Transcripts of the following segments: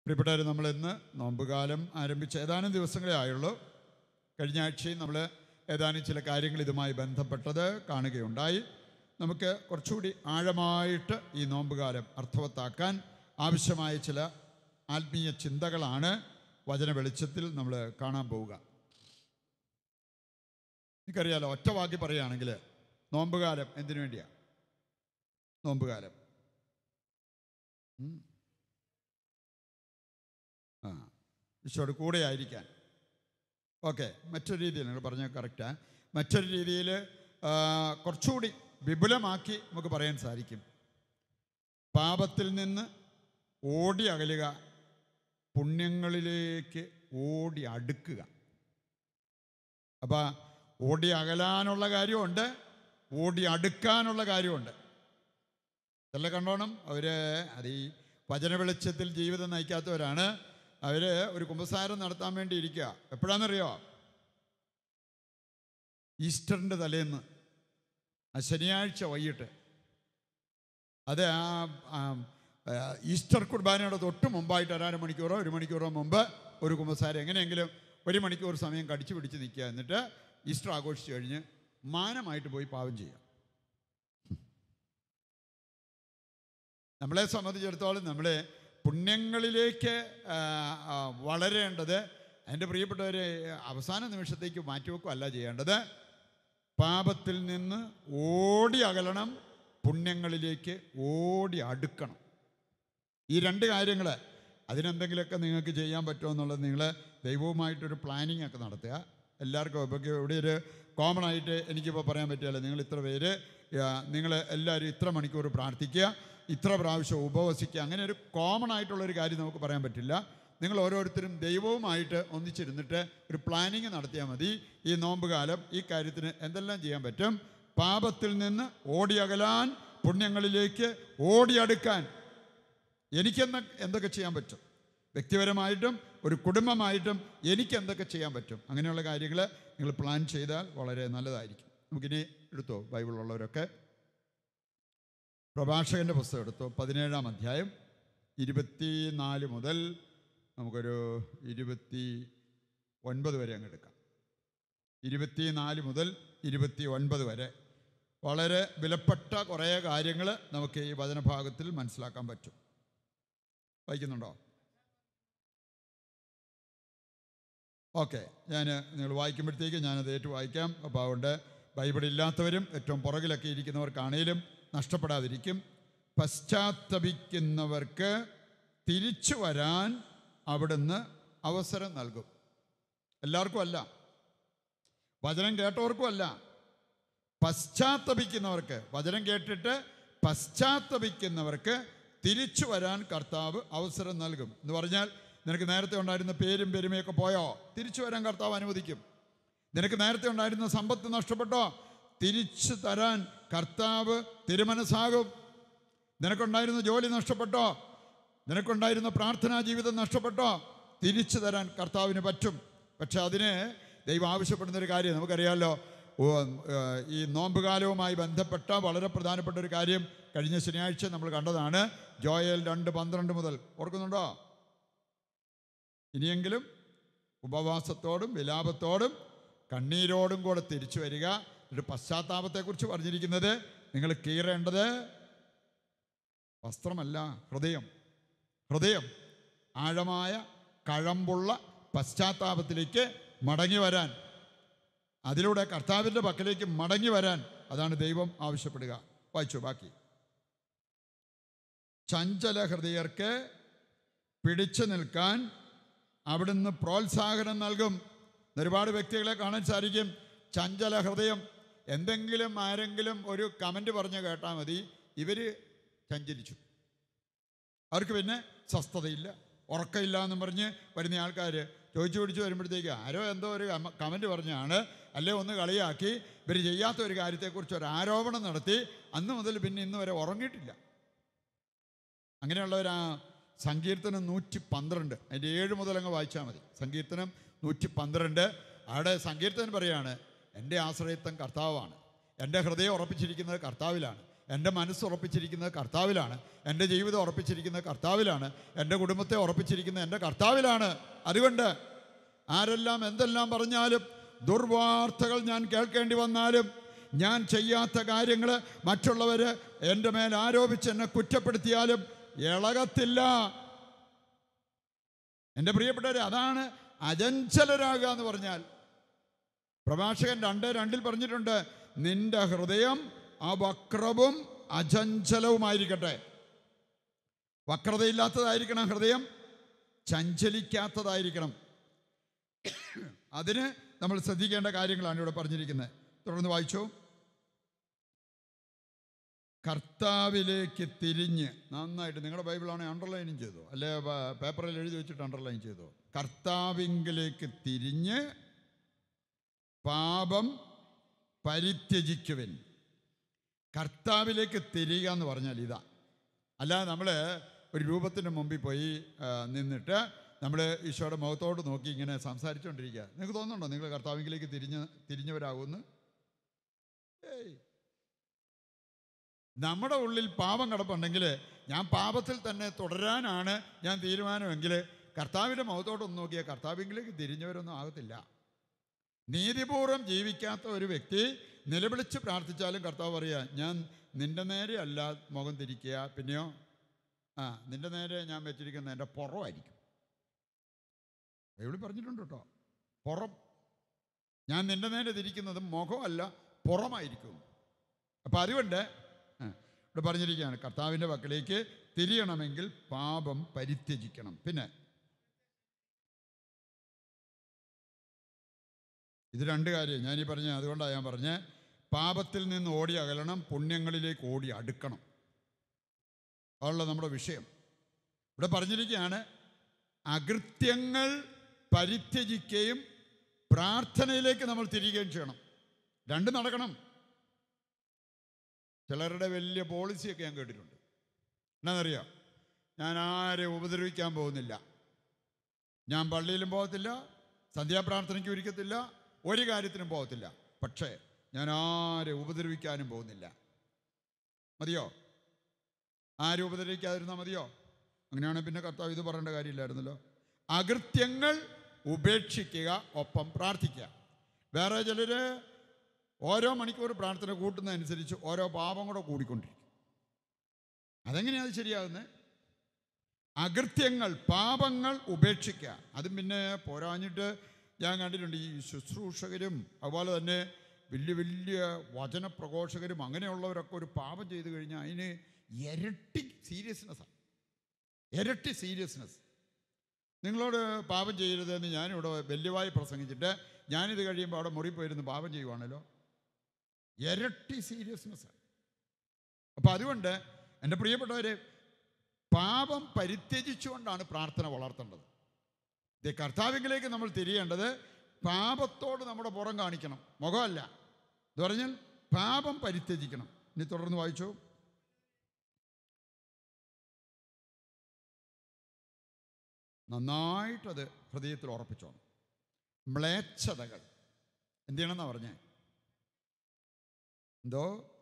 പ്രിയപ്പെട്ടവർ, നമ്മൾ ഇന്ന് നോമ്പുകാലം ആരംഭിച്ച ഏതാനും ദിവസങ്ങളേ ആയുള്ളൂ. കഴിഞ്ഞ ആഴ്ചയും നമ്മൾ ഏതാനും ചില കാര്യങ്ങൾ ഇതുമായി ബന്ധപ്പെട്ടത് കാണുകയുണ്ടായി. നമുക്ക് കുറച്ചുകൂടി ആഴമായിട്ട് ഈ നോമ്പുകാലം അർത്ഥവത്താക്കാൻ ആവശ്യമായ ചില ആത്മീയ ചിന്തകളാണ് വചന വെളിച്ചത്തിൽ നമ്മൾ കാണാൻ പോവുക. എനിക്കറിയാലോ, ഒറ്റ വാക്കി പറയുകയാണെങ്കിൽ നോമ്പുകാലം എന്തിനു വേണ്ടിയാണ്? നോമ്പുകാലം ഈശോയുടെ കൂടെ ആയിരിക്കാൻ. ഓക്കെ, മറ്റൊരു രീതിയിൽ നിങ്ങൾ പറഞ്ഞാൽ കറക്റ്റാണ്. മറ്റൊരു രീതിയിൽ കുറച്ചുകൂടി വിപുലമാക്കി നമുക്ക് പറയാൻ സാധിക്കും. പാപത്തിൽ നിന്ന് ഓടി അകലുക, പുണ്യങ്ങളിലേക്ക് ഓടി അടുക്കുക. അപ്പം ഓടി അകലാനുള്ള കാര്യമുണ്ട്, ഓടി അടുക്കാനുള്ള കാര്യമുണ്ട്. ചില കണ്ടോണം, അത് ഈ വചന വെളിച്ചത്തിൽ ജീവിതം നയിക്കാത്തവരാണ്. അവർ ഒരു കുമ്പസാരം നടത്താൻ വേണ്ടി ഇരിക്കുക. എപ്പോഴാണെന്നറിയോ? ഈസ്റ്ററിൻ്റെ തലേന്ന്, ശനിയാഴ്ച വൈകിട്ട്. അത് ഈസ്റ്റർ കുർബാനയുടെ തൊട്ട് മുമ്പായിട്ട് 1.5 മണിക്കൂറോ 1 മണിക്കൂറോ മുമ്പ് ഒരു കുമ്പസാരം എങ്ങനെയെങ്കിലും 1 മണിക്കൂർ സമയം കടിച്ചു പിടിച്ച് നിൽക്കുക. എന്നിട്ട് ഈസ്റ്റർ ആഘോഷിച്ച് കഴിഞ്ഞ് മാനമായിട്ട് പോയി പാപം ചെയ്യുക. നമ്മളെ സംബന്ധിച്ചിടത്തോളം നമ്മളെ പുണ്യങ്ങളിലേക്ക് വളരേണ്ടത്, എൻ്റെ പ്രിയപ്പെട്ടവരെ, അവസാന നിമിഷത്തേക്ക് മാറ്റിവെക്കുകയല്ല ചെയ്യേണ്ടത്. പാപത്തിൽ നിന്ന് ഓടി അകലണം, പുണ്യങ്ങളിലേക്ക് ഓടി അടുക്കണം. ഈ 2 കാര്യങ്ങൾ. അതിനെന്തെങ്കിലുമൊക്കെ നിങ്ങൾക്ക് ചെയ്യാൻ പറ്റുമോ എന്നുള്ളത് നിങ്ങൾ ദൈവവുമായിട്ടൊരു പ്ലാനിങ് ഒക്കെ നടത്തുക. എല്ലാവർക്കും ഇപ്പോൾ ഇവിടെ ഒരു കോമൺ ആയിട്ട് എനിക്കിപ്പോൾ പറയാൻ പറ്റില്ല. നിങ്ങൾ ഇത്ര പേര്, നിങ്ങൾ എല്ലാവരും ഇത്ര മണിക്കൂർ പ്രാർത്ഥിക്കുക, ഇത്ര പ്രാവശ്യം ഉപവസിക്കുക, അങ്ങനെ ഒരു കോമൺ ആയിട്ടുള്ളൊരു കാര്യം നമുക്ക് പറയാൻ പറ്റില്ല. നിങ്ങൾ ഓരോരുത്തരും ദൈവവുമായിട്ട് ഒന്നിച്ചിരുന്നിട്ട് ഒരു പ്ലാനിങ് നടത്തിയാൽ മതി. ഈ നോമ്പുകാലം ഈ കാര്യത്തിന് എന്തെല്ലാം ചെയ്യാൻ പറ്റും? പാപത്തിൽ നിന്ന് ഓടിയകലാൻ, പുണ്യങ്ങളിലേക്ക് ഓടിയടുക്കാൻ എന്തൊക്കെ ചെയ്യാൻ പറ്റും? വ്യക്തിപരമായിട്ടും ഒരു കുടുംബമായിട്ടും എനിക്ക് എന്തൊക്കെ ചെയ്യാൻ പറ്റും? അങ്ങനെയുള്ള കാര്യങ്ങൾ നിങ്ങൾ പ്ലാൻ ചെയ്താൽ വളരെ നല്ലതായിരിക്കും. നമുക്കിനി എടുത്തോ, ബൈബിളുള്ളവരൊക്കെ പ്രഭാഷകൻ്റെ പുസ്തകം എടുത്തോ. 17-ാം അധ്യായം 24 മുതൽ നമുക്കൊരു 29 വരെ അങ്ങ് എടുക്കാം. 24 മുതൽ 29 വരെ വളരെ വിലപ്പെട്ട കുറേ കാര്യങ്ങൾ നമുക്ക് ഈ വചനഭാഗത്തിൽ മനസ്സിലാക്കാൻ പറ്റും. വായിക്കുന്നുണ്ടോ? ഓക്കെ, നിങ്ങൾ വായിക്കുമ്പോഴത്തേക്ക് ഞാനത് ഏറ്റു വായിക്കാം. അപ്പോൾ അതുകൊണ്ട് ബൈബിളില്ലാത്തവരും ഏറ്റവും പുറകിലൊക്കെ ഇരിക്കുന്നവർക്കാണേലും നഷ്ടപ്പെടാതിരിക്കും. പശ്ചാത്തപിക്കുന്നവർക്ക് തിരിച്ചു വരാൻ അവിടുന്ന് അവസരം നൽകും. എല്ലാവർക്കും അല്ല, വചനം കേട്ടവർക്കും അല്ല, പശ്ചാത്തപിക്കുന്നവർക്ക്, വചനം കേട്ടിട്ട് പശ്ചാത്തപിക്കുന്നവർക്ക് തിരിച്ചു വരാൻ കർത്താവ് അവസരം നൽകും. എന്ന് പറഞ്ഞാൽ, നിനക്ക് നേരത്തെ ഉണ്ടായിരുന്ന പേരും പെരുമയൊക്കെ പോയോ? തിരിച്ചു വരാൻ കർത്താവ് അനുവദിക്കും. നിനക്ക് നേരത്തെ ഉണ്ടായിരുന്ന സമ്പത്ത് നഷ്ടപ്പെട്ടോ? തിരിച്ചു തരാൻ കർത്താവ് തിരുമനസ്സാകും. നിനക്കുണ്ടായിരുന്ന ജോലി നഷ്ടപ്പെട്ടോ? നിനക്കുണ്ടായിരുന്ന പ്രാർത്ഥനാ ജീവിതം നഷ്ടപ്പെട്ടോ? തിരിച്ചു തരാൻ കർത്താവിന് പറ്റും. പക്ഷെ അതിന് ദൈവം ആവശ്യപ്പെടുന്നൊരു കാര്യം നമുക്കറിയാമല്ലോ. ഈ നോമ്പുകാലവുമായി ബന്ധപ്പെട്ട വളരെ പ്രധാനപ്പെട്ട ഒരു കാര്യം കഴിഞ്ഞ ശനിയാഴ്ച നമ്മൾ കണ്ടതാണ്. ജോയൽ 2:12 മുതൽ ഓർക്കുന്നുണ്ടോ? ഇനിയെങ്കിലും ഉപവാസത്തോടും വിലാപത്തോടും കണ്ണീരോടും കൂടെ തിരിച്ചു വരിക. ഒരു പശ്ചാത്താപത്തെക്കുറിച്ച് പറഞ്ഞിരിക്കുന്നത്, നിങ്ങൾ കീറേണ്ടത് വസ്ത്രമല്ല, ഹൃദയം. ആഴമായ കഴമ്പുള്ള പശ്ചാത്താപത്തിലേക്ക് മടങ്ങി വരാൻ, അതിലൂടെ കർത്താവിൻ്റെ പക്കലേക്ക് മടങ്ങി വരാൻ, അതാണ് ദൈവം ആവശ്യപ്പെടുക. വായിച്ചു ബാക്കി. ചഞ്ചല ഹൃദയർക്ക് പിടിച്ചു നിൽക്കാൻ അവിടുന്ന് പ്രോത്സാഹനം നൽകും. ഒരുപാട് വ്യക്തികളെ കാണാൻ സാധിക്കും, ചഞ്ചല ഹൃദയം. എന്തെങ്കിലും ആരെങ്കിലും ഒരു കമൻറ്റ് പറഞ്ഞ് കേട്ടാൽ മതി, ഇവർ ചഞ്ചലിച്ചു, അവർക്ക് പിന്നെ സ്വസ്ഥതയില്ല, ഉറക്കമില്ല എന്നും പറഞ്ഞ് വരുന്ന ആൾക്കാർ ചോദിച്ചു പിടിച്ച് വരുമ്പോഴത്തേക്ക് ആരോ എന്തോ ഒരു കമൻറ്റ് പറഞ്ഞാണ്, അല്ലേ ഒന്ന് കളിയാക്കി, ഇവർ ചെയ്യാത്ത ഒരു കാര്യത്തെക്കുറിച്ച് ഒരു ആരോപണം നടത്തി, അന്ന് മുതൽ പിന്നെ ഇന്ന് വരെ ഉറങ്ങിയിട്ടില്ല. അങ്ങനെയുള്ളവരാ സങ്കീർത്തനം 112 അതിൻ്റെ 7 മുതൽ അങ്ങ് വായിച്ചാൽ മതി. സങ്കീർത്തനം 112 അവിടെ സങ്കീർത്തനം പറയാണ്, എൻ്റെ ആശ്രയത്വം കർത്താവാണ്, എൻ്റെ ഹൃദയം ഉറപ്പിച്ചിരിക്കുന്നത് കർത്താവിലാണ്, എൻ്റെ മനസ്സ് ഉറപ്പിച്ചിരിക്കുന്നത് കർത്താവിലാണ്. എൻ്റെ ജീവിതം ഉറപ്പിച്ചിരിക്കുന്നത് കർത്താവിലാണ്. എൻ്റെ കുടുംബത്തെ ഉറപ്പിച്ചിരിക്കുന്നത് എൻ്റെ കർത്താവിലാണ്. അതുകൊണ്ട് ആരെല്ലാം എന്തെല്ലാം പറഞ്ഞാലും, ദുർവാർത്തകൾ ഞാൻ കേൾക്കേണ്ടി വന്നാലും, ഞാൻ ചെയ്യാത്ത കാര്യങ്ങൾ മറ്റുള്ളവർ എൻ്റെ മേൽ ആരോപിച്ച് എന്നെ കുറ്റപ്പെടുത്തിയാലും ഇളകത്തില്ല. എൻ്റെ പ്രിയപ്പെട്ടവരെ, അതാണ് അചഞ്ചലരാകുക എന്ന് പറഞ്ഞാൽ. പ്രഭാഷകൻ 2:2 പറഞ്ഞിട്ടുണ്ട്, നിന്റെ ഹൃദയം അവക്രവും അചഞ്ചലവുമായിരിക്കട്ടെ. വക്രതയില്ലാത്തതായിരിക്കണം ഹൃദയം, ചഞ്ചലിക്കാത്തതായിരിക്കണം. അതിന് നമ്മൾ ശ്രദ്ധിക്കേണ്ട കാര്യങ്ങളാണ് ഇവിടെ പറഞ്ഞിരിക്കുന്നത്. തുടർന്ന് വായിച്ചു. കർത്താവിലേക്ക് തിരിഞ്ഞ്, നന്നായിട്ട് നിങ്ങളുടെ ബൈബിളാണെങ്കിൽ അണ്ടർലൈനും ചെയ്തോ, അല്ലെ പേപ്പറിൽ എഴുതി വെച്ചിട്ട് അണ്ടർലൈൻ ചെയ്തോ. കർത്താവിലേക്ക് തിരിഞ്ഞ് പാപം പരിത്യജിക്കുവിൻ. കർത്താവിലേക്ക് തിരിയുക എന്ന് പറഞ്ഞാൽ ഇതാ. അല്ലാതെ നമ്മൾ ഒരു രൂപത്തിൻ്റെ മുമ്പിൽ പോയി നിന്നിട്ട് നമ്മൾ ഈശോയുടെ മുഖത്തോട് നോക്കി ഇങ്ങനെ സംസാരിച്ചുകൊണ്ടിരിക്കുക. നിങ്ങൾക്ക് തോന്നുന്നുണ്ടോ നിങ്ങൾ കർത്താവിലേക്ക് തിരിഞ്ഞവരാകുമെന്ന്? ഏയ്, നമ്മുടെ ഉള്ളിൽ പാപം കിടപ്പുണ്ടെങ്കിൽ, ഞാൻ പാപത്തിൽ തന്നെ തുടരാനാണ് ഞാൻ തീരുമാനമെങ്കിൽ, കർത്താവിൻ്റെ മുഖത്തോട്ടൊന്ന് നോക്കിയാൽ കർത്താവിലേക്ക് തിരിഞ്ഞവരൊന്നും ആകത്തില്ല. നീതിപൂർവ്വം ജീവിക്കാത്ത ഒരു വ്യക്തി നിലവിളിച്ച് പ്രാർത്ഥിച്ചാലും കർത്താവ് പറയുക, ഞാൻ നിൻ്റെ നേരെ അല്ല മുഖം തിരിക്കുക, പിന്നെയോ നിൻ്റെ നേരെ ഞാൻ വെച്ചിരിക്കുന്ന എൻ്റെ പുറമായിരിക്കും. ബൈബിളിൽ പറഞ്ഞിട്ടുണ്ട് കേട്ടോ, പുറം. ഞാൻ നിൻ്റെ നേരെ തിരിക്കുന്നത് മുഖമല്ല, പുറമായിരിക്കും. അപ്പം അതുകൊണ്ട് ഇവിടെ പറഞ്ഞിരിക്കുകയാണ്, കർത്താവിൻ്റെ പക്കലേക്ക് തിരിയണമെങ്കിൽ പാപം പരിത്യജിക്കണം. പിന്നെ ഇത് 2 കാര്യം ഞാനീ പറഞ്ഞ, അതുകൊണ്ടാണ് ഞാൻ പറഞ്ഞത്, പാപത്തിൽ നിന്ന് ഓടി അകലണം, പുണ്യങ്ങളിലേക്ക് ഓടി അടുക്കണം. അതുള്ള നമ്മുടെ വിഷയം. ഇവിടെ പറഞ്ഞിരിക്കുകയാണ്, അകൃത്യങ്ങൾ പരിത്യജിക്കുകയും പ്രാർത്ഥനയിലേക്ക് നമ്മൾ തിരികുകയും ചെയ്യണം. 2 നടക്കണം. ചിലരുടെ വലിയ പോളിസിയൊക്കെ ഞാൻ കേട്ടിട്ടുണ്ട്. എന്നാണെന്നറിയാം, ഞാൻ ആരെ ഉപദ്രവിക്കാൻ പോകുന്നില്ല, ഞാൻ പള്ളിയിലും പോകത്തില്ല, സന്ധ്യാപ്രാർത്ഥനയ്ക്ക് ഒരുക്കത്തില്ല, ഒരു കാര്യത്തിനും പോകത്തില്ല, പക്ഷേ ഞാൻ ആരെ ഉപദ്രവിക്കാനും പോകുന്നില്ല. മതിയോ? ആരും ഉപദ്രവിക്കാതിരുന്നാൽ മതിയോ? അങ്ങനെയാണെങ്കിൽ പിന്നെ കർത്താവ് ഇത് പറയേണ്ട കാര്യമില്ലായിരുന്നല്ലോ. അകൃത്യങ്ങൾ ഉപേക്ഷിക്കുക, ഒപ്പം പ്രാർത്ഥിക്കുക. വേറെ ചിലർ ഓരോ മണിക്കൂർ പ്രാർത്ഥന കൂട്ടുന്നതനുസരിച്ച് ഓരോ പാപം കൂടെ കൂടിക്കൊണ്ടിരിക്കും. അതെങ്ങനെയാണ് ശരിയാകുന്നത്? അകൃത്യങ്ങൾ, പാപങ്ങൾ ഉപേക്ഷിക്കുക. അതും പിന്നെ പോരാഞ്ഞിട്ട് ഞാൻ കണ്ടിട്ടുണ്ട്, ഈ ശുശ്രൂഷകരും അതുപോലെ തന്നെ വലിയ വലിയ വചനപ്രഘോഷകരും അങ്ങനെയുള്ളവരൊക്കെ ഒരു പാപം ചെയ്തു കഴിഞ്ഞാൽ അതിന് ഇരട്ടി സീരിയസ്നെസ്സാണ്. ഇരട്ടി സീരിയസ്നെസ്. നിങ്ങളോട് പാപം ചെയ്യരുതെന്ന് ഞാനിവിടെ വലിയവായി പ്രസംഗിച്ചിട്ട് ഞാനിത് കഴിയുമ്പോൾ അവിടെ മുറി പോയിരുന്ന് പാപം ചെയ്യുവാണല്ലോ. ഇരട്ടി സീരിയസ്നെസ്സാണ്. അപ്പം അതുകൊണ്ട് എൻ്റെ പ്രിയപ്പെട്ടവരെ, പാപം പരിത്യജിച്ചുകൊണ്ടാണ് പ്രാർത്ഥന വളർത്തേണ്ടത്. കർത്താവിലേക്ക് നമ്മൾ തിരിയേണ്ടത് പാപത്തോട് നമ്മുടെ പുറം കാണിക്കണം, മുഖമല്ല. എന്ന് പറഞ്ഞാൽ പാപം പരിത്യജിക്കണം. ഇനി തുടർന്ന് വായിച്ചു. നന്നായിട്ടത് ഹൃദയത്തിൽ ഉറപ്പിച്ചോണം. മ്ലേച്ഛതകൾ എന്ത് ചെയ്യണമെന്നാണ് പറഞ്ഞേ? എന്തോ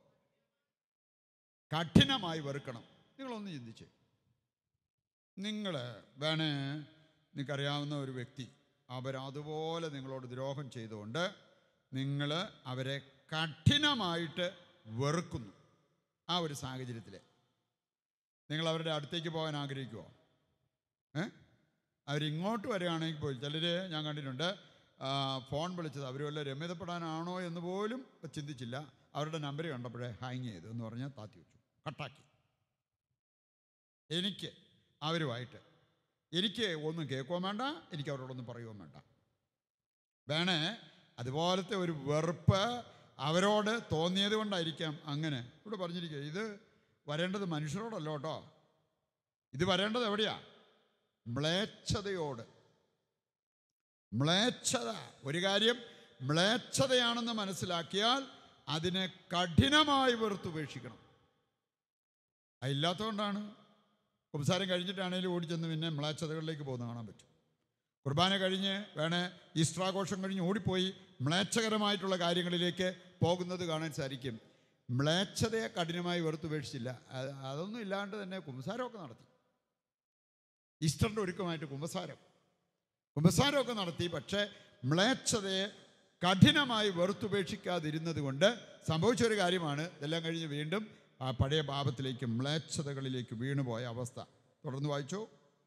കഠിനമായി വെറുക്കണം. നിങ്ങളൊന്ന് ചിന്തിച്ചേ. നിങ്ങൾ വേണേ നിങ്ങൾക്കറിയാവുന്ന ഒരു വ്യക്തി, അവരതുപോലെ നിങ്ങളോട് ദ്രോഹം ചെയ്തുകൊണ്ട് നിങ്ങൾ അവരെ കഠിനമായിട്ട് വെറുക്കുന്നു. ആ ഒരു സാഹചര്യത്തിൽ നിങ്ങൾ അവരുടെ അടുത്തേക്ക് പോകാൻ ആഗ്രഹിക്കുമോ? അവരിങ്ങോട്ട് വരികയാണെങ്കിൽ പോലും ചിലർ ഞാൻ കണ്ടിട്ടുണ്ട്, ഫോൺ വിളിച്ചത് അവർ വല്ല രമ്യതപ്പെടാനാണോ എന്ന് പോലും ചിന്തിച്ചില്ല. അവരുടെ നമ്പർ കണ്ടപ്പോഴേ ഹാങ് ചെയ്തു എന്ന് പറഞ്ഞാൽ താത്തി വെച്ചു, കട്ടാക്കി. എനിക്ക് അവരുമായിട്ട് എനിക്ക് ഒന്നും കേൾക്കുകയും വേണ്ട, എനിക്ക് അവരോടൊന്നും പറയുകയും വേണ്ട. വേണേ അതുപോലത്തെ ഒരു വെറുപ്പ് അവരോട് തോന്നിയത് കൊണ്ടായിരിക്കാം അങ്ങനെ. ഇവിടെ പറഞ്ഞിരിക്കുക, ഇത് വരേണ്ടത് മനുഷ്യരോടല്ലോ കേട്ടോ, ഇത് വരേണ്ടത് എവിടെയാ? മ്ലേച്ഛതയോട്. മ്ലേച്ഛത, ഒരു കാര്യം മ്ലേച്ഛതയാണെന്ന് മനസ്സിലാക്കിയാൽ അതിനെ കഠിനമായി വെറുത്തുപേക്ഷിക്കണം. അതില്ലാത്തതുകൊണ്ടാണ് ഉപസാരം കഴിഞ്ഞിട്ടാണെങ്കിലും ഓടിച്ചെന്ന് പിന്നെ മ്ലേച്ഛതകളിലേക്ക് പോകുന്നത് കാണാൻ പറ്റും. കുർബാന കഴിഞ്ഞ് വേണേ ഈസ്റ്റർ ആഘോഷം കഴിഞ്ഞ് ഓടിപ്പോയി മ്ലേച്ഛകരമായിട്ടുള്ള കാര്യങ്ങളിലേക്ക് പോകുന്നത് കാണാൻ സാധിക്കും. മ്ലേച്ഛതയെ കഠിനമായി വെറുത്തുപേക്ഷിച്ചില്ല. അതൊന്നും ഇല്ലാണ്ട് തന്നെ കുമ്പസാരമൊക്കെ നടത്തി. ഈസ്റ്ററിൻ്റെ ഒരുക്കമായിട്ട് കുമ്പസാരമൊക്കെ നടത്തി. പക്ഷേ മ്ലേച്ഛതയെ കഠിനമായി വെറുത്തുപേക്ഷിക്കാതിരുന്നത് കൊണ്ട് സംഭവിച്ചൊരു കാര്യമാണ്, ഇതെല്ലാം കഴിഞ്ഞ് വീണ്ടും ആ പഴയ പാപത്തിലേക്ക്, മ്ലേച്ഛതകളിലേക്ക് വീണുപോയ അവസ്ഥ. തുടർന്ന് വായിച്ചോ.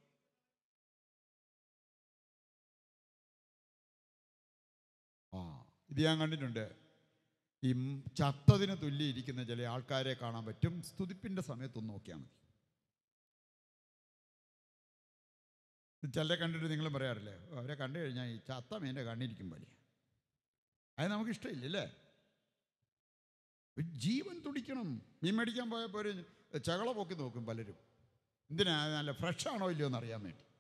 ഇത് ഞാൻ കണ്ടിട്ടുണ്ട്. ഈ ചത്തതിന് തുല്യിരിക്കുന്ന ചില ആൾക്കാരെ കാണാൻ പറ്റും. സ്തുതിപ്പിൻ്റെ സമയത്തൊന്ന് നോക്കിയാൽ മതി. ചിലരെ കണ്ടിട്ട് നിങ്ങൾ പറയാറില്ലേ, അവരെ കണ്ടു കഴിഞ്ഞാൽ ഈ ചത്ത മീൻ്റെ കണ്ണിരിക്കും പോലെ. അത് നമുക്കിഷ്ടമില്ലല്ലേ? ജീവൻ തുടിക്കണം. മീൻ മേടിക്കാൻ പോയപ്പോൾ ഒരു ചകള പൊക്കി നോക്കും പലരും. എന്തിനാ? നല്ല ഫ്രഷാണോ ഇല്ലയോ എന്ന് അറിയാൻ വേണ്ടി.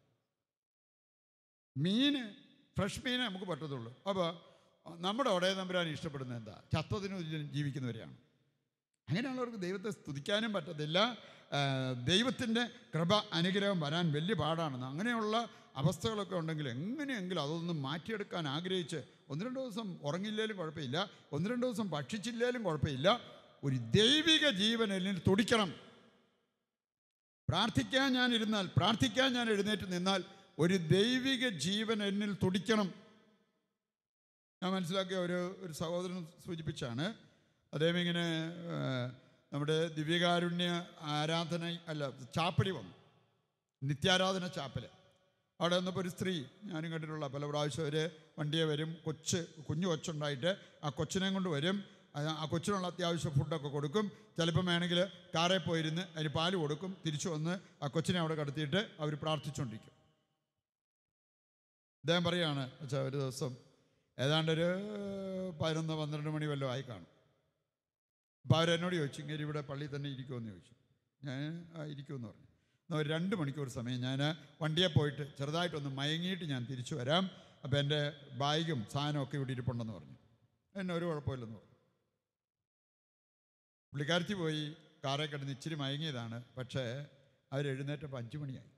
ഫ്രഷ് മീനെ നമുക്ക് പറ്റത്തുള്ളൂ. അപ്പോൾ നമ്മുടെ ഒടയ തമ്പുരാൻ ഇഷ്ടപ്പെടുന്നത് എന്താ? ചത്തതിന് ജീവിക്കുന്നവരെയാണ്. അങ്ങനെയുള്ളവർക്ക് ദൈവത്തെ സ്തുതിക്കാനും പറ്റത്തില്ല. ദൈവത്തിൻ്റെ കൃപ അനുഗ്രഹം വരാൻ വലിയ പാടാണെന്ന്. അങ്ങനെയുള്ള അവസ്ഥകളൊക്കെ ഉണ്ടെങ്കിൽ എങ്ങനെയെങ്കിലും അതൊന്നും മാറ്റിയെടുക്കാൻ ആഗ്രഹിച്ച് 1-2 ദിവസം ഉറങ്ങില്ലേലും കുഴപ്പമില്ല, 1-2 ദിവസം ഭക്ഷിച്ചില്ലേലും കുഴപ്പമില്ല, ഒരു ദൈവിക ജീവൻ എന്നിൽ തുടിക്കണം. പ്രാർത്ഥിക്കാൻ ഞാൻ എഴുന്നേറ്റ് നിന്നാൽ ഒരു ദൈവിക ജീവൻ എന്നിൽ തുടിക്കണം. ഞാൻ മനസ്സിലാക്കിയ ഒരു സഹോദരൻ സൂചിപ്പിച്ചാണ്. അദ്ദേഹം ഇങ്ങനെ നമ്മുടെ ദിവ്യകാരുണ്യ ചാപ്പടി വന്നു, നിത്യാരാധന ചാപ്പല്. അവിടെ വന്നപ്പോൾ ഒരു സ്ത്രീ, ഞാനും കണ്ടിട്ടുള്ള പല പ്രാവശ്യം അവർ വണ്ടിയെ വരും, കുഞ്ഞു കൊച്ചുണ്ടായിട്ട് ആ കൊച്ചിനെ കൊണ്ട് വരും. ആ കൊച്ചിനുള്ള അത്യാവശ്യം ഫുഡൊക്കെ കൊടുക്കും. ചിലപ്പം വേണമെങ്കിൽ കാറിൽ പോയിരുന്ന് അതിന് പാല് കൊടുക്കും. തിരിച്ചു വന്ന് ആ കൊച്ചിനെ അവിടെ കടത്തിയിട്ട് അവർ പ്രാർത്ഥിച്ചുകൊണ്ടിരിക്കും. അദ്ദേഹം പറയുകയാണ്, വെച്ചാൽ ഒരു ദിവസം ഏതാണ്ടൊരു 11-12 മണി വല്ലതും ആയി കാണും. അപ്പോൾ അവരെന്നോട് ചോദിച്ചു, ഇങ്ങനെ ഇവിടെ പള്ളിയിൽ തന്നെ ഇരിക്കുമെന്ന് ചോദിച്ചു. ഞാൻ ഇരിക്കുമെന്ന് പറഞ്ഞു. എന്നാൽ ഒരു 2 മണിക്കൂർ സമയം ഞാൻ വണ്ടിയെ പോയിട്ട് ചെറുതായിട്ടൊന്ന് മയങ്ങിയിട്ട് ഞാൻ തിരിച്ചു വരാം. അപ്പോൾ എൻ്റെ ബാഗും സാധനമൊക്കെ ഇവിടെ ഇരിപ്പുണ്ടെന്ന് പറഞ്ഞു. എന്നെ ഒരു കുഴപ്പമില്ലെന്ന് പറഞ്ഞു. പുള്ളിക്കാരത്തി പോയി കാറെ കിടന്ന് ഇച്ചിരി മയങ്ങിയതാണ്. പക്ഷേ അവരെഴുന്നേറ്റപ്പോൾ 5 മണിയായി.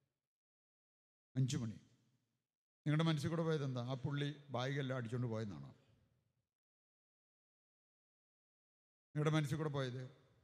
5 മണി. നിങ്ങളുടെ മനസ്സിൽ കൂടെ പോയത് എന്താ? ആ പുള്ളി ബാഗെല്ലാം അടിച്ചുകൊണ്ട് പോയെന്നാണോ നിങ്ങളുടെ മനസ്സിൽ കൂടെ പോയത്?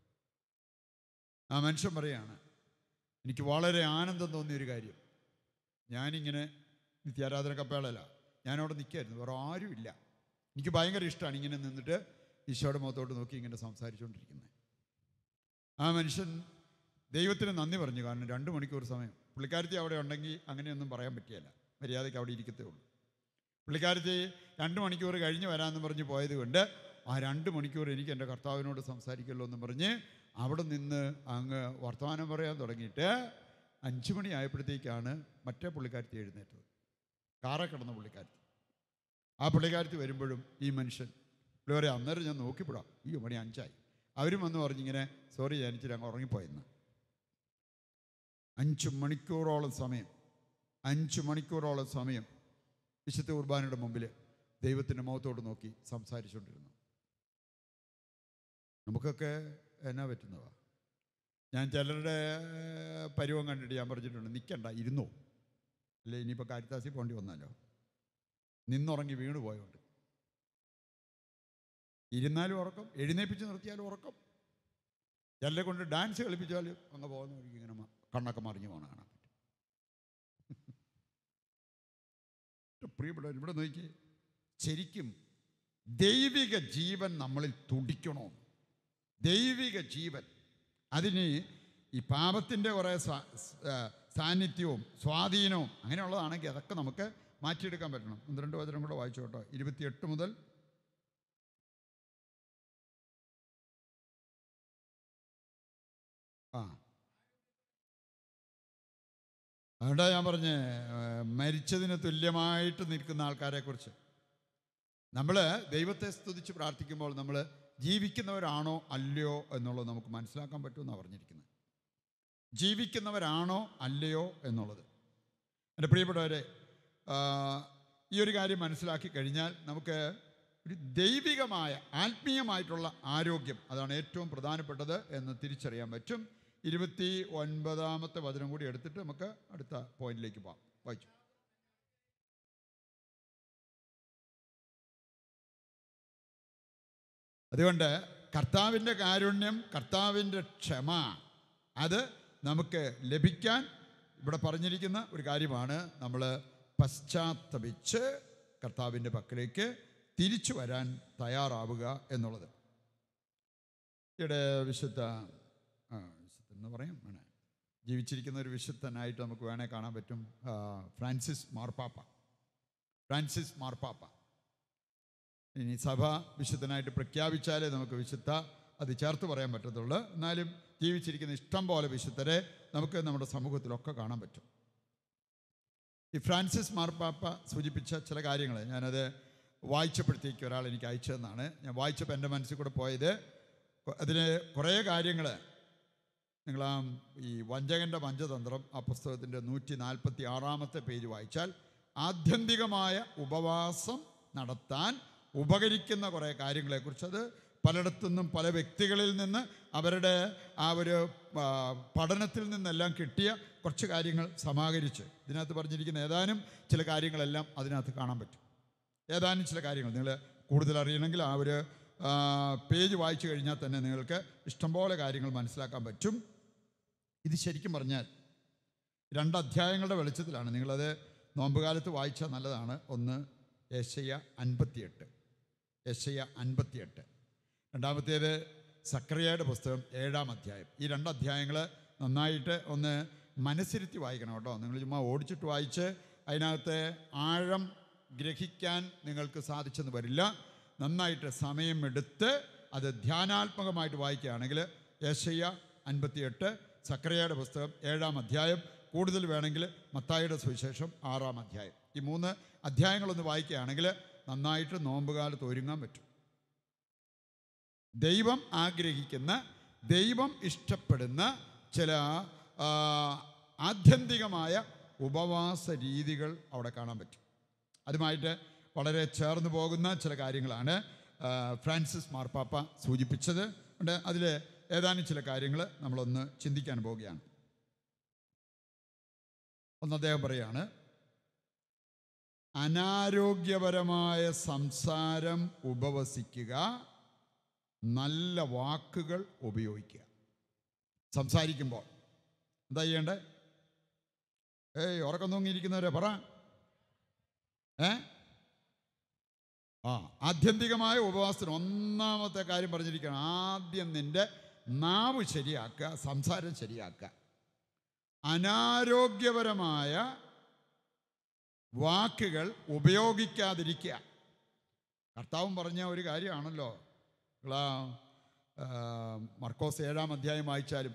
ആ മനുഷ്യൻ പറയാണ്, എനിക്ക് വളരെ ആനന്ദം തോന്നിയൊരു കാര്യം, ഞാനിങ്ങനെ നിത്യാരാധന കപ്പേളല്ല, ഞാനവിടെ നിൽക്കായിരുന്നു, വേറെ ആരുമില്ല. എനിക്ക് ഭയങ്കര ഇഷ്ടമാണ് ഇങ്ങനെ നിന്നിട്ട് ഈശോയുടെ മുഖത്തോട്ട് നോക്കി ഇങ്ങനെ സംസാരിച്ചുകൊണ്ടിരിക്കുന്നത്. ആ മനുഷ്യൻ ദൈവത്തിന് നന്ദി പറഞ്ഞു. കാരണം 2 മണിക്കൂർ സമയം പുള്ളിക്കാരത്തി അവിടെ ഉണ്ടെങ്കിൽ അങ്ങനെയൊന്നും പറയാൻ പറ്റിയല്ല, മര്യാദയ്ക്ക് അവിടെ ഇരിക്കത്തേ ഉള്ളൂ. പുള്ളിക്കാരത്തി 2 മണിക്കൂർ കഴിഞ്ഞ് വരാമെന്ന് പറഞ്ഞ് പോയത് കൊണ്ട് ആ 2 മണിക്കൂർ എനിക്ക് എൻ്റെ കർത്താവിനോട് സംസാരിക്കുമല്ലോ എന്ന് പറഞ്ഞ് അവിടെ നിന്ന് അങ്ങ് വർത്തമാനം പറയാൻ തുടങ്ങിയിട്ട് 5 മണി ആയപ്പോഴത്തേക്കാണ് മറ്റേ പുള്ളിക്കാരത്തി എഴുന്നേറ്റത്. കാറെ കിടന്ന പുള്ളിക്കാരത്തി. ആ പുള്ളിക്കാരത്തി വരുമ്പോഴും ഈ മനുഷ്യൻ പുള്ളി അന്നേരം ഞാൻ നോക്കിപ്പെടാം, ഈ മണി 5 ആയി. അവരും വന്ന് പറഞ്ഞിങ്ങനെ, സോറി ഞാനിച്ചിരി അങ്ങ് ഉറങ്ങിപ്പോയെന്ന്. 5 മണിക്കൂറോളം സമയം വിശുദ്ധ കുർബാനയുടെ മുമ്പിൽ ദൈവത്തിൻ്റെ മുഖത്തോട് നോക്കി സംസാരിച്ചുകൊണ്ടിരുന്നു. നമുക്കൊക്കെ എന്നാ പറ്റുന്നതാ? ഞാൻ ചിലരുടെ പരുവം കണ്ടിട്ട് ഞാൻ പറഞ്ഞിട്ടുണ്ട്, നിൽക്കണ്ട, ഇരുന്നോ, അല്ലേ ഇനിയിപ്പോൾ കാരിത്താസി പോണ്ടി വന്നാലോ. നിന്നുറങ്ങി വീണു പോയോണ്ട് ഇരുന്നാലും ഉറക്കം, എഴുന്നേപ്പിച്ച് നിർത്തിയാലും ഉറക്കം. ചിലരെ കൊണ്ട് ഡാൻസ് കളിപ്പിച്ചാലും അങ്ങ് പോകുന്ന വഴിക്ക് ഇങ്ങനെ കണ്ണൊക്കെ മറിഞ്ഞു പോകണം കാണാൻ പറ്റും. പ്രിയപ്പെട്ടവർ, ഇവിടെ നോക്കി, ശരിക്കും ദൈവിക ജീവൻ നമ്മളിൽ തുടിക്കണോ? ദൈവിക ജീവൻ. അതിന് ഈ പാപത്തിൻ്റെ കുറേ സാന്നിധ്യവും സ്വാധീനവും അങ്ങനെയുള്ളതാണെങ്കിൽ അതൊക്കെ നമുക്ക് മാറ്റിയെടുക്കാൻ പറ്റണം. 12 വചനം കൂടെ വായിച്ചു കേട്ടോ. 28 മുതൽ അതുകൊണ്ടാ ഞാൻ പറഞ്ഞ് മരിച്ചതിന് തുല്യമായിട്ട് നിൽക്കുന്ന ആൾക്കാരെക്കുറിച്ച്. നമ്മൾ ദൈവത്തെ സ്തുതിച്ച് പ്രാർത്ഥിക്കുമ്പോൾ നമ്മൾ ജീവിക്കുന്നവരാണോ അല്ലയോ എന്നുള്ളത് നമുക്ക് മനസ്സിലാക്കാൻ പറ്റുമെന്നാണ് പറഞ്ഞിരിക്കുന്നത്. ജീവിക്കുന്നവരാണോ അല്ലയോ എന്നുള്ളത്. എൻ്റെ പ്രിയപ്പെട്ടവരെ, ഈ ഒരു കാര്യം മനസ്സിലാക്കി കഴിഞ്ഞാൽ നമുക്ക് ഒരു ദൈവികമായ ആത്മീയമായിട്ടുള്ള ആരോഗ്യം, അതാണ് ഏറ്റവും പ്രധാനപ്പെട്ടത് എന്ന് തിരിച്ചറിയാൻ പറ്റും. 29-ാമത്തെ വചനം കൂടി എടുത്തിട്ട് നമുക്ക് അടുത്ത പോയിന്റിലേക്ക് പോകാം. വായിച്ചു. അതുകൊണ്ട് കർത്താവിൻ്റെ കാരുണ്യം, കർത്താവിൻ്റെ ക്ഷമ, അത് നമുക്ക് ലഭിക്കാൻ ഇവിടെ പറഞ്ഞിരിക്കുന്ന ഒരു കാര്യമാണ് നമ്മൾ പശ്ചാത്തപിച്ച് കർത്താവിൻ്റെ പക്കലേക്ക് തിരിച്ചു വരാൻ തയ്യാറാവുക എന്നുള്ളത്. ഇവിടെ വിശുദ്ധ എന്ന് പറയും വേണേ, ജീവിച്ചിരിക്കുന്ന ഒരു വിശുദ്ധനായിട്ട് നമുക്ക് വേണേൽ കാണാൻ പറ്റും. ഫ്രാൻസിസ് മാർപ്പാപ്പ. ഇനി സഭ വിശുദ്ധനായിട്ട് പ്രഖ്യാപിച്ചാലേ നമുക്ക് വിശുദ്ധ അത് ചേർത്ത് പറയാൻ പറ്റത്തുള്ളൂ. എന്നാലും ജീവിച്ചിരിക്കുന്ന ഇഷ്ടം പോലെ വിശുദ്ധരെ നമുക്ക് നമ്മുടെ സമൂഹത്തിലൊക്കെ കാണാൻ പറ്റും. ഈ ഫ്രാൻസിസ് മാർപ്പാപ്പ സൂചിപ്പിച്ച ചില കാര്യങ്ങൾ ഞാനത് വായിച്ചപ്പോഴത്തേക്ക് ഒരാൾ എനിക്ക് അയച്ചതെന്നാണ്. ഞാൻ വായിച്ചപ്പോൾ എൻ്റെ മനസ്സിൽ കൂടെ പോയത്, അതിന് കുറേ കാര്യങ്ങൾ നിങ്ങൾ ഈ വഞ്ചകൻ്റെ പഞ്ചതന്ത്രം ആ പുസ്തകത്തിൻ്റെ 146 പേജ് വായിച്ചാൽ ആത്യന്തികമായ ഉപവാസം നടത്താൻ ഉപകരിക്കുന്ന കുറേ കാര്യങ്ങളെക്കുറിച്ച്, അത് പലയിടത്തുനിന്നും പല വ്യക്തികളിൽ നിന്ന് അവരുടെ ആ ഒരു പഠനത്തിൽ നിന്നെല്ലാം കിട്ടിയ കുറച്ച് കാര്യങ്ങൾ സമാഹരിച്ച് ഇതിനകത്ത് പറഞ്ഞിരിക്കുന്ന ഏതാനും ചില കാര്യങ്ങളെല്ലാം അതിനകത്ത് കാണാൻ പറ്റും. ഏതാനും ചില കാര്യങ്ങൾ നിങ്ങൾ കൂടുതൽ അറിയണമെങ്കിൽ ആ ഒരു പേജ് വായിച്ചു കഴിഞ്ഞാൽ തന്നെ നിങ്ങൾക്ക് ഇഷ്ടംപോലെ കാര്യങ്ങൾ മനസ്സിലാക്കാൻ പറ്റും. ഇത് ശരിക്കും പറഞ്ഞാൽ 2 അധ്യായങ്ങളുടെ വെളിച്ചത്തിലാണ്. നിങ്ങളത് നോമ്പുകാലത്ത് വായിച്ചാൽ നല്ലതാണ്. ഒന്ന് യെശയ്യാ 58, രണ്ടാമത്തേത് സക്കറിയയുടെ പുസ്തകം 7-ാം അധ്യായം. ഈ 2 അധ്യായങ്ങൾ നന്നായിട്ട് ഒന്ന് മനസ്സിരുത്തി വായിക്കണം കേട്ടോ. നിങ്ങൾ ചുമ്മാ ഓടിച്ചിട്ട് വായിച്ച് അതിനകത്ത് ആഴം ഗ്രഹിക്കാൻ നിങ്ങൾക്ക് സാധിച്ചെന്ന് വരില്ല. നന്നായിട്ട് സമയമെടുത്ത് അത് ധ്യാനാത്മകമായിട്ട് വായിക്കുകയാണെങ്കിൽ യെശയ്യാ 58, സക്കറിയയുടെ പുസ്തകം 7-ാം അധ്യായം, കൂടുതൽ വേണമെങ്കിൽ മത്തായിയുടെ സുവിശേഷം 6-ാം അധ്യായം. ഈ 3 അധ്യായങ്ങളൊന്ന് വായിക്കുകയാണെങ്കിൽ നന്നായിട്ട് നോമ്പുകാലത്ത് ഒരുങ്ങാൻ പറ്റും. ദൈവം ആഗ്രഹിക്കുന്ന, ദൈവം ഇഷ്ടപ്പെടുന്ന ചില ആത്യന്തികമായ ഉപവാസ രീതികൾ അവിടെ കാണാൻ പറ്റും. അതുമായിട്ട് വളരെ ചേർന്ന് പോകുന്ന ചില കാര്യങ്ങളാണ് ഫ്രാൻസിസ് മാർപ്പാപ്പ സൂചിപ്പിച്ചത്. അതിൽ ഏതാനും ചില കാര്യങ്ങൾ നമ്മളൊന്ന് ചിന്തിക്കാൻ പോവുകയാണ്. ഒന്ന് അദ്ദേഹം പറയാണ്, അനാരോഗ്യപരമായ സംസാരം ഉപവസിക്കുക, നല്ല വാക്കുകൾ ഉപയോഗിക്കുക. സംസാരിക്കുമ്പോൾ എന്താ ചെയ്യേണ്ടേ? ഉറക്കം തൂങ്ങിയിരിക്കുന്നവരെ പറ. ആത്യന്തികമായ ഉപവാസത്തിന് ഒന്നാമത്തെ കാര്യം പറഞ്ഞിരിക്കുകയാണ്. ആദ്യം നിൻ്റെ നാവ് ശരിയാക്കുക, സംസാരം ശരിയാക്കുക. അനാരോഗ്യപരമായ വാക്കുകൾ ഉപയോഗിക്കാതിരിക്കുക. കർത്താവും പറഞ്ഞ ഒരു കാര്യമാണല്ലോ. മർക്കോസ് 7-ാം അധ്യായം വായിച്ചാലും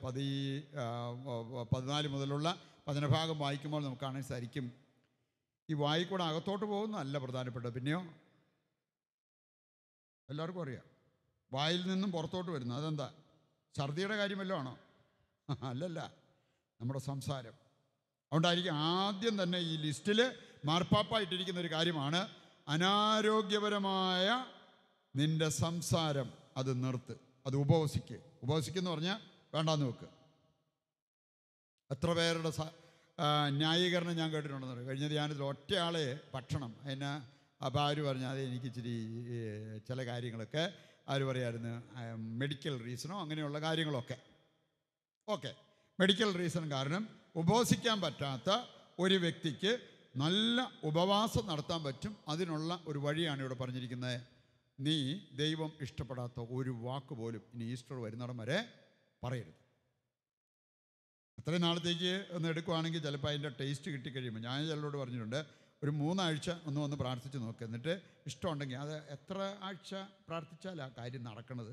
14 മുതലുള്ള വചനഭാഗം വായിക്കുമ്പോൾ നമുക്ക് കാണാൻ സാധിക്കും, ഈ വായിക്കൂടെ അകത്തോട്ട് പോകുന്നതല്ല പ്രധാനപ്പെട്ടത്. പിന്നെയോ എല്ലാവർക്കും അറിയാം, വായിൽ നിന്നും പുറത്തോട്ട് വരുന്നു. അതെന്താ? ഛർദിയുടെ കാര്യമല്ലോ ആണോ? അല്ലല്ല, നമ്മുടെ സംസാരം. അതുകൊണ്ടായിരിക്കും ആദ്യം തന്നെ ഈ ലിസ്റ്റിൽ മാർപ്പാപ്പായിട്ടിരിക്കുന്ന ഒരു കാര്യമാണ്, അനാരോഗ്യപരമായ നിൻ്റെ സംസാരം അത് നിർത്ത്, അത് ഉപവസിക്കെന്ന് പറഞ്ഞാൽ വേണ്ടാന്ന് വെക്ക്. എത്ര പേരുടെ ന്യായീകരണം ഞാൻ കേട്ടിട്ടുണ്ടെന്ന് പറയും. കഴിഞ്ഞ ധ്യാനത്തിൽ ഒറ്റയാളെ ഭക്ഷണം അതിന് അപ്പോൾ ആര് പറഞ്ഞാൽ അത് എനിക്ക് ഇച്ചിരി ചില കാര്യങ്ങളൊക്കെ ആര് പറയായിരുന്നു, മെഡിക്കൽ റീസണോ അങ്ങനെയുള്ള കാര്യങ്ങളൊക്കെ. ഓക്കെ, മെഡിക്കൽ റീസൺ കാരണം ഉപവസിക്കാൻ പറ്റാത്ത ഒരു വ്യക്തിക്ക് നല്ല ഉപവാസം നടത്താൻ പറ്റും. അതിനുള്ള ഒരു വഴിയാണ് ഇവിടെ പറഞ്ഞിരിക്കുന്നത്. നീ ദൈവം ഇഷ്ടപ്പെടാത്ത ഒരു വാക്ക് പോലും ഇനി ഈസ്റ്റർ വരുന്നിടം വരെ പറയരുത്. അത്രയും നാളത്തേക്ക് ഒന്ന് എടുക്കുവാണെങ്കിൽ ചിലപ്പോൾ അതിൻ്റെ ടേസ്റ്റ് കിട്ടിക്കഴിയുമ്പോൾ, ഞാൻ ചിലരോട് പറഞ്ഞിട്ടുണ്ട്, ഒരു 3 ആഴ്ച വന്ന് പ്രാർത്ഥിച്ച് നോക്കുക. എന്നിട്ട് ഇഷ്ടമുണ്ടെങ്കിൽ അത് എത്ര ആഴ്ച പ്രാർത്ഥിച്ചാൽ ആ കാര്യം നടക്കണത്?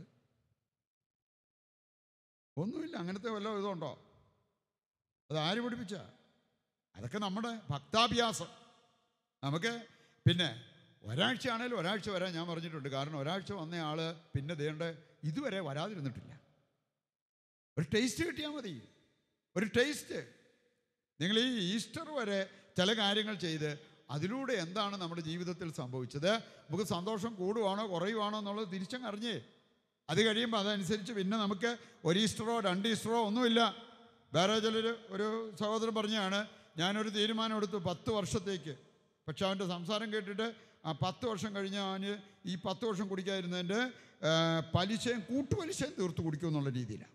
ഒന്നുമില്ല. അങ്ങനത്തെ വല്ല ഇതുണ്ടോ? അത് ആര് പഠിപ്പിച്ച? അതൊക്കെ നമ്മുടെ ഭക്താഭ്യാസം. നമുക്ക് പിന്നെ ഒരാഴ്ചയാണേലും ഒരാഴ്ച വരാൻ ഞാൻ പറഞ്ഞിട്ടുണ്ട്. കാരണം ഒരാഴ്ച വന്നയാൾ പിന്നെ ദേണ്ട ഇതുവരെ വരാതിരുന്നിട്ടില്ല. ഒരു ടേസ്റ്റ് കിട്ടിയാൽ മതി, ഒരു ടേസ്റ്റ്. നിങ്ങൾ ഈ ഈസ്റ്റർ വരെ ചില കാര്യങ്ങൾ ചെയ്ത് അതിലൂടെ എന്താണ് നമ്മുടെ ജീവിതത്തിൽ സംഭവിച്ചത്, നമുക്ക് സന്തോഷം കൂടുവാണോ കുറയുവാണോ എന്നുള്ളത് തിരിച്ചങ്ങ് അറിഞ്ഞേ. അത് കഴിയുമ്പോൾ അതനുസരിച്ച് പിന്നെ നമുക്ക് 1 ഈസ്റ്ററോ 2 ഈസ്റ്ററോ ഒന്നുമില്ല. വേറെ ചിലർ, ഒരു സഹോദരൻ പറഞ്ഞാണ്, ഞാനൊരു തീരുമാനം എടുത്തു 10 വർഷത്തേക്ക് പക്ഷെ അവൻ്റെ സംസാരം കേട്ടിട്ട് 10 വർഷം കഴിഞ്ഞ് അവന് ഈ 10 വർഷം കുടിക്കാതിരുന്നതിൻ്റെ പലിശയും കൂട്ടുപലിശയും തീർത്ത് കുടിക്കുമെന്നുള്ള രീതിയിലാണ്.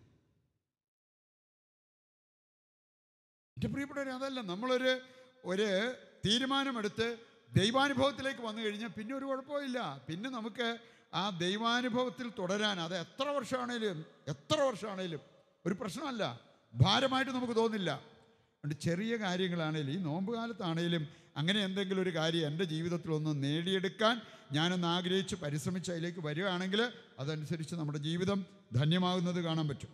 എൻ്റെ പ്രിയപ്പെട്ടവരെ, അതല്ല, നമ്മളൊരു തീരുമാനമെടുത്ത് ദൈവാനുഭവത്തിലേക്ക് വന്നു കഴിഞ്ഞാൽ പിന്നെ ഒരു കുഴപ്പമില്ല. പിന്നെ നമുക്ക് ആ ദൈവാനുഭവത്തിൽ തുടരാൻ അത് എത്ര വർഷമാണേലും ഒരു പ്രശ്നമല്ല, ഭാരമായിട്ട് നമുക്ക് തോന്നില്ല. അതുകൊണ്ട് ചെറിയ കാര്യങ്ങളാണേലും ഈ നോമ്പ് കാലത്താണേലും അങ്ങനെ എന്തെങ്കിലും ഒരു കാര്യം എൻ്റെ ജീവിതത്തിലൊന്ന് നേടിയെടുക്കാൻ ഞാനൊന്ന് ആഗ്രഹിച്ച് പരിശ്രമിച്ച് അതിലേക്ക് വരികയാണെങ്കിൽ അതനുസരിച്ച് നമ്മുടെ ജീവിതം ധന്യമാകുന്നത് കാണാൻ പറ്റും.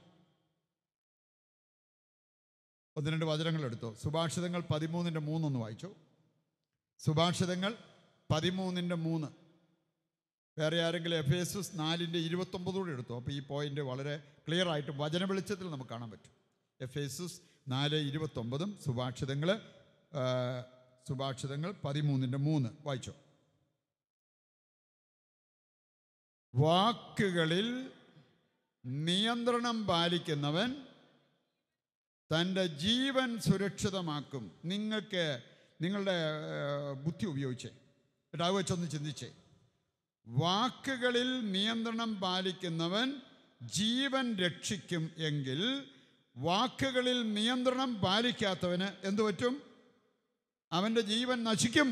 1-2 വചനങ്ങൾ എടുത്തോ. സുഭാഷിതങ്ങൾ 13:3 ഒന്ന് വായിച്ചോ. സുഭാഷിതങ്ങൾ 13:3. വേറെ ആരെങ്കിലും എഫേസസ് 4:29 കൂടെ എടുത്തോ. അപ്പോൾ ഈ പോയിന്റ് വളരെ ക്ലിയർ ആയിട്ടും വചന വെളിച്ചത്തിൽ നമുക്ക് കാണാൻ പറ്റും. എഫേസസ് 4:29 സുഭാഷിതങ്ങൾ 13:3 വായിച്ചോ. വാക്കുകളിൽ നിയന്ത്രണം പാലിക്കുന്നവൻ തൻ്റെ ജീവൻ സുരക്ഷിതമാക്കും. നിങ്ങളുടെ ബുദ്ധി ഉപയോഗിച്ചേ, എന്നിട്ട് അത് വെച്ചൊന്ന് ചിന്തിച്ചേ. വാക്കുകളിൽ നിയന്ത്രണം പാലിക്കുന്നവൻ ജീവൻ രക്ഷിക്കും എങ്കിൽ വാക്കുകളിൽ നിയന്ത്രണം പാലിക്കാത്തവന് എന്തു പറ്റും? അവൻ്റെ ജീവൻ നശിക്കും.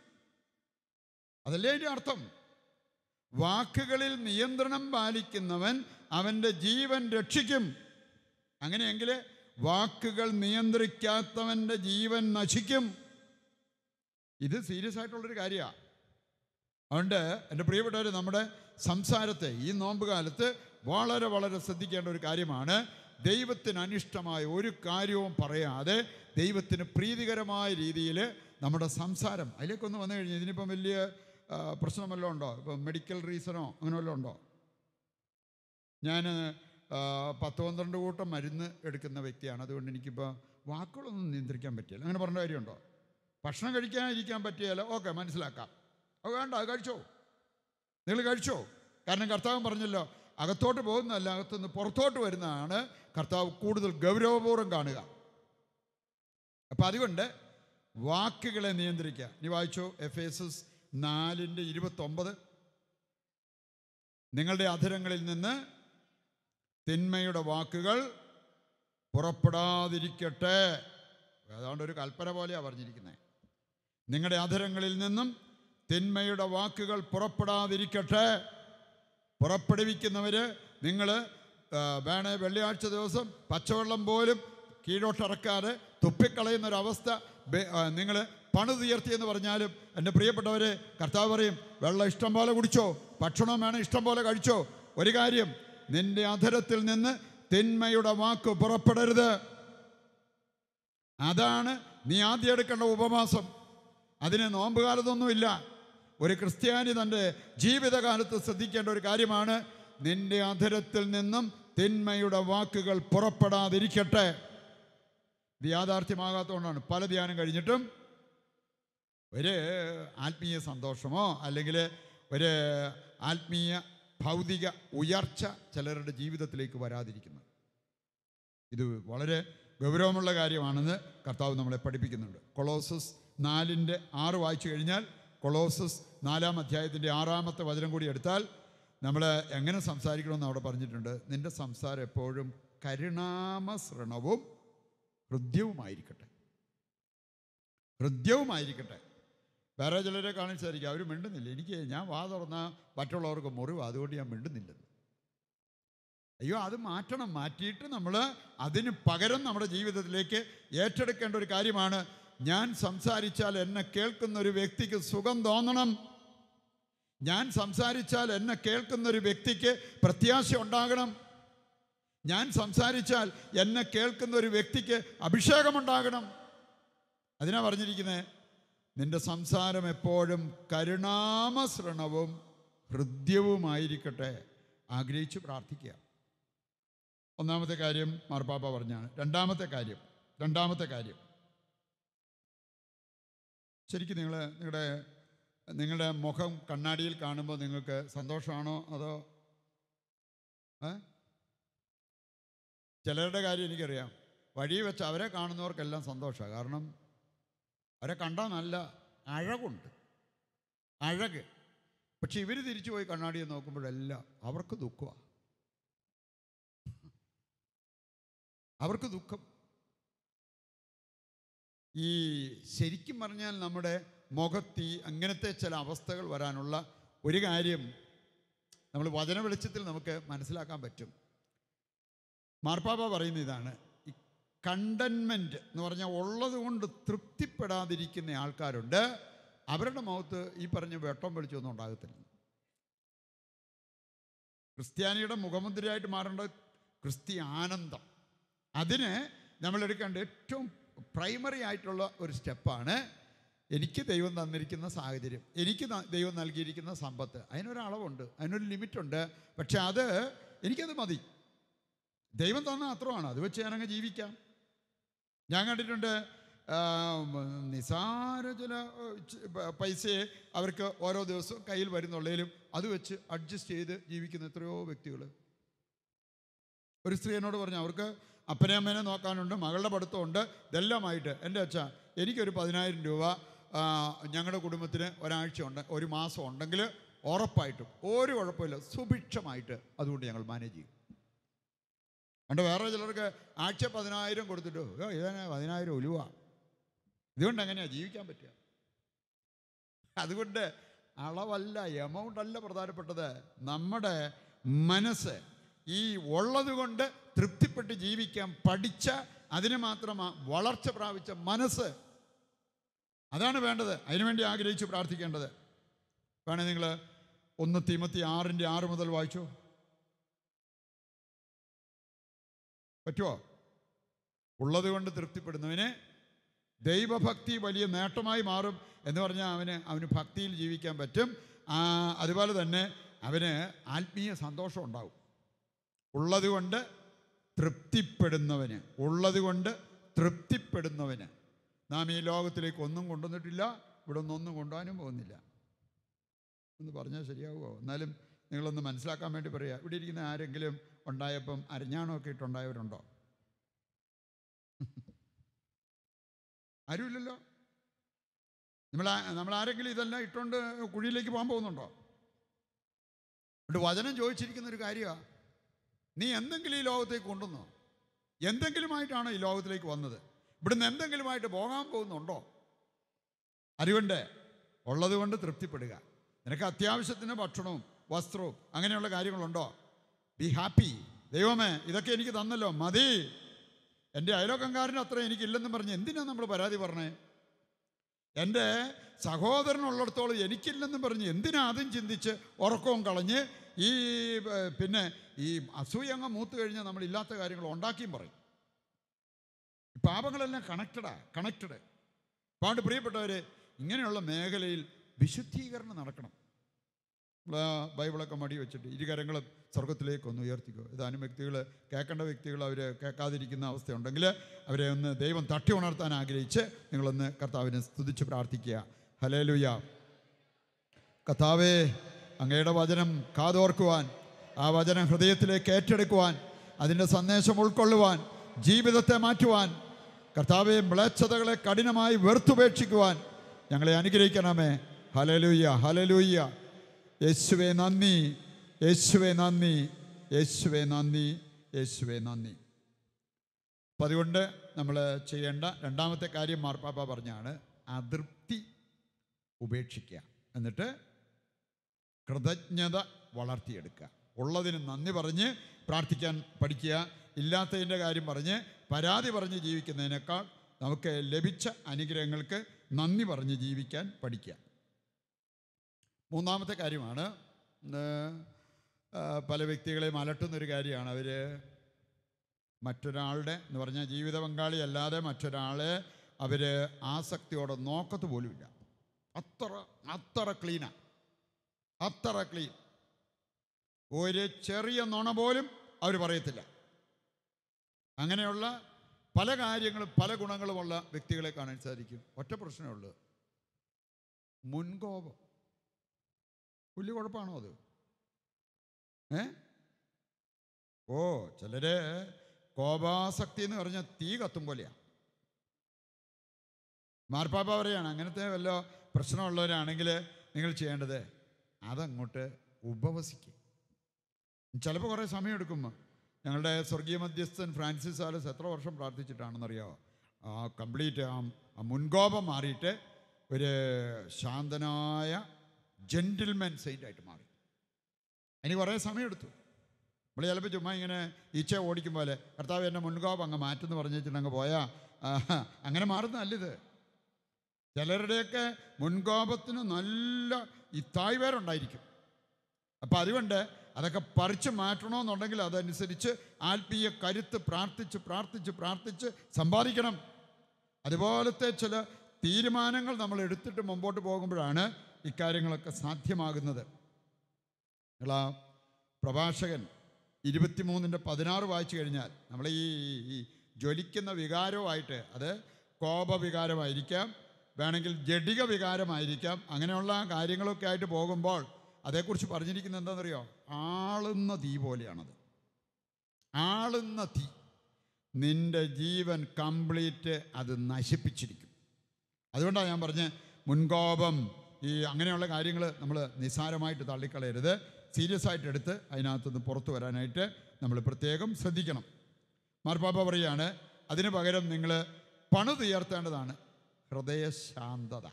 അതല്ലേ അതിൻ്റെ അർത്ഥം? വാക്കുകളിൽ നിയന്ത്രണം പാലിക്കുന്നവൻ അവൻ്റെ ജീവൻ രക്ഷിക്കും. അങ്ങനെയെങ്കിൽ വാക്കുകൾ നിയന്ത്രിക്കാത്തവൻ്റെ ജീവൻ നശിക്കും. ഇത് സീരിയസ് ആയിട്ടുള്ളൊരു കാര്യമാണ്. അതുകൊണ്ട് എൻ്റെ പ്രിയപ്പെട്ടവർ, നമ്മുടെ സംസാരത്തെ ഈ നോമ്പ് കാലത്ത് വളരെ വളരെ ശ്രദ്ധിക്കേണ്ട ഒരു കാര്യമാണ്. ദൈവത്തിന് അനിഷ്ടമായ ഒരു കാര്യവും പറയാതെ ദൈവത്തിന് പ്രീതികരമായ രീതിയിൽ നമ്മുടെ സംസാരം അതിലേക്കൊന്ന് വന്നു കഴിഞ്ഞാൽ ഇതിനിപ്പം വലിയ പ്രശ്നം വല്ലതും ഉണ്ടോ? ഇപ്പം മെഡിക്കൽ റീസണോ അങ്ങനെ വല്ലതും ഉണ്ടോ? ഞാൻ 10-12 കൂട്ടം മരുന്ന് എടുക്കുന്ന വ്യക്തിയാണ്. അതുകൊണ്ട് എനിക്കിപ്പോൾ വാക്കുകളൊന്നും നിയന്ത്രിക്കാൻ പറ്റില്ല. അങ്ങനെ പറഞ്ഞ കാര്യമുണ്ടോ? ഭക്ഷണം കഴിക്കാതിരിക്കാൻ പറ്റിയാൽ ഓക്കെ, മനസ്സിലാക്കാം. അത് വേണ്ട, അത് കഴിച്ചോ, നിങ്ങൾ കഴിച്ചോ. കാരണം കർത്താവ് പറഞ്ഞല്ലോ, അകത്തോട്ട് പോകുന്നതല്ല, അകത്തുനിന്ന് പുറത്തോട്ട് വരുന്നതാണ് കർത്താവ് കൂടുതൽ ഗൗരവപൂർവ്വം കാണുക. അപ്പം അതുകൊണ്ട് വാക്കുകളെ നിയന്ത്രിക്കുക. നീ വായിച്ചോ, എഫേസസ് 4:29. നിങ്ങളുടെ അധരങ്ങളിൽ നിന്ന് തിന്മയുടെ വാക്കുകൾ പുറപ്പെടാതിരിക്കട്ടെ. അതുകൊണ്ട് ഒരു കൽപ്പന പോലെയാണ് പറഞ്ഞിരിക്കുന്നത്. നിങ്ങളുടെ അധരങ്ങളിൽ നിന്നും തിന്മയുടെ വാക്കുകൾ പുറപ്പെടാതിരിക്കട്ടെ. പുറപ്പെടുവിക്കുന്നവർ നിങ്ങൾ വേണേ വെള്ളിയാഴ്ച ദിവസം പച്ചവെള്ളം പോലും കീഴോട്ടിറക്കാതെ തുപ്പിക്കളയുന്നൊരവസ്ഥ നിങ്ങൾ പണിതുയർത്തിയെന്ന് പറഞ്ഞാലും എൻ്റെ പ്രിയപ്പെട്ടവരെ, കർത്താവ് പറയും, വെള്ളം ഇഷ്ടം പോലെ കുടിച്ചോ, ഭക്ഷണം വേണം ഇഷ്ടം പോലെ കഴിച്ചോ. ഒരു കാര്യം, നിന്റെ അധരത്തിൽ നിന്ന് തിന്മയുടെ വാക്ക് പുറപ്പെടരുത്. അതാണ് നീ ആദ്യം എടുക്കേണ്ട ഉപവാസം. അതിന് നോമ്പ് കാലത്തൊന്നുമില്ല. ഒരു ക്രിസ്ത്യാനി തൻ്റെ ജീവിതകാലത്ത് ശ്രദ്ധിക്കേണ്ട ഒരു കാര്യമാണ്, നിന്റെ അധരത്തിൽ നിന്നും തിന്മയുടെ വാക്കുകൾ പുറപ്പെടാതിരിക്കട്ടെ. ഇത് യാഥാർത്ഥ്യമാകാത്തതുകൊണ്ടാണ് പല ധ്യാനം കഴിഞ്ഞിട്ടും ഒരു ആത്മീയ സന്തോഷമോ അല്ലെങ്കിൽ ഒരു ആത്മീയ ഭൗതിക ഉയർച്ച ചിലരുടെ ജീവിതത്തിലേക്ക് വരാതിരിക്കുന്നത്. ഇത് വളരെ ഗൗരവമുള്ള കാര്യമാണെന്ന് കർത്താവ് നമ്മളെ പഠിപ്പിക്കുന്നുണ്ട്. കൊളോസസ് 4:6 വായിച്ചു കഴിഞ്ഞാൽ, കൊളോസസ് 4-ാം അധ്യായത്തിൻ്റെ 6-ാമത്തെ വചനം കൂടി എടുത്താൽ നമ്മൾ എങ്ങനെ സംസാരിക്കണമെന്ന് അവിടെ പറഞ്ഞിട്ടുണ്ട്. നിൻ്റെ സംസാരം എപ്പോഴും കരുണാമസൃണവും ഹൃദ്യവുമായിരിക്കട്ടെ. ഹൃദ്യവുമായിരിക്കട്ടെ. വേറെ ചിലരെ കാണിച്ചായിരിക്കും അവർ മിണ്ടുന്നില്ല. ഞാൻ വാ തുറന്നാൽ മറ്റുള്ളവർക്ക് മുറിവ്, അതുകൊണ്ട് ഞാൻ മിണ്ടുന്നില്ലെന്ന്. അയ്യോ, അത് മാറ്റണം. മാറ്റിയിട്ട് നമ്മൾ അതിന് പകരം നമ്മുടെ ജീവിതത്തിലേക്ക് ഏറ്റെടുക്കേണ്ട ഒരു കാര്യമാണ്, ഞാൻ സംസാരിച്ചാൽ എന്നെ കേൾക്കുന്ന ഒരു വ്യക്തിക്ക് സുഖം തോന്നണം. ഞാൻ സംസാരിച്ചാൽ എന്നെ കേൾക്കുന്ന ഒരു വ്യക്തിക്ക് പ്രത്യാശ ഉണ്ടാകണം. ഞാൻ സംസാരിച്ചാൽ എന്നെ കേൾക്കുന്ന ഒരു വ്യക്തിക്ക് അഭിഷേകമുണ്ടാകണം. അതിനാ പറഞ്ഞിരിക്കുന്നത്, നിന്റെ സംസാരം എപ്പോഴും കരുണാമസൃണവും ഹൃദ്യവുമായിരിക്കട്ടെ. ആഗ്രഹിച്ച് പ്രാർത്ഥിക്കുക. ഒന്നാമത്തെ കാര്യം മാർപ്പാപ്പ പറഞ്ഞാണ്. രണ്ടാമത്തെ കാര്യം ശരിക്കും നിങ്ങളുടെ മുഖം കണ്ണാടിയിൽ കാണുമ്പോൾ നിങ്ങൾക്ക് സന്തോഷമാണോ അതോ ചിലരുടെ കാര്യം എനിക്കറിയാം. വഴി വെച്ച് അവരെ കാണുന്നവർക്കെല്ലാം സന്തോഷമാണ്. കാരണം അവരെ കണ്ടാൽ നല്ല അഴകുണ്ട്, അഴക്. പക്ഷെ ഇവർ തിരിച്ചു പോയി കണ്ണാടിയെ നോക്കുമ്പോഴെല്ലാം അവർക്ക് ദുഃഖമാണ്, അവർക്ക് ദുഃഖം. ഈ ശരിക്കും പറഞ്ഞാൽ നമ്മുടെ മുഖത്തി അങ്ങനത്തെ ചില അവസ്ഥകൾ വരാനുള്ള ഒരു കാര്യം നമ്മൾ വചന വെളിച്ചത്തിൽ നമുക്ക് മനസ്സിലാക്കാൻ പറ്റും. മാർപ്പാപ്പ പറയുന്ന ഇതാണ്, ഈ കണ്ടൻമെൻറ്റ് എന്ന് പറഞ്ഞാൽ ഉള്ളത് കൊണ്ട് തൃപ്തിപ്പെടാതിരിക്കുന്ന ആൾക്കാരുണ്ട്. അവരുടെ മുഖത്ത് ഈ പറഞ്ഞ വെട്ടം വെളിച്ചൊന്നും ഉണ്ടാകത്തില്ല. ക്രിസ്ത്യാനിയുടെ മുഖമുദ്രയായിട്ട് മാറേണ്ട ക്രിസ്ത്യ ആനന്ദം. അതിന് നമ്മളെടുക്കേണ്ട ഏറ്റവും പ്രൈമറി ആയിട്ടുള്ള ഒരു സ്റ്റെപ്പാണ് എനിക്ക് ദൈവം തന്നിരിക്കുന്ന സാഹചര്യം, എനിക്ക് ദൈവം നൽകിയിരിക്കുന്ന സമ്പത്ത്. അതിനൊരളവുണ്ട്, അതിനൊരു ലിമിറ്റുണ്ട്. പക്ഷെ എനിക്കത് മതി. ദൈവം തന്ന അത്രമാണ്, അത് വെച്ച് ഞാനങ്ങ് ജീവിക്കാം. ഞാൻ കണ്ടിട്ടുണ്ട് നിസാര ചില പൈസയെ അവർക്ക് ഓരോ ദിവസവും കയ്യിൽ വരുന്നുള്ളതിലും അത് വെച്ച് അഡ്ജസ്റ്റ് ചെയ്ത് ജീവിക്കുന്ന എത്രയോ വ്യക്തികൾ. ഒരു സ്ത്രീ എന്നോട് പറഞ്ഞു, അവർക്ക് അപ്പനെ അമ്മേനെ നോക്കാനുണ്ട്, മകളുടെ പഠിത്തമുണ്ട്, ഇതെല്ലാമായിട്ട് എൻ്റെ അച്ഛാ എനിക്കൊരു 10,000 രൂപ ഞങ്ങളുടെ കുടുംബത്തിന് ഒരു മാസം ഉണ്ടെങ്കിൽ ഉറപ്പായിട്ടും ഒരു കുഴപ്പമില്ല, സുഭിക്ഷമായിട്ട് അതുകൊണ്ട് ഞങ്ങൾ മാനേജ് ചെയ്യും. അതുകൊണ്ട് വേറെ ചിലർക്ക് ആഴ്ച 10,000 കൊടുത്തിട്ട് ഇതന്നെ 10,000 ഉലുവ, ഇതുകൊണ്ട് എങ്ങനെയാണ് ജീവിക്കാൻ പറ്റുക? അതുകൊണ്ട് അളവല്ല, എമൗണ്ട് അല്ല പ്രധാനപ്പെട്ടത്. നമ്മുടെ മനസ്സ് ഈ ഉള്ളത് കൊണ്ട് തൃപ്തിപ്പെട്ട് ജീവിക്കാൻ പഠിച്ച, അതിന് മാത്രം വളർച്ച പ്രാപിച്ച മനസ്സ്, അതാണ് വേണ്ടത്. അതിനുവേണ്ടി ആഗ്രഹിച്ച് പ്രാർത്ഥിക്കേണ്ടത്. വേണേ നിങ്ങൾ 1 തീമോത്തി 6:6 മുതൽ വായിച്ചോ. പറ്റുമോ? ഉള്ളത് കൊണ്ട് തൃപ്തിപ്പെടുന്നവന് ദൈവഭക്തി വലിയ നേട്ടമായി മാറും എന്ന് പറഞ്ഞാൽ അവന് ഭക്തിയിൽ ജീവിക്കാൻ പറ്റും. അതുപോലെ തന്നെ അവന് ആത്മീയ സന്തോഷം ഉണ്ടാവും. ഉള്ളത് കൊണ്ട് തൃപ്തിപ്പെടുന്നവന് നാം ഈ ലോകത്തിലേക്ക് ഒന്നും കൊണ്ടുവന്നിട്ടില്ല, ഇവിടെ ഒന്നും കൊണ്ടുപോകാനും പോകുന്നില്ല എന്ന് പറഞ്ഞാൽ ശരിയാവുമോ? എന്നാലും നിങ്ങളൊന്ന് മനസ്സിലാക്കാൻ വേണ്ടി പറയുക. ഇവിടെ ഇരിക്കുന്ന ആരെങ്കിലും ഉണ്ടായപ്പം അരഞ്ഞാണമൊക്കെ ഇട്ടുണ്ടായവരുണ്ടോ? ആരുമില്ലല്ലോ. നമ്മളാരെങ്കിലും ഇതെല്ലാം ഇട്ടുകൊണ്ട് കുഴിയിലേക്ക് പോകാൻ പോകുന്നുണ്ടോ? അതുകൊണ്ട് വചനം ചോദിച്ചിരിക്കുന്ന ഒരു കാര്യമാണ്, നീ എന്തെങ്കിലും ഈ ലോകത്തേക്ക് കൊണ്ടുവന്നോ? എന്തെങ്കിലുമായിട്ടാണോ ഈ ലോകത്തിലേക്ക് വന്നത്? ഇവിടുന്ന് എന്തെങ്കിലുമായിട്ട് പോകാൻ പോകുന്നുണ്ടോ? അതുകൊണ്ട് ഉള്ളത് കൊണ്ട് തൃപ്തിപ്പെടുക. നിനക്ക് അത്യാവശ്യത്തിന് ഭക്ഷണവും വസ്ത്രവും അങ്ങനെയുള്ള കാര്യങ്ങളുണ്ടോ? Be happy. ദൈവമേ ഇതൊക്കെ എനിക്ക് തന്നല്ലോ, മതി. എൻ്റെ അയലോക്കംകാരന് അത്ര എനിക്കില്ലെന്നും പറഞ്ഞ് എന്തിനാണ് നമ്മൾ പരാതി പറഞ്ഞേ? എൻ്റെ സഹോദരനുള്ളിടത്തോളം എനിക്കില്ലെന്നും പറഞ്ഞ് എന്തിനാ അതും ചിന്തിച്ച് ഉറക്കവും കളഞ്ഞ് പിന്നെ ഈ അസൂയ അങ്ങ് മൂത്ത് കഴിഞ്ഞാൽ നമ്മൾ ഇല്ലാത്ത കാര്യങ്ങൾ ഉണ്ടാക്കിയും പറയും. പാപങ്ങളെല്ലാം കണക്റ്റഡ്. അതുകൊണ്ട് പ്രിയപ്പെട്ടവരെ, ഇങ്ങനെയുള്ള മേഖലയിൽ വിശുദ്ധീകരണം നടക്കണം. ബൈബിളൊക്കെ മടി വെച്ചിട്ട് ഇരുകരങ്ങളും സ്വർഗത്തിലേക്കൊന്ന് ഉയർത്തിക്കോ. ഏതാനും വ്യക്തികൾ, കേൾക്കേണ്ട വ്യക്തികൾ അവർ കേൾക്കാതിരിക്കുന്ന അവസ്ഥയുണ്ടെങ്കിൽ അവരെ ഒന്ന് ദൈവം തട്ടി ഉണർത്താൻ ആഗ്രഹിച്ച് നിങ്ങളൊന്ന് കർത്താവിനെ സ്തുതിച്ച് പ്രാർത്ഥിക്കുക. ഹല്ലേലൂയ. കർത്താവേ, അങ്ങയുടെ വചനം കാതോർക്കുവാൻ, ആ വചനം ഹൃദയത്തിലേക്ക് ഏറ്റെടുക്കുവാൻ, അതിൻ്റെ സന്ദേശം ഉൾക്കൊള്ളുവാൻ, ജീവിതത്തെ മാറ്റുവാൻ, കർത്താവെ മ്ലേച്ഛതകളെ കഠിനമായി വെറുത്തുപേക്ഷിക്കുവാൻ ഞങ്ങളെ അനുഗ്രഹിക്കണമേ. ഹല്ലേലൂയ, ഹല്ലേലൂയ. യേശുവേ നന്ദി, യേശുവേ നന്ദി, യേശുവേ നന്ദി, യേശുവേ നന്ദി. അപ്പം അതുകൊണ്ട് നമ്മൾ ചെയ്യേണ്ട രണ്ടാമത്തെ കാര്യം മാർപ്പാപ്പ പറഞ്ഞാണ് അതൃപ്തി ഉപേക്ഷിക്കുക, എന്നിട്ട് കൃതജ്ഞത വളർത്തിയെടുക്കുക. ഉള്ളതിന് നന്ദി പറഞ്ഞ് പ്രാർത്ഥിക്കാൻ പഠിക്കുക. ഇല്ലാത്തതിൻ്റെ കാര്യം പറഞ്ഞ് പരാതി പറഞ്ഞ് ജീവിക്കുന്നതിനേക്കാൾ നമുക്ക് ലഭിച്ച അനുഗ്രഹങ്ങൾക്ക് നന്ദി പറഞ്ഞ് ജീവിക്കാൻ പഠിക്കുക. മൂന്നാമത്തെ കാര്യമാണ്, പല വ്യക്തികളെയും അലട്ടുന്നൊരു കാര്യമാണ്, അവർ മറ്റൊരാളുടെ എന്ന് പറഞ്ഞാൽ ജീവിത പങ്കാളി അല്ലാതെ മറ്റൊരാളെ അവർ ആസക്തിയോടെ നോക്കത്ത് പോലുമില്ല. അത്ര ക്ലീനാണ്, അത്ര ക്ലീൻ. ഒരു ചെറിയ നുണ പോലും അവർ പറയത്തില്ല. അങ്ങനെയുള്ള പല കാര്യങ്ങളും പല ഗുണങ്ങളുമുള്ള വ്യക്തികളെ കാണാൻ സാധിക്കും. ഒറ്റ പ്രശ്നമേ ഉള്ളൂ, മുൻകോപം. വലിയ കുഴപ്പമാണോ അത്? ചിലര് കോപാസക്തി എന്ന് പറഞ്ഞാൽ തീ കത്തും പോലെയാണ്. മാർപ്പാപ്പ പറയാണ് അങ്ങനത്തെ വല്ല പ്രശ്നമുള്ളവരാണെങ്കിൽ നിങ്ങൾ ചെയ്യേണ്ടത് അതങ്ങോട്ട് ഉപവസിക്കുക. ചിലപ്പോൾ കുറേ സമയമെടുക്കും. ഞങ്ങളുടെ സ്വർഗീയ മധ്യസ്ഥൻ ഫ്രാൻസിസ് സാലസ് എത്ര വർഷം പ്രാർത്ഥിച്ചിട്ടാണെന്നറിയാമോ? കംപ്ലീറ്റ് ആ മുൻകോപം മാറിയിട്ട് ഒരു ശാന്തനായ ജെൻറ്റിൽമാൻ സെയിൻ്റായിട്ട് മാറി. എനിക്ക് കുറേ സമയമെടുത്തു. നമ്മൾ ചിലപ്പോൾ ചുമ്മാ ഇങ്ങനെ ഈച്ച ഓടിക്കും പോലെ കർത്താവ് എന്നെ മുൻകോപം അങ്ങ് മാറ്റുമെന്ന് പറഞ്ഞു വെച്ചിട്ടുണ്ടെങ്കിൽ പോയാൽ അങ്ങനെ മാറുന്നതല്ലിത്. ചിലരുടെയൊക്കെ മുൻകോപത്തിന് നല്ല ഇത്തായ്വേരുണ്ടായിരിക്കും. അപ്പം അതുകൊണ്ട് അതൊക്കെ പറിച്ച് മാറ്റണമെന്നുണ്ടെങ്കിൽ അതനുസരിച്ച് ആത്മീയ കരുത്ത് പ്രാർത്ഥിച്ച് പ്രാർത്ഥിച്ച് പ്രാർത്ഥിച്ച് സമ്പാദിക്കണം. അതുപോലത്തെ ചില തീരുമാനങ്ങൾ നമ്മൾ എടുത്തിട്ട് മുമ്പോട്ട് പോകുമ്പോഴാണ് ഇക്കാര്യങ്ങളൊക്കെ സാധ്യമാകുന്നത്. നിങ്ങളാ പ്രഭാഷകൻ 23:16 വായിച്ചു കഴിഞ്ഞാൽ നമ്മൾ ഈ ജ്വലിക്കുന്ന വികാരവുമായിട്ട്, അത് കോപവികാരമായിരിക്കാം, വേണമെങ്കിൽ ജഡിക വികാരമായിരിക്കാം, അങ്ങനെയുള്ള കാര്യങ്ങളൊക്കെ ആയിട്ട് പോകുമ്പോൾ അതേക്കുറിച്ച് പറഞ്ഞിരിക്കുന്നത് എന്താണെന്നറിയോ? ആളുന്ന തീ പോലെയാണത്. ആളുന്ന തീ നിൻ്റെ ജീവൻ കംപ്ലീറ്റ് അത് നശിപ്പിച്ചിരിക്കും. അതുകൊണ്ടാണ് ഞാൻ പറഞ്ഞ് മുൻകോപം അങ്ങനെയുള്ള കാര്യങ്ങൾ നമ്മൾ നിസ്സാരമായിട്ട് തള്ളിക്കളയരുത്. സീരിയസ് ആയിട്ട് എടുത്ത് അതിനകത്തുനിന്ന് പുറത്തു വരാനായിട്ട് നമ്മൾ പ്രത്യേകം ശ്രദ്ധിക്കണം. മാർപ്പാപ്പ പറയുകയാണ് അതിന് പകരം നിങ്ങൾ പണിതുയർത്തേണ്ടതാണ് ഹൃദയശാന്തത.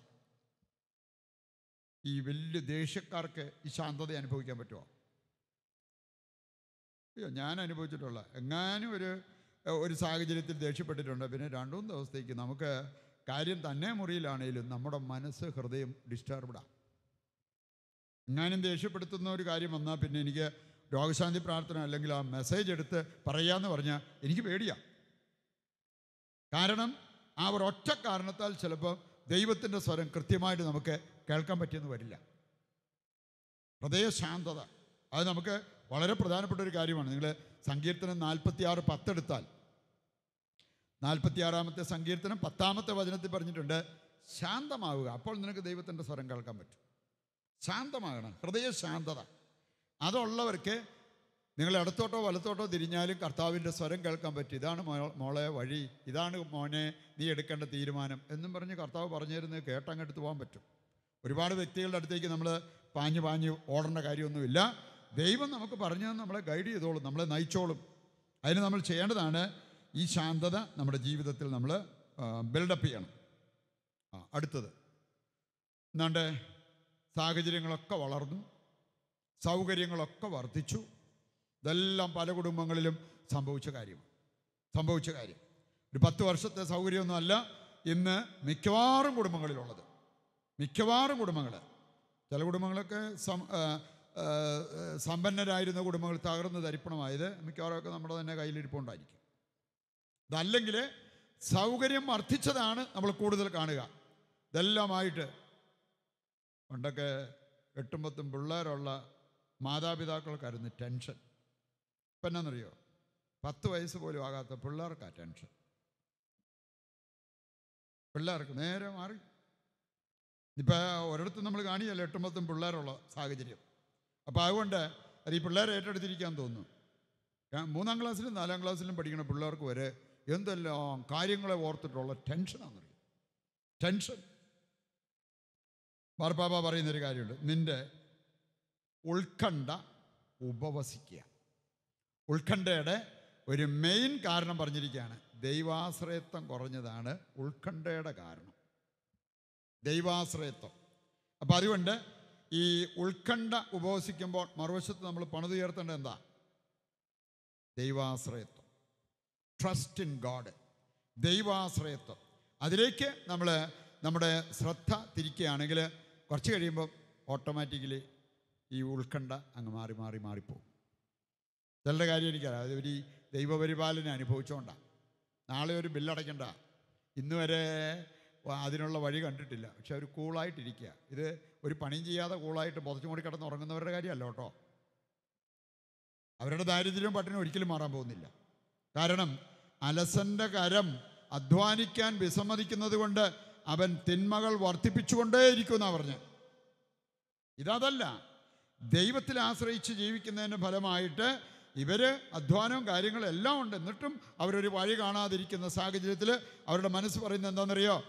ഈ വലിയ ദേഷ്യക്കാർക്ക് ഈ ശാന്തത അനുഭവിക്കാൻ പറ്റുമോ? അയ്യോ, ഞാൻ അനുഭവിച്ചിട്ടുള്ള എങ്ങാനും ഒരു സാഹചര്യത്തിൽ ദേഷ്യപ്പെട്ടിട്ടുണ്ട്. പിന്നെ 2-3 ദിവസത്തേക്ക് നമുക്ക് കാര്യം തന്നെ മുറിയിലാണേലും നമ്മുടെ മനസ്സ് ഹൃദയം ഡിസ്റ്റർബ്ഡാണ്. എങ്ങാനും ദേഷ്യപ്പെടുത്തുന്ന ഒരു കാര്യം വന്നാൽ പിന്നെ എനിക്ക് രോഗശാന്തി പ്രാർത്ഥന അല്ലെങ്കിൽ ആ മെസ്സേജ് എടുത്ത് പറയാമെന്ന് പറഞ്ഞാൽ എനിക്ക് പേടിയാണ്. കാരണം ആ ഒരൊറ്റ കാരണത്താൽ ചിലപ്പോൾ ദൈവത്തിൻ്റെ സ്വരം കൃത്യമായിട്ട് നമുക്ക് കേൾക്കാൻ പറ്റിയെന്ന് വരില്ല. ഹൃദയശാന്തത അത് നമുക്ക് വളരെ പ്രധാനപ്പെട്ട ഒരു കാര്യമാണ്. നിങ്ങൾ സങ്കീർത്തനം 46:10 എടുത്താൽ 46-ാമത്തെ സങ്കീർത്തനം 10-ാമത്തെ വചനത്തിൽ പറഞ്ഞിട്ടുണ്ട്, ശാന്തമാവുക, അപ്പോൾ നിനക്ക് ദൈവത്തിൻ്റെ സ്വരം കേൾക്കാൻ പറ്റും. ശാന്തമാകണം, ഹൃദയശാന്തത അതുള്ളവർക്ക് നിങ്ങൾ ഇടത്തോട്ടോ വലത്തോട്ടോ തിരിഞ്ഞാലും കർത്താവിൻ്റെ സ്വരം കേൾക്കാൻ പറ്റും. ഇതാണ് മോളെ വഴി, ഇതാണ് മോനെ നീ എടുക്കേണ്ട തീരുമാനം എന്നും പറഞ്ഞ് കർത്താവ് പറഞ്ഞു തരുന്നത് കേട്ടങ്ങെടുത്ത് പോകാൻ പറ്റും. ഒരുപാട് വ്യക്തികളുടെ അടുത്തേക്ക് നമ്മൾ പാഞ്ഞ് ഓടേണ്ട കാര്യമൊന്നുമില്ല. ദൈവം നമുക്ക് പറഞ്ഞു തന്ന് നമ്മളെ ഗൈഡ് ചെയ്തോളും, നമ്മളെ നയിച്ചോളും. അതിന് നമ്മൾ ചെയ്യേണ്ടതാണ് ഈ ശാന്തത നമ്മുടെ ജീവിതത്തിൽ നമ്മൾ ബിൽഡപ്പ് ചെയ്യണം. അടുത്തത് എന്നാണ്ട് സാഹചര്യങ്ങളൊക്കെ വളർന്നു, സൗകര്യങ്ങളൊക്കെ വർദ്ധിച്ചു. ഇതെല്ലാം പല കുടുംബങ്ങളിലും സംഭവിച്ച കാര്യം. ഒരു 10 വർഷത്തെ സൗകര്യമൊന്നുമല്ല ഇന്ന് മിക്കവാറും കുടുംബങ്ങളിലുള്ളത്. മിക്കവാറും കുടുംബങ്ങൾ, ചില കുടുംബങ്ങളൊക്കെ സമ്പന്നരായിരുന്ന കുടുംബങ്ങൾ തകർന്ന് തരിപ്പണമായത് മിക്കവാറുമൊക്കെ നമ്മുടെ തന്നെ കയ്യിലിരിപ്പുണ്ടായിരിക്കും. അതല്ലെങ്കിൽ സൗകര്യം വർദ്ധിച്ചതാണ് നമ്മൾ കൂടുതൽ കാണുക. ഇതെല്ലാമായിട്ട് പണ്ടൊക്കെ 8-10 പിള്ളേരുള്ള മാതാപിതാക്കൾക്കായിരുന്നു ടെൻഷൻ. ഇപ്പം എന്നാണെന്നറിയോ? 10 വയസ്സ് പോലും ആകാത്ത പിള്ളേർക്കാണ് ടെൻഷൻ. പിള്ളേർക്ക് നേരെ മാറി. ഇപ്പം ഒരിടത്തും നമ്മൾ കാണിയല്ലോ 8-10 പിള്ളേരുള്ള സാഹചര്യം. അപ്പോൾ അതുകൊണ്ട് അത് ഈ പിള്ളേരെ ഏറ്റെടുത്തിരിക്കാൻ തോന്നുന്നു. 3-ാം ക്ലാസ്സിലും 4-ാം ക്ലാസ്സിലും പഠിക്കുന്ന പിള്ളേർക്ക് വരെ എന്തെല്ലാം കാര്യങ്ങളെ ഓർത്തിട്ടുള്ള ടെൻഷനാണെന്നറിയാം. ടെൻഷൻ. മാർപ്പാപ്പ പറയുന്നൊരു കാര്യമുണ്ട്, നിൻ്റെ ഉത്കണ്ഠ ഉപവസിക്കുക. ഉത്കണ്ഠയുടെ ഒരു മെയിൻ കാരണം പറഞ്ഞിരിക്കുകയാണ്, ദൈവാശ്രയത്വം കുറഞ്ഞതാണ് ഉത്കണ്ഠയുടെ കാരണം. ദൈവാശ്രയത്വം. അപ്പം അതുകൊണ്ട് ഈ ഉത്കണ്ഠ ഉപവസിക്കുമ്പോൾ മറുവശത്ത് നമ്മൾ പണിതുയർത്തേണ്ടത് എന്താ? ദൈവാശ്രയത്വം. Trust in God. ദൈവാശ്രയത്വം. അതിലേക്ക് നമ്മൾ നമ്മുടെ ശ്രദ്ധ തിരിക്കുകയാണെങ്കിൽ കുറച്ച് കഴിയുമ്പോൾ ഓട്ടോമാറ്റിക്കലി ഈ ഉത്കണ്ഠ അങ്ങ് മാറിപ്പോകും. ചിലരുടെ കാര്യം എനിക്കറിയാം, അത് ഒരു ദൈവപരിപാലന അനുഭവിച്ചുകൊണ്ടാണ്. നാളെ ഒരു ബില്ലടയ്ക്കണ്ട, ഇന്ന് വരെ അതിനുള്ള വഴി കണ്ടിട്ടില്ല, പക്ഷെ അവർ കൂളായിട്ടിരിക്കുക. ഇത് ഒരു പണിയും ചെയ്യാതെ കൂളായിട്ട് പുതച്ചു മൂടി കിടന്ന് ഉറങ്ങുന്നവരുടെ കാര്യമല്ല കേട്ടോ. അവരുടെ ദാരിദ്ര്യവും പട്ടിണി ഒരിക്കലും മാറാൻ പോകുന്നില്ല. കാരണം അലസന്റെ കരം അധ്വാനിക്കാൻ വിസമ്മതിക്കുന്നത് കൊണ്ട് അവൻ തിന്മകൾ വർദ്ധിപ്പിച്ചുകൊണ്ടേയിരിക്കുമെന്നാണ് പറഞ്ഞത്. ഇതല്ല, ദൈവത്തിൽ ആശ്രയിച്ച് ജീവിക്കുന്നതിൻ്റെ ഫലമായിട്ട് ഇവർ അധ്വാനവും കാര്യങ്ങളും എല്ലാം ഉണ്ട്. എന്നിട്ടും അവരൊരു വഴി കാണാതിരിക്കുന്ന സാഹചര്യത്തിൽ അവരുടെ മനസ്സ് പറയുന്നത് എന്താണെന്നറിയോ?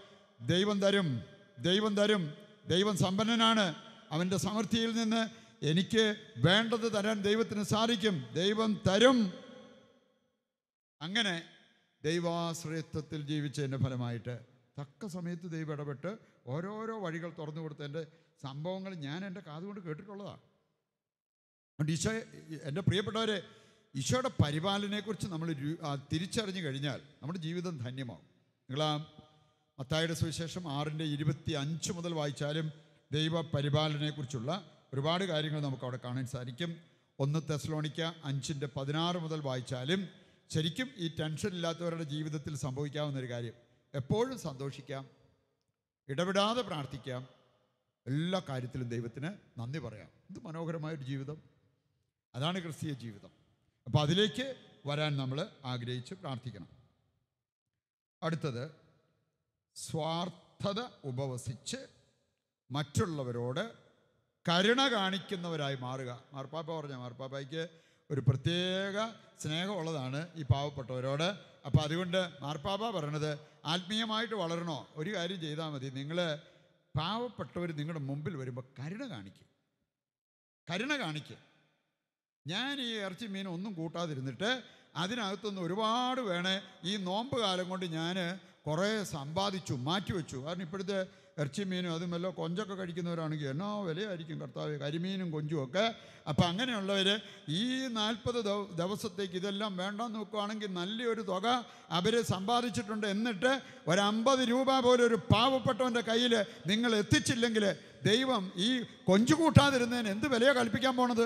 ദൈവം തരും, ദൈവം തരും. ദൈവം സമ്പന്നനാണ്. അവൻ്റെ സമൃദ്ധിയിൽ നിന്ന് എനിക്ക് വേണ്ടത് തരാൻ ദൈവത്തിന് സാധിക്കും. ദൈവം തരും. അങ്ങനെ ദൈവാശ്രയത്വത്തിൽ ജീവിച്ചതിൻ്റെ ഫലമായിട്ട് തക്ക സമയത്ത് ദൈവം ഇടപെട്ട് ഓരോരോ വഴികൾ തുറന്നു കൊടുത്തതിൻ്റെ സംഭവങ്ങൾ ഞാൻ എൻ്റെ കാതുകൊണ്ട് കേട്ടിട്ടുള്ളതാണ്. അതുകൊണ്ട് ഈശോ, എൻ്റെ പ്രിയപ്പെട്ടവരെ, ഈശോയുടെ പരിപാലനയെക്കുറിച്ച് നമ്മൾ തിരിച്ചറിഞ്ഞു കഴിഞ്ഞാൽ നമ്മുടെ ജീവിതം ധന്യമാവും. നിങ്ങൾ മത്തായിയുടെ സുവിശേഷം 6:25 മുതൽ വായിച്ചാലും ദൈവ പരിപാലനയെക്കുറിച്ചുള്ള ഒരുപാട് കാര്യങ്ങൾ നമുക്കവിടെ കാണാൻ സാധിക്കും. 1 തെസ്സലോനിക്ക 5:16 മുതൽ വായിച്ചാലും ശരിക്കും ഈ ടെൻഷൻ ഇല്ലാത്തവരുടെ ജീവിതത്തിൽ സംഭവിക്കാവുന്നൊരു കാര്യം, എപ്പോഴും സന്തോഷിക്കാം, ഇടപെടാതെ പ്രാർത്ഥിക്കാം, എല്ലാ കാര്യത്തിലും ദൈവത്തിന് നന്ദി പറയാം. ഇത് മനോഹരമായൊരു ജീവിതം, അതാണ് ക്രിസ്തീയ ജീവിതം. അപ്പോൾ അതിലേക്ക് വരാൻ നമ്മൾ ആഗ്രഹിച്ച് പ്രാർത്ഥിക്കണം. അടുത്തത്, സ്വാർത്ഥത ഉപവസിച്ച് മറ്റുള്ളവരോട് കരുണ കാണിക്കുന്നവരായി മാറുക. മാർപ്പാപ്പ പറഞ്ഞ, മാർപ്പാപ്പയ്ക്ക് ഒരു പ്രത്യേക സ്നേഹമുള്ളതാണ് ഈ പാവപ്പെട്ടവരോട്. അപ്പോൾ അതുകൊണ്ട് മാർപ്പാപ്പ പറയണത്, ആത്മീയമായിട്ട് വളരണോ, ഒരു കാര്യം ചെയ്താൽ മതി, നിങ്ങൾ പാവപ്പെട്ടവർ നിങ്ങളുടെ മുമ്പിൽ വരുമ്പോൾ കരുണ കാണിക്കുക, കരുണ കാണിക്കുക. ഞാൻ ഈ ഇറച്ചി മീൻ ഒന്നും കൂട്ടാതിരുന്നിട്ട് അതിനകത്തുനിന്ന് ഒരുപാട് വേണേ ഈ നോമ്പ് കാലം കൊണ്ട് ഞാൻ കുറേ സമ്പാദിച്ചു, മാറ്റിവെച്ചു. കാരണം ഇപ്പോഴത്തെ ഇറച്ചി മീനും അതും വല്ല കൊഞ്ചൊക്കെ കഴിക്കുന്നവരാണെങ്കിൽ എന്നോ വിലയായിരിക്കും കർത്താവ്, കരിമീനും കൊഞ്ചും ഒക്കെ. അപ്പം അങ്ങനെയുള്ളവർ ഈ 40 ദിവസത്തേക്ക് ഇതെല്ലാം വേണ്ടെന്ന് നോക്കുകയാണെങ്കിൽ നല്ലൊരു തുക അവർ സമ്പാദിച്ചിട്ടുണ്ട്. എന്നിട്ട് ഒരു 50 രൂപ പോലും ഒരു പാവപ്പെട്ടവൻ്റെ കയ്യിൽ നിങ്ങൾ എത്തിച്ചില്ലെങ്കിൽ ദൈവം ഈ കൊഞ്ചു കൂട്ടാതിരുന്നതിന് എന്ത് വിലയാണ് കൽപ്പിക്കാൻ പോണത്?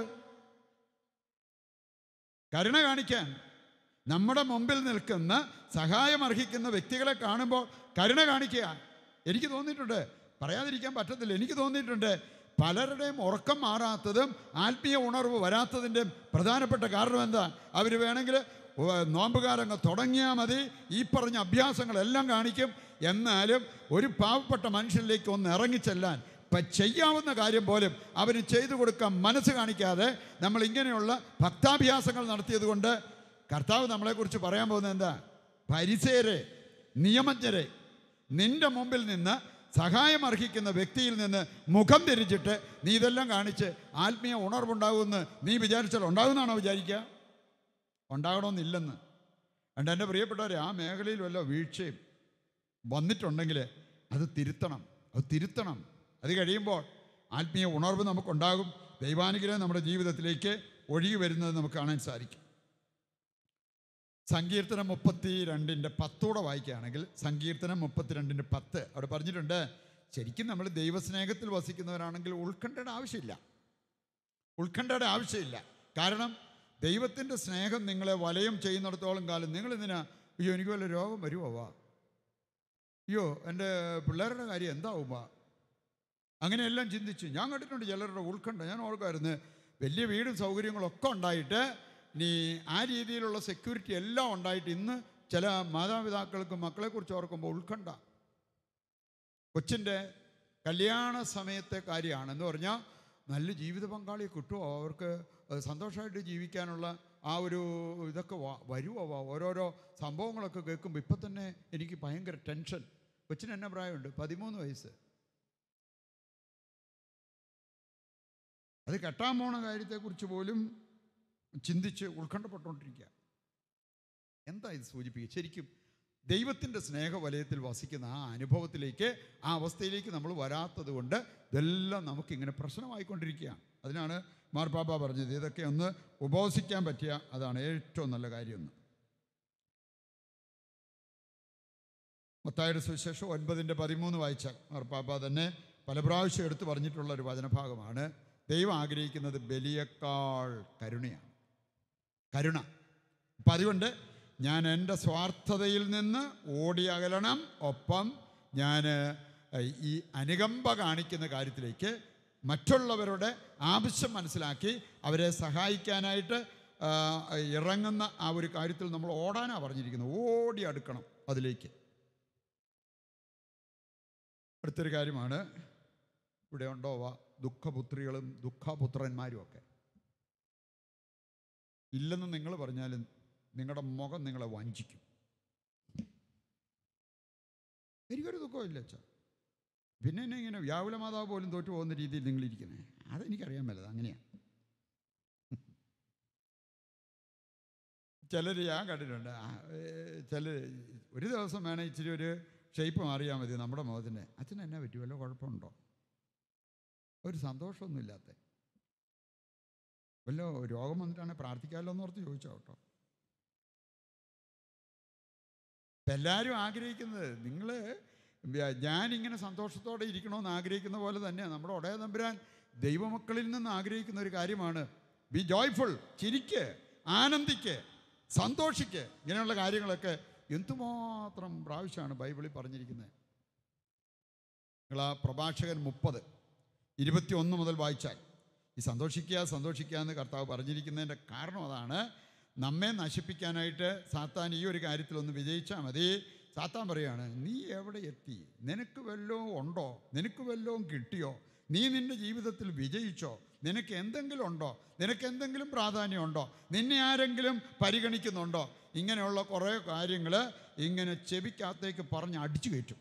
കരുണ കാണിക്കാൻ നമ്മുടെ മുമ്പിൽ നിൽക്കുന്ന സഹായം അർഹിക്കുന്ന വ്യക്തികളെ കാണുമ്പോൾ കരുണ കാണിക്കുക. എനിക്ക് തോന്നിയിട്ടുണ്ട്, പറയാതിരിക്കാൻ പറ്റത്തില്ല, എനിക്ക് തോന്നിയിട്ടുണ്ട് പലരുടെയും ഉറക്കം മാറാത്തതും ആത്മീയ ഉണർവ് വരാത്തതിൻ്റെ പ്രധാനപ്പെട്ട കാരണം എന്താ? അവർ വേണമെങ്കിൽ നോമ്പുകാലങ്ങൾ തുടങ്ങിയാൽ മതി, ഈ പറഞ്ഞ അഭ്യാസങ്ങളെല്ലാം കാണിക്കും, എന്നാലും ഒരു പാവപ്പെട്ട മനുഷ്യനിലേക്ക് ഒന്ന് ഇറങ്ങിച്ചെല്ലാൻ ചെയ്യാവുന്ന കാര്യം പോലും അവന് ചെയ്തു കൊടുക്കാൻ മനസ്സ് കാണിക്കാതെ നമ്മൾ ഇങ്ങനെയുള്ള ഭക്താഭ്യാസങ്ങൾ നടത്തിയത് കൊണ്ട് കർത്താവ് നമ്മളെക്കുറിച്ച് പറയാൻ പോകുന്നത് എന്താ? പരിസേരെ, നിയമജ്ഞരെ, നിന്റെ മുമ്പിൽ നിന്ന് സഹായം അർഹിക്കുന്ന വ്യക്തിയിൽ നിന്ന് മുഖം തിരിച്ചിട്ട് നീ ഇതെല്ലാം കാണിച്ച് ആത്മീയ ഉണർവുണ്ടാകുമെന്ന് നീ വിചാരിച്ചാൽ ഉണ്ടാകുമെന്നാണോ വിചാരിക്കുക? ഉണ്ടാകണമെന്നില്ലെന്ന്. അതുകൊണ്ട് എൻ്റെ പ്രിയപ്പെട്ടവരെ, ആ മേഖലയിൽ വല്ല വീഴ്ചയും വന്നിട്ടുണ്ടെങ്കിൽ അത് തിരുത്തണം, അത് തിരുത്തണം. അത് കഴിയുമ്പോൾ ആത്മീയ ഉണർവ് നമുക്കുണ്ടാകും. ദൈവാനുഗ്രഹം നമ്മുടെ ജീവിതത്തിലേക്ക് ഒഴുകി വരുന്നത് നമുക്ക് കാണാൻ സാധിക്കും. സങ്കീർത്തനം 32:10 വായിക്കുകയാണെങ്കിൽ, സങ്കീർത്തനം 32:10 അവിടെ പറഞ്ഞിട്ടുണ്ട്, ശരിക്കും നമ്മൾ ദൈവസ്നേഹത്തിൽ വസിക്കുന്നവരാണെങ്കിൽ ഉത്കണ്ഠയുടെ ആവശ്യമില്ല, ഉത്കണ്ഠയുടെ ആവശ്യമില്ല. കാരണം ദൈവത്തിൻ്റെ സ്നേഹം നിങ്ങളെ വലയം ചെയ്യുന്നിടത്തോളം കാലം നിങ്ങളെന്തിനാ, അയ്യോ എനിക്ക് വല്ല രോഗം വരുമോ, അയ്യോ എൻ്റെ പിള്ളേരുടെ കാര്യം എന്താവുമ്പോ, അങ്ങനെയെല്ലാം ചിന്തിച്ച് ഞാൻ കണ്ടിട്ടുണ്ട് ചിലരുടെ ഉത്കണ്ഠ. ഞാൻ ഓർക്കായിരുന്നു, വലിയ വീടും സൗകര്യങ്ങളൊക്കെ ഉണ്ടായിട്ട് ഇനി ആ രീതിയിലുള്ള സെക്യൂരിറ്റി എല്ലാം ഉണ്ടായിട്ട് ഇന്ന് ചില മാതാപിതാക്കൾക്ക് മക്കളെക്കുറിച്ച് ഓർക്കുമ്പോൾ ഉത്കണ്ഠ. കൊച്ചിൻ്റെ കല്യാണ സമയത്തെ കാര്യമാണ് എന്ന് പറഞ്ഞാൽ നല്ല ജീവിത പങ്കാളിയെ കിട്ടുമോ, അവർക്ക് സന്തോഷമായിട്ട് ജീവിക്കാനുള്ള ആ ഒരു ഇതൊക്കെ വരുമോ, ഓരോരോ സംഭവങ്ങളൊക്കെ കേൾക്കുമ്പോൾ ഇപ്പം തന്നെ എനിക്ക് ഭയങ്കര ടെൻഷൻ. കൊച്ചിന് എന്നെ പ്രായമുണ്ട്, 13 വയസ്സ്. അത് കെട്ടാൻ പോണ കാര്യത്തെക്കുറിച്ച് പോലും ചിന്തിച്ച് ഉത്കണ്ഠപ്പെട്ടുകൊണ്ടിരിക്കുക. എന്താ ഇത് സൂചിപ്പിക്കുക? ശരിക്കും ദൈവത്തിൻ്റെ സ്നേഹവലയത്തിൽ വസിക്കുന്ന ആ അനുഭവത്തിലേക്ക്, ആ അവസ്ഥയിലേക്ക് നമ്മൾ വരാത്തത് കൊണ്ട് ഇതെല്ലാം നമുക്കിങ്ങനെ പ്രശ്നമായിക്കൊണ്ടിരിക്കുകയാണ്. അതിനാണ് മാർപ്പാപ്പ പറഞ്ഞത്, ഇതൊക്കെ ഒന്ന് ഉപവസിക്കാൻ പറ്റിയ അതാണ് ഏറ്റവും നല്ല കാര്യമെന്ന്. മത്തായിയുടെ സുവിശേഷം 9:13 വായിച്ചാൽ മാർപ്പാപ്പ തന്നെ പല പ്രാവശ്യം എടുത്തു പറഞ്ഞിട്ടുള്ള ഒരു വചനഭാഗമാണ്. ദൈവം ആഗ്രഹിക്കുന്നത് ബലിയേക്കാൾ കരുണയാണ്, കരുണ. അപ്പം അതുകൊണ്ട് ഞാൻ എൻ്റെ സ്വാർത്ഥതയിൽ നിന്ന് ഓടി അകലണം, ഒപ്പം ഞാൻ ഈ അനുകമ്പ കാണിക്കുന്ന കാര്യത്തിലേക്ക് മറ്റുള്ളവരുടെ ആവശ്യം മനസ്സിലാക്കി അവരെ സഹായിക്കാനായിട്ട് ഇറങ്ങുന്ന ആ ഒരു കാര്യത്തിൽ നമ്മൾ ഓടാനാണ് പറഞ്ഞിരിക്കുന്നത്, ഓടി അടുക്കണം അതിലേക്ക്. അടുത്തൊരു കാര്യമാണ്, ഇവിടെ ഉണ്ടോ ദുഃഖപുത്രികളും ദുഃഖപുത്രന്മാരും ഒക്കെ. ഇല്ലെന്ന് നിങ്ങൾ പറഞ്ഞാലും നിങ്ങളുടെ മുഖം നിങ്ങളെ വഞ്ചിക്കും. എനിക്കൊരു ദുഃഖമില്ല അച്ഛാ. പിന്നെ എന്നെ ഇങ്ങനെ വ്യാകുല മാതാവ് പോലും തോറ്റു പോകുന്ന രീതിയിൽ നിങ്ങളിരിക്കുന്നത്, അതെനിക്കറിയാൻ മേലത് അങ്ങനെയാണ്. ചിലർ ഞാൻ കണ്ടിട്ടുണ്ട്, ചിലർ ഒരു ദിവസം വേണേൽ ഇച്ചിരി ഒരു ഷേപ്പ് മാറിയാൽ മതി നമ്മുടെ മുഖത്തിൻ്റെ. അച്ഛൻ എന്നാ പറ്റി, വല്ല കുഴപ്പമുണ്ടോ? ഒരു സന്തോഷമൊന്നുമില്ലാത്ത വല്ലോ രോഗം വന്നിട്ടാണെങ്കിൽ പ്രാർത്ഥിക്കാമല്ലോ എന്നോർത്ത് ചോദിച്ചോ കേട്ടോ. ഇപ്പം എല്ലാവരും ആഗ്രഹിക്കുന്നത്, നിങ്ങൾ ഞാനിങ്ങനെ സന്തോഷത്തോടെ ഇരിക്കണമെന്ന് ആഗ്രഹിക്കുന്ന പോലെ തന്നെയാണ് നമ്മുടെ ഒടയ തമ്പുരാൻ ദൈവമക്കളിൽ നിന്ന് ആഗ്രഹിക്കുന്ന ഒരു കാര്യമാണ്. ബി ജോയ്ഫുൾ, ചിരിക്ക്, ആനന്ദിക്ക്, സന്തോഷിക്ക്. ഇങ്ങനെയുള്ള കാര്യങ്ങളൊക്കെ എന്തുമാത്രം പ്രാവശ്യമാണ് ബൈബിളിൽ പറഞ്ഞിരിക്കുന്നത്. നിങ്ങൾ ആ പ്രഭാഷകൻ 30:21 മുതൽ വായിച്ചാൽ ഈ സന്തോഷിക്കുക എന്ന് കർത്താവ് പറഞ്ഞിരിക്കുന്നതിൻ്റെ കാരണം അതാണ്. നമ്മെ നശിപ്പിക്കാനായിട്ട് സാത്താൻ ഈ ഒരു കാര്യത്തിലൊന്ന് വിജയിച്ചാൽ മതി. സാത്താൻ പറയുകയാണ്, നീ എവിടെ എത്തി? നിനക്ക് വല്ലതും ഉണ്ടോ? നിനക്ക് വല്ലതും കിട്ടിയോ? നീ നിൻ്റെ ജീവിതത്തിൽ വിജയിച്ചോ? നിനക്ക് എന്തെങ്കിലും ഉണ്ടോ? നിനക്ക് എന്തെങ്കിലും പ്രാധാന്യമുണ്ടോ? നിന്നെ ആരെങ്കിലും പരിഗണിക്കുന്നുണ്ടോ? ഇങ്ങനെയുള്ള കുറേ കാര്യങ്ങൾ ഇങ്ങനെ ചെവിക്കകത്തേക്ക് പറഞ്ഞ് അടിച്ചു കയറ്റും.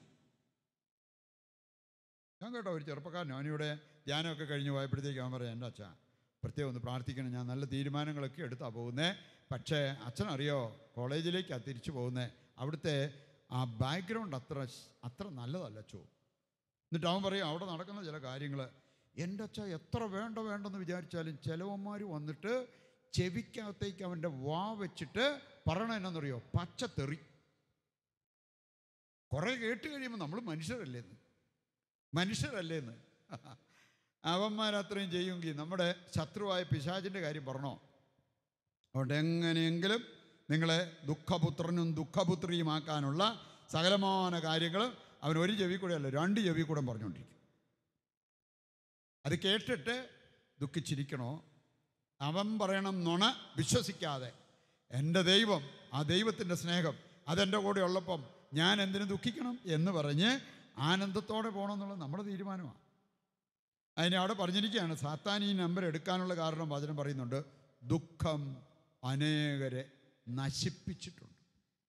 ഞാൻ കേട്ടോ ഒരു ചെറുപ്പക്കാരൻ, അവനിവിടെ ധ്യാനമൊക്കെ കഴിഞ്ഞ് പോയപ്പോഴത്തേക്ക് അവൻ പറയാം, എൻ്റെ അച്ഛാ പ്രത്യേകം ഒന്ന് പ്രാർത്ഥിക്കണം, ഞാൻ നല്ല തീരുമാനങ്ങളൊക്കെ എടുത്താൽ പോകുന്നത്. പക്ഷേ അച്ഛനറിയോ, കോളേജിലേക്കാണ് തിരിച്ചു പോകുന്നത്, അവിടുത്തെ ആ ബാക്ക്ഗ്രൗണ്ട് അത്ര നല്ലതല്ല അച്ഛോ. എന്നിട്ട് അവൻ പറയും അവിടെ നടക്കുന്ന ചില കാര്യങ്ങൾ, എൻ്റെ അച്ഛ എത്ര വേണ്ടെന്ന് വിചാരിച്ചാലും ചിലവന്മാർ വന്നിട്ട് ചെവിക്കകത്തേക്ക് അവൻ്റെ വാ വെച്ചിട്ട് പറയണ എന്നാന്നറിയോ, പച്ചത്തെറി. കുറേ കേട്ട് കഴിയുമ്പോൾ നമ്മൾ മനുഷ്യരല്ലേന്ന് അവന്മാരത്രയും ചെയ്യുമെങ്കിൽ നമ്മുടെ ശത്രുവായ പിശാചിൻ്റെ കാര്യം പറഞ്ഞോ. അതുകൊണ്ട് എങ്ങനെയെങ്കിലും നിങ്ങളെ ദുഃഖപുത്രനും ദുഃഖപുത്രിയുമാക്കാനുള്ള സകലമാന കാര്യങ്ങൾ അവൻ ഒരു ചെവി കൂടെ അല്ല 2 ചെവി കൂടെ പറഞ്ഞുകൊണ്ടിരിക്കും. അത് കേട്ടിട്ട് ദുഃഖിച്ചിരിക്കണോ? അവൻ പറയണം നുണ വിശ്വസിക്കാതെ, എൻ്റെ ദൈവം, ആ ദൈവത്തിൻ്റെ സ്നേഹം അതെൻ്റെ കൂടെ ഉള്ളപ്പം ഞാൻ എന്തിനു ദുഃഖിക്കണം എന്ന് പറഞ്ഞ് ആനന്ദത്തോടെ പോകണമെന്നുള്ളത് നമ്മുടെ തീരുമാനമാണ്. അതിനെ അവിടെ പറഞ്ഞിരിക്കുകയാണ്, സാത്താൻ ഈ നമ്പർ എടുക്കാനുള്ള കാരണം വചനം പറയുന്നുണ്ട്, ദുഃഖം അനേകരെ നശിപ്പിച്ചിട്ടുണ്ട്.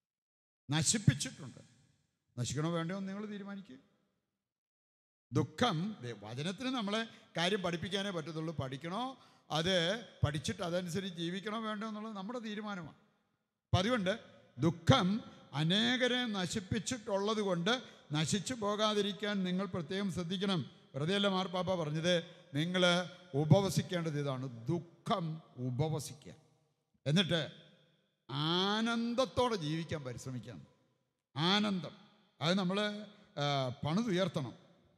നശിക്കണോ വേണ്ടോ എന്ന് നിങ്ങൾ തീരുമാനിക്കുക. ദുഃഖം, വചനത്തിന് നമ്മളെ കാര്യം പഠിപ്പിക്കാനേ പറ്റത്തുള്ളൂ. പഠിക്കണോ, അത് പഠിച്ചിട്ട് അതനുസരിച്ച് ജീവിക്കണോ വേണ്ടോ എന്നുള്ളത് നമ്മുടെ തീരുമാനമാണ്. അപ്പം അതുകൊണ്ട് ദുഃഖം അനേകരെ നശിപ്പിച്ചിട്ടുള്ളത് കൊണ്ട് നശിച്ചു പോകാതിരിക്കാൻ നിങ്ങൾ പ്രത്യേകം ശ്രദ്ധിക്കണം. വെറുതെയല്ല മാർപ്പാപ്പ പറഞ്ഞത്, നിങ്ങൾ ഉപവസിക്കേണ്ടത് ഇതാണ്, ദുഃഖം ഉപവസിക്കുക, എന്നിട്ട് ആനന്ദത്തോടെ ജീവിക്കാൻ പരിശ്രമിക്കാം. ആനന്ദം അത് നമ്മൾ പണിതുയർത്തണം.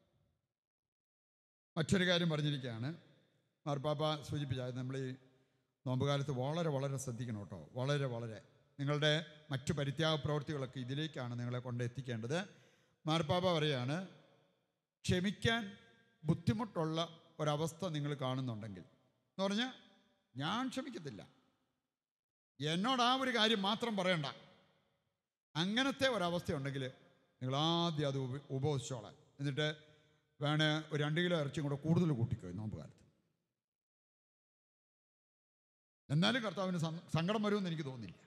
മറ്റൊരു കാര്യം പറഞ്ഞിരിക്കുകയാണ്, മാർപ്പാപ്പ സൂചിപ്പിച്ചത് നമ്മൾ ഈ നോമ്പുകാലത്ത് വളരെ ശ്രദ്ധിക്കണം കേട്ടോ. വളരെ നിങ്ങളുടെ മറ്റു പരിത്യാഗ പ്രവൃത്തികളൊക്കെ ഇതിലേക്കാണ് നിങ്ങളെ കൊണ്ടെത്തിക്കേണ്ടത്. മാർപ്പാപ്പ പറയുകയാണ്, ക്ഷമിക്കാൻ ബുദ്ധിമുട്ടുള്ള ഒരവസ്ഥ നിങ്ങൾ കാണുന്നുണ്ടെങ്കിൽ, എന്ന് പറഞ്ഞാൽ ഞാൻ ക്ഷമിക്കത്തില്ല, എന്നോട് ആ ഒരു കാര്യം മാത്രം പറയണ്ട, അങ്ങനത്തെ ഒരവസ്ഥയുണ്ടെങ്കിൽ നിങ്ങൾ ആദ്യം അത് ഉപവസിച്ചോളാം. എന്നിട്ട് വേണേ ഒരു 2 കിലോ ഇറച്ചിയും കൂടെ കൂടുതൽ കൂട്ടിക്കോ നോമ്പ് കാലത്ത്. എന്നാലും കർത്താവിന് സങ്കടം വരുമെന്ന് എനിക്ക് തോന്നുന്നില്ല.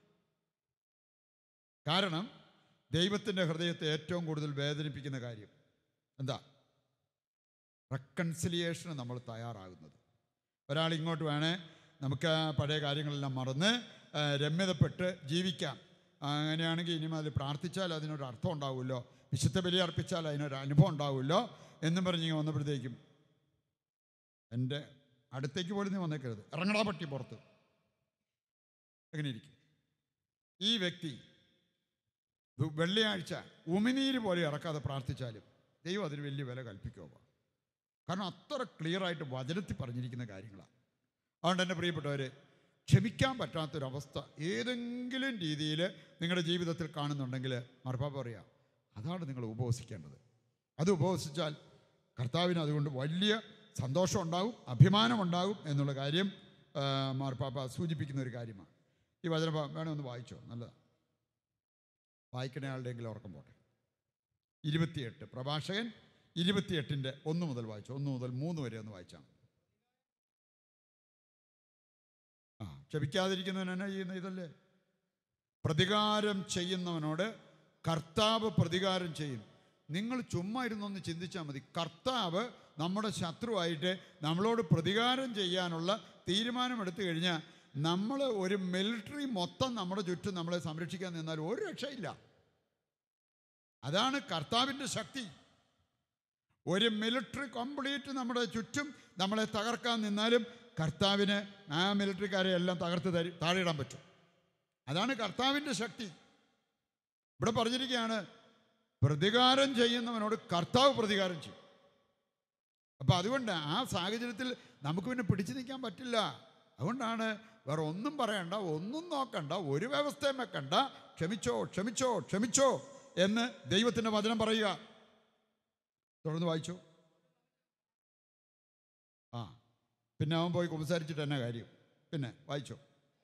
കാരണം ദൈവത്തിൻ്റെ ഹൃദയത്തെ ഏറ്റവും കൂടുതൽ വേദനിപ്പിക്കുന്ന കാര്യം എന്താ? റെക്കൺസിലിയേഷന് നമ്മൾ തയ്യാറാകുന്നത്. ഒരാൾ ഇങ്ങോട്ട് വേണേ നമുക്ക് പഴയ കാര്യങ്ങളെല്ലാം മറന്ന് രമ്യതപ്പെട്ട് ജീവിക്കാം. അങ്ങനെയാണെങ്കിൽ ഇനി അതിൽ പ്രാർത്ഥിച്ചാൽ അതിനൊരു അർത്ഥം ഉണ്ടാവുമല്ലോ, വിശുദ്ധ ബലി അർപ്പിച്ചാൽ അതിനൊരു അനുഭവം ഉണ്ടാവുമല്ലോ എന്നും പറഞ്ഞ് വന്നപ്പോഴത്തേക്കും എൻ്റെ അടുത്തേക്ക് പോലും നീ വന്നേക്കരുത്, ഇറങ്ങടാ പട്ടി പുറത്ത്. എങ്ങനെ ഇരിക്കും ഈ വ്യക്തി? വെള്ളിയാഴ്ച ഉമിനീര് പോലെ ഇറക്കാതെ പ്രാർത്ഥിച്ചാലും ദൈവം അതിന് വലിയ വില കൽപ്പിക്കുമോ? കാരണം അത്ര ക്ലിയറായിട്ട് വചനത്തിൽ പറഞ്ഞിരിക്കുന്ന കാര്യങ്ങളാണ്. അതുകൊണ്ട് എൻ്റെ പ്രിയപ്പെട്ടവർ, ക്ഷമിക്കാൻ പറ്റാത്തൊരവസ്ഥ ഏതെങ്കിലും രീതിയിൽ നിങ്ങളുടെ ജീവിതത്തിൽ കാണുന്നുണ്ടെങ്കിൽ മാർപ്പാപ്പ പറയാം, അതാണ് നിങ്ങൾ ഉപവസിക്കേണ്ടത്. അത് ഉപവസിച്ചാൽ കർത്താവിന് അതുകൊണ്ട് വലിയ സന്തോഷം ഉണ്ടാകും, അഭിമാനമുണ്ടാകും എന്നുള്ള കാര്യം മാർപ്പാപ്പ സൂചിപ്പിക്കുന്ന ഒരു കാര്യമാണ്. ഈ വചനം വേണേ ഒന്ന് വായിച്ചോ, നല്ലതാണ്. വായിക്കണ ആളുടെയെങ്കിലും ഉറക്കം പോട്ടെ. 28 പ്രഭാഷകൻ 28 1 മുതൽ വായിച്ചോ, 1 മുതൽ 3 വരെ ഒന്ന് വായിച്ചാൽ. ക്ഷമിക്കാതിരിക്കുന്നവൻ എന്നാ ചെയ്യുന്ന ഇതല്ലേ? പ്രതികാരം ചെയ്യുന്നവനോട് കർത്താവ് പ്രതികാരം ചെയ്യും, നിങ്ങൾ ചുമ്മാ ഇരുന്നൊന്ന് ചിന്തിച്ചാൽ മതി. കർത്താവ് നമ്മുടെ ശത്രുവായിട്ട് നമ്മളോട് പ്രതികാരം ചെയ്യാനുള്ള തീരുമാനമെടുത്തു കഴിഞ്ഞാൽ നമ്മൾ ഒരു മിലിറ്ററി മൊത്തം നമ്മുടെ ചുറ്റും നമ്മളെ സംരക്ഷിക്കാൻ നിന്നാൽ ഒരു രക്ഷയില്ല. അതാണ് കർത്താവിൻ്റെ ശക്തി. ഒരു മിലിറ്ററി കംപ്ലീറ്റ് നമ്മുടെ ചുറ്റും നമ്മളെ തകർക്കാൻ നിന്നാലും കർത്താവിന് ആ മിലിറ്ററിക്കാരെ എല്ലാം തകർത്ത് താഴെയിടാൻ പറ്റും. അതാണ് കർത്താവിൻ്റെ ശക്തി. ഇവിടെ പറഞ്ഞിരിക്കുകയാണ്, പ്രതികാരം ചെയ്യുന്നവനോട് കർത്താവ് പ്രതികാരം ചെയ്യും. അപ്പം അതുകൊണ്ട് ആ സാഹചര്യത്തിൽ നമുക്ക് പിന്നെ പിടിച്ചു നിൽക്കാൻ പറ്റില്ല. അതുകൊണ്ടാണ് വേറെ ഒന്നും പറയണ്ട, ഒന്നും നോക്കണ്ട, ഒരു വ്യവസ്ഥയും വെക്കണ്ട, ക്ഷമിച്ചോ ക്ഷമിച്ചോ ക്ഷമിച്ചോ എന്ന് ദൈവത്തിൻ്റെ വചനം പറയുക. തുടർന്ന് വായിച്ചു. പിന്നെ അവൻ പോയി കുമ്പസാരിച്ചിട്ട് എന്നാ കാര്യം? പിന്നെ വായിച്ചോ.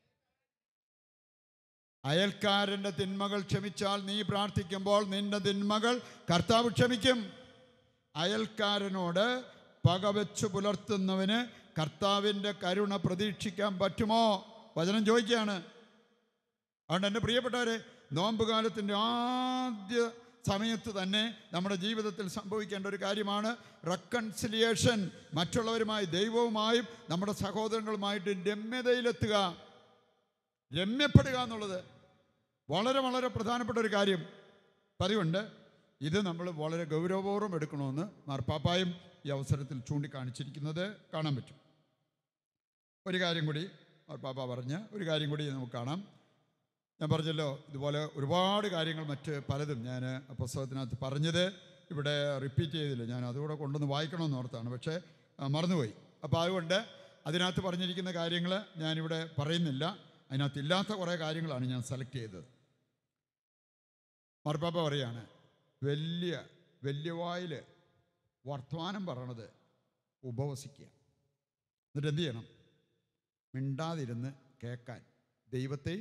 അയൽക്കാരൻ്റെ തിന്മകൾ ക്ഷമിച്ചാൽ നീ പ്രാർത്ഥിക്കുമ്പോൾ നിന്റെ തിന്മകൾ കർത്താവ് ക്ഷമിക്കും. അയൽക്കാരനോട് പകവെച്ച് പുലർത്തുന്നവന് കർത്താവിൻ്റെ കരുണ പ്രതീക്ഷിക്കാൻ പറ്റുമോ? വചനം ചോദിക്കുകയാണ്. അതുകൊണ്ട് എൻ്റെ പ്രിയപ്പെട്ടവരെ, നോമ്പുകാലത്തിൻ്റെ ആദ്യ സമയത്ത് തന്നെ നമ്മുടെ ജീവിതത്തിൽ സംഭവിക്കേണ്ട ഒരു കാര്യമാണ് റെക്കൺസിലിയേഷൻ. മറ്റുള്ളവരുമായി, ദൈവവുമായും നമ്മുടെ സഹോദരങ്ങളുമായിട്ട് രമ്യതയിലെത്തുക, രമ്യപ്പെടുക എന്നുള്ളത് വളരെ വളരെ പ്രധാനപ്പെട്ട ഒരു കാര്യം. അതുകൊണ്ട് ഇത് നമ്മൾ വളരെ ഗൗരവപൂർവ്വം എടുക്കണമെന്ന് മാർപ്പാപ്പായും ഈ അവസരത്തിൽ ചൂണ്ടിക്കാണിച്ചിരിക്കുന്നത് കാണാൻ പറ്റും. ഒരു കാര്യം കൂടി മാർപ്പാപ്പ പറഞ്ഞ ഒരു കാര്യം കൂടി നമുക്ക് കാണാം. ഞാൻ പറഞ്ഞല്ലോ, ഇതുപോലെ ഒരുപാട് കാര്യങ്ങൾ മറ്റ് പലതും ഞാൻ പുസ്തകത്തിനകത്ത് പറഞ്ഞത് ഇവിടെ റിപ്പീറ്റ് ചെയ്തില്ല. ഞാൻ അതുകൂടെ കൊണ്ടുവന്ന് വായിക്കണമെന്ന് ഓർത്താണ്, പക്ഷേ മറന്നുപോയി. അപ്പോൾ അതുകൊണ്ട് അതിനകത്ത് പറഞ്ഞിരിക്കുന്ന കാര്യങ്ങൾ ഞാനിവിടെ പറയുന്നില്ല. അതിനകത്ത് ഇല്ലാത്ത കുറേ കാര്യങ്ങളാണ് ഞാൻ സെലക്ട് ചെയ്തത്. മാർപ്പാപ്പ പറയാണ്, വലിയ വായിൽ വർത്തമാനം പറയണത് ഉപവസിക്കുക. എന്നിട്ട് എന്ത് ചെയ്യണം? മിണ്ടാതിരുന്ന് കേൾക്കാൻ ദൈവത്തെയും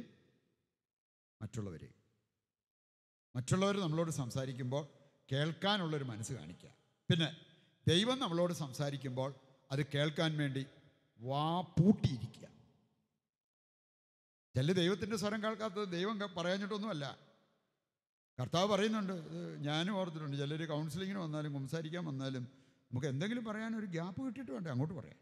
മറ്റുള്ളവർ നമ്മളോട് സംസാരിക്കുമ്പോൾ കേൾക്കാനുള്ളൊരു മനസ്സ് കാണിക്കുക. പിന്നെ ദൈവം നമ്മളോട് സംസാരിക്കുമ്പോൾ അത് കേൾക്കാൻ വേണ്ടി വാ പൂട്ടിയിരിക്കുക. ചില ദൈവത്തിൻ്റെ സ്വരം കേൾക്കാത്തത് ദൈവം പറയാഞ്ഞിട്ടൊന്നുമല്ല, കർത്താവ് പറയുന്നുണ്ട്. ഞാനും ഓർത്തിട്ടുണ്ട്, ചിലർ കൗൺസിലിങ്ങിന് വന്നാലും സംസാരിക്കാൻ വന്നാലും നമുക്ക് എന്തെങ്കിലും പറയാനൊരു ഗ്യാപ്പ് കിട്ടിയിട്ട് വേണ്ടേ അങ്ങോട്ട് പറയാൻ.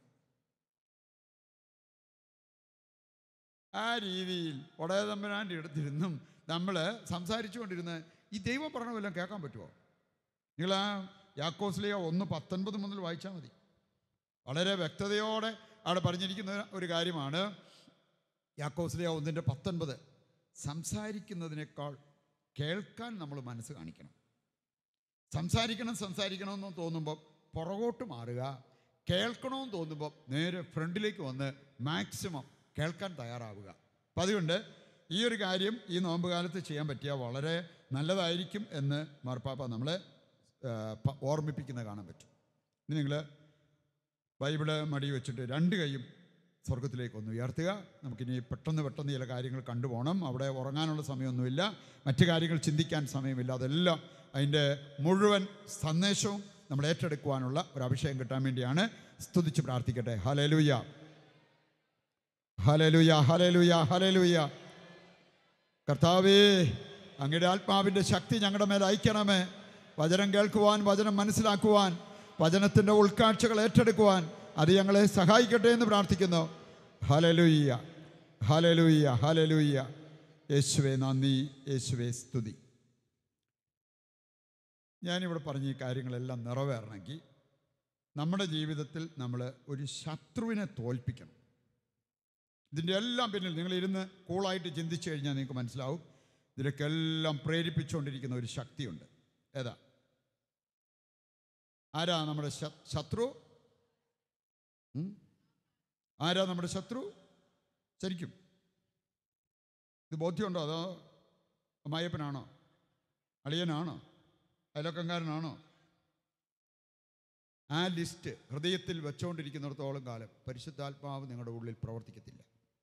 ആ രീതിയിൽ ഒടയതമ്പനാൻ്റെ അടുത്തിരുന്നും നമ്മൾ സംസാരിച്ചു കൊണ്ടിരുന്ന് ഈ ദൈവം പറഞ്ഞതെല്ലാം കേൾക്കാൻ പറ്റുമോ? നിങ്ങൾ ആ യാക്കോസ്ലിയ 1:19 മുതൽ വായിച്ചാൽ മതി. വളരെ വ്യക്തതയോടെ അവിടെ പറഞ്ഞിരിക്കുന്ന ഒരു കാര്യമാണ്. യാക്കോസ്ലിയ 1:19. സംസാരിക്കുന്നതിനേക്കാൾ കേൾക്കാൻ നമ്മൾ മനസ്സ് കാണിക്കണം. സംസാരിക്കണമെന്ന് തോന്നുമ്പോൾ പുറകോട്ട് മാറുക, കേൾക്കണമെന്ന് തോന്നുമ്പോൾ നേരെ ഫ്രണ്ടിലേക്ക് വന്ന് മാക്സിമം കേൾക്കാൻ തയ്യാറാവുക. അപ്പം അതുകൊണ്ട് ഈ ഒരു കാര്യം ഈ നോമ്പ് കാലത്ത് ചെയ്യാൻ പറ്റിയാൽ വളരെ നല്ലതായിരിക്കും എന്ന് മാർപ്പാപ്പ നമ്മളെ ഓർമ്മിപ്പിക്കുന്നത് കാണാൻ പറ്റും. ഇനി നിങ്ങൾ ബൈബിള് മടി വെച്ചിട്ട് രണ്ട് കൈയും സ്വർഗത്തിലേക്ക് ഒന്ന് ഉയർത്തുക. നമുക്കിനി പെട്ടെന്ന് ചില കാര്യങ്ങൾ കണ്ടുപോകണം. അവിടെ ഉറങ്ങാനുള്ള സമയമൊന്നുമില്ല, മറ്റു കാര്യങ്ങൾ ചിന്തിക്കാൻ സമയമില്ല. അതെല്ലാം അതിൻ്റെ മുഴുവൻ സന്ദേശവും നമ്മൾ ഏറ്റെടുക്കുവാനുള്ള ഒരു അഭിഷേകം കിട്ടാൻ വേണ്ടിയാണ്. സ്തുതിച്ച് പ്രാർത്ഥിക്കട്ടെ. ഹല്ലേലൂയ, ഹല്ലേലൂയ, ഹല്ലേലൂയ, ഹല്ലേലൂയ. കർത്താവേ, അങ്ങയുടെ ആത്മാവിൻ്റെ ശക്തി ഞങ്ങളുടെ മേൽ അയക്കണമേ. വചനം കേൾക്കുവാൻ, വചനം മനസ്സിലാക്കുവാൻ, വചനത്തിൻ്റെ ഉൾക്കാഴ്ചകൾ ഏറ്റെടുക്കുവാൻ അത് ഞങ്ങളെ സഹായിക്കട്ടെ എന്ന് പ്രാർത്ഥിക്കുന്നു. ഹല്ലേലൂയ, ഹല്ലേലൂയ, ഹല്ലേലൂയ. യേശുവേ നന്ദി, യേശുവേ സ്തുതി. ഞാനിവിടെ പറഞ്ഞ ഈ കാര്യങ്ങളെല്ലാം നിറവേറണമെങ്കിൽ നമ്മുടെ ജീവിതത്തിൽ നമ്മൾ ഒരു ശത്രുവിനെ തോൽപ്പിക്കണം. ഇതിൻ്റെ എല്ലാം പിന്നിൽ നിങ്ങളിരുന്ന് കൂളായിട്ട് ചിന്തിച്ചു കഴിഞ്ഞാൽ നിങ്ങൾക്ക് മനസ്സിലാവും, ഇതിലൊക്കെല്ലാം പ്രേരിപ്പിച്ചുകൊണ്ടിരിക്കുന്ന ഒരു ശക്തിയുണ്ട്. ഏതാ? ആരാ നമ്മുടെ ശത്രു? ആരാ നമ്മുടെ ശത്രു ശരിക്കും? ഇത് ബോധ്യമുണ്ടോ? അതോ അമ്മായപ്പനാണോ, അളിയനാണോ, അയലക്കംകാരനാണോ? ആ ലിസ്റ്റ് ഹൃദയത്തിൽ വെച്ചുകൊണ്ടിരിക്കുന്നിടത്തോളം കാലം പരിശുദ്ധാത്മാവ് നിങ്ങളുടെ ഉള്ളിൽ പ്രവർത്തിക്കത്തില്ല.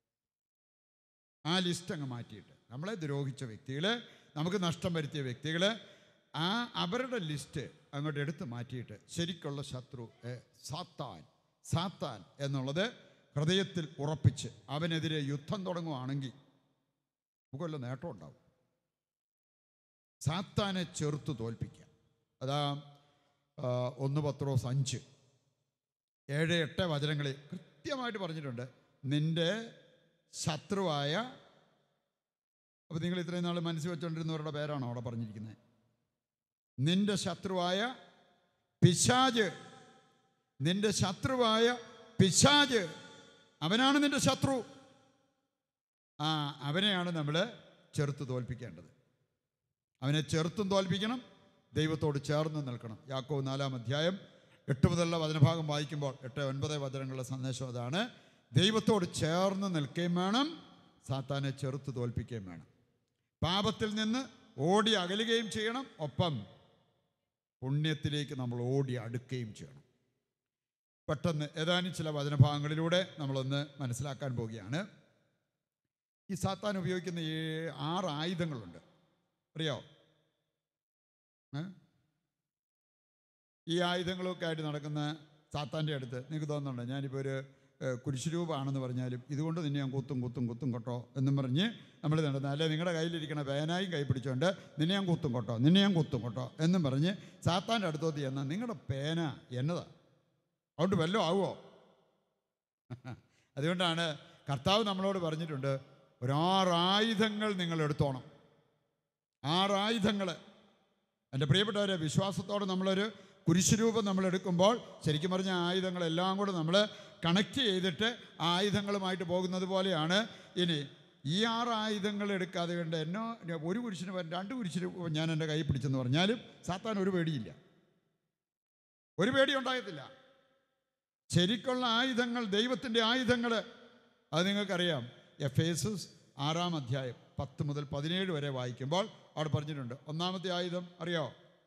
ആ ലിസ്റ്റ് അങ്ങ് മാറ്റിയിട്ട് നമ്മളെ ദ്രോഹിച്ച വ്യക്തികൾ, നമുക്ക് നഷ്ടം വരുത്തിയ വ്യക്തികൾ, അവരുടെ ലിസ്റ്റ് അങ്ങോട്ട് എടുത്ത് മാറ്റിയിട്ട് ശരിക്കുള്ള ശത്രു സാത്താൻ എന്നുള്ളത് ഹൃദയത്തിൽ ഉറപ്പിച്ച് അവനെതിരെ യുദ്ധം തുടങ്ങുകയാണെങ്കിൽ നമുക്ക് വല്ല നേട്ടം ഉണ്ടാവും. സാത്താനെ ചെറുത്ത് തോൽപ്പിക്കുക, അതാ 1 പത്രോസ് 5, 7, 8 വചനങ്ങളിൽ കൃത്യമായിട്ട് പറഞ്ഞിട്ടുണ്ട്. നിൻ്റെ ശത്രുവായ, അപ്പോൾ നിങ്ങൾ ഇത്രയും നാൾ മനസ്സിൽ വെച്ചുകൊണ്ടിരുന്നവരുടെ പേരാണോ അവിടെ പറഞ്ഞിരിക്കുന്നത്? നിൻ്റെ ശത്രുവായ പിശാച്, നിൻ്റെ ശത്രുവായ പിശാച്, അവനാണ് നിൻ്റെ ശത്രു. അവനെയാണ് നമ്മൾ ചെറുത്ത് തോൽപ്പിക്കേണ്ടത്. അവനെ ചെറുത്തും തോൽപ്പിക്കണം, ദൈവത്തോട് ചേർന്ന് നിൽക്കണം. യാക്കോബ് 4-ാം അധ്യായം 8 മുതലുള്ള വചനഭാഗം വായിക്കുമ്പോൾ 8, 9 വചനങ്ങളുടെ സന്ദേശം അതാണ്. ദൈവത്തോട് ചേർന്ന് നിൽക്കുകയും വേണം, സാത്താനെ ചെറുത്ത് തോൽപ്പിക്കുകയും വേണം. പാപത്തിൽ നിന്ന് ഓടി അകലുകയും ചെയ്യണം, ഒപ്പം പുണ്യത്തിലേക്ക് നമ്മൾ ഓടി അടുക്കുകയും ചെയ്യണം. പെട്ടെന്ന് ഏതാനും ചില വചനഭാഗങ്ങളിലൂടെ നമ്മളൊന്ന് മനസ്സിലാക്കാൻ പോവുകയാണ്. ഈ സാത്താൻ ഉപയോഗിക്കുന്ന 6 ആയുധങ്ങളുണ്ട്, അറിയോ? ഈ ആയുധങ്ങളൊക്കെ ആയിട്ട് നടക്കുന്ന സാത്താൻ്റെ അടുത്ത് നിങ്ങൾക്ക് തോന്നുന്നുണ്ടോ, ഞാനിപ്പോൾ ഒരു കുരിശുരൂപമാണെന്ന് പറഞ്ഞാലും ഇതുകൊണ്ട് നിന്നെ ഞാൻ കുത്തും കേട്ടോ എന്നും പറഞ്ഞ് നമ്മൾ നടന്ന, അല്ലെ നിങ്ങളുടെ കയ്യിലിരിക്കണ പേനായും കൈ പിടിച്ചുകൊണ്ട് നിന്നെ ഞാൻ കുത്തും കേട്ടോ എന്നും പറഞ്ഞ് സാത്താൻ്റെ അടുത്തോട്ട് ചെന്നാൽ നിങ്ങളുടെ പേന എന്നതാ, അതുകൊണ്ട് വല്ലതും ആവുമോ? അതുകൊണ്ടാണ് കർത്താവ് നമ്മളോട് പറഞ്ഞിട്ടുണ്ട്, 6 ആയുധങ്ങൾ നിങ്ങൾ എടുത്തോണം. 6 ആയുധങ്ങൾ. എൻ്റെ പ്രിയപ്പെട്ടവരെ, വിശ്വാസത്തോടെ നമ്മളൊരു കുരിശുരൂപം നമ്മൾ എടുക്കുമ്പോൾ ശരിക്കും പറഞ്ഞ ആയുധങ്ങളെല്ലാം കൂടെ നമ്മൾ കണക്ട് ചെയ്തിട്ട് ആയുധങ്ങളുമായിട്ട് പോകുന്നത് പോലെയാണ്. ഇനി ഈ 6 ആയുധങ്ങൾ എടുക്കാതെ കണ്ട് എന്നോ ഒരു കുരിശിന് 2 കുരിശിന് ഞാൻ എൻ്റെ കൈ പിടിച്ചെന്ന് പറഞ്ഞാലും സാത്താൻ ഒരു പേടിയില്ല, ഒരു പേടി ഉണ്ടാകത്തില്ല. ശരിക്കുള്ള ആയുധങ്ങൾ, ദൈവത്തിൻ്റെ ആയുധങ്ങൾ, അത് നിങ്ങൾക്കറിയാം. എഫേസസ് 6-ാം അധ്യായം 10 മുതൽ 17 വരെ വായിക്കുമ്പോൾ അവിടെ പറഞ്ഞിട്ടുണ്ട്. 1-ാമത്തെ ആയുധം അറിയോ?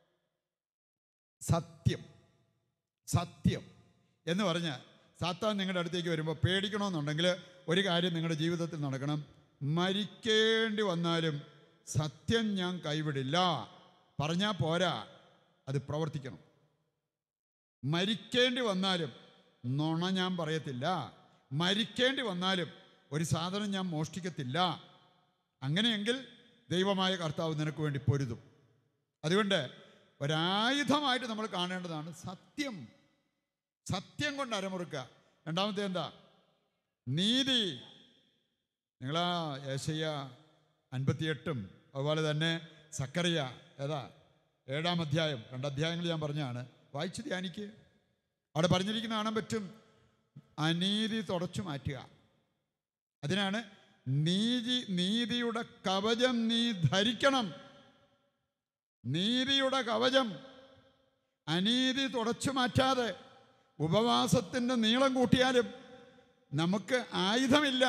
സത്യം. സത്യം എന്ന് പറഞ്ഞാൽ സാത്താൻ നിങ്ങളുടെ അടുത്തേക്ക് വരുമ്പോൾ പേടിക്കണമെന്നുണ്ടെങ്കിൽ ഒരു കാര്യം നിങ്ങളുടെ ജീവിതത്തിൽ നടക്കണം. മരിക്കേണ്ടി വന്നാലും സത്യം ഞാൻ കൈവിടില്ല പറഞ്ഞാൽ പോരാ, അത് പ്രവർത്തിക്കണം. മരിക്കേണ്ടി വന്നാലും നുണ ഞാൻ പറയത്തില്ല, മരിക്കേണ്ടി വന്നാലും ഒരു സാധനം ഞാൻ മോഷ്ടിക്കത്തില്ല. അങ്ങനെയെങ്കിൽ ദൈവമായ കർത്താവ് നിനക്ക് വേണ്ടി പൊരുതും. അതുകൊണ്ട് ഒരായുധമായിട്ട് നമ്മൾ കാണേണ്ടതാണ് സത്യം. സത്യം കൊണ്ട് അരമുറുക്കുക. 2-ാമത്തെ എന്താ? നീതി. നിങ്ങളാ യെശയ്യാ 58 അതുപോലെ തന്നെ സക്കറിയ 7-ാം അധ്യായം, 2 അധ്യായങ്ങൾ ഞാൻ പറഞ്ഞാണ്, വായിച്ച് ധ്യാനിക്കുക. അവിടെ പറഞ്ഞിരിക്കുന്ന കാണാൻ പറ്റും, അനീതി തുടച്ചു മാറ്റുക. അതിനാണ് നീതിയുടെ കവചം നീ ധരിക്കണം. നീതിയുടെ കവചം. അനീതി തുടച്ചു മാറ്റാതെ ഉപവാസത്തിൻ്റെ നീളം കൂട്ടിയാലും നമുക്ക് ആയുധമില്ല.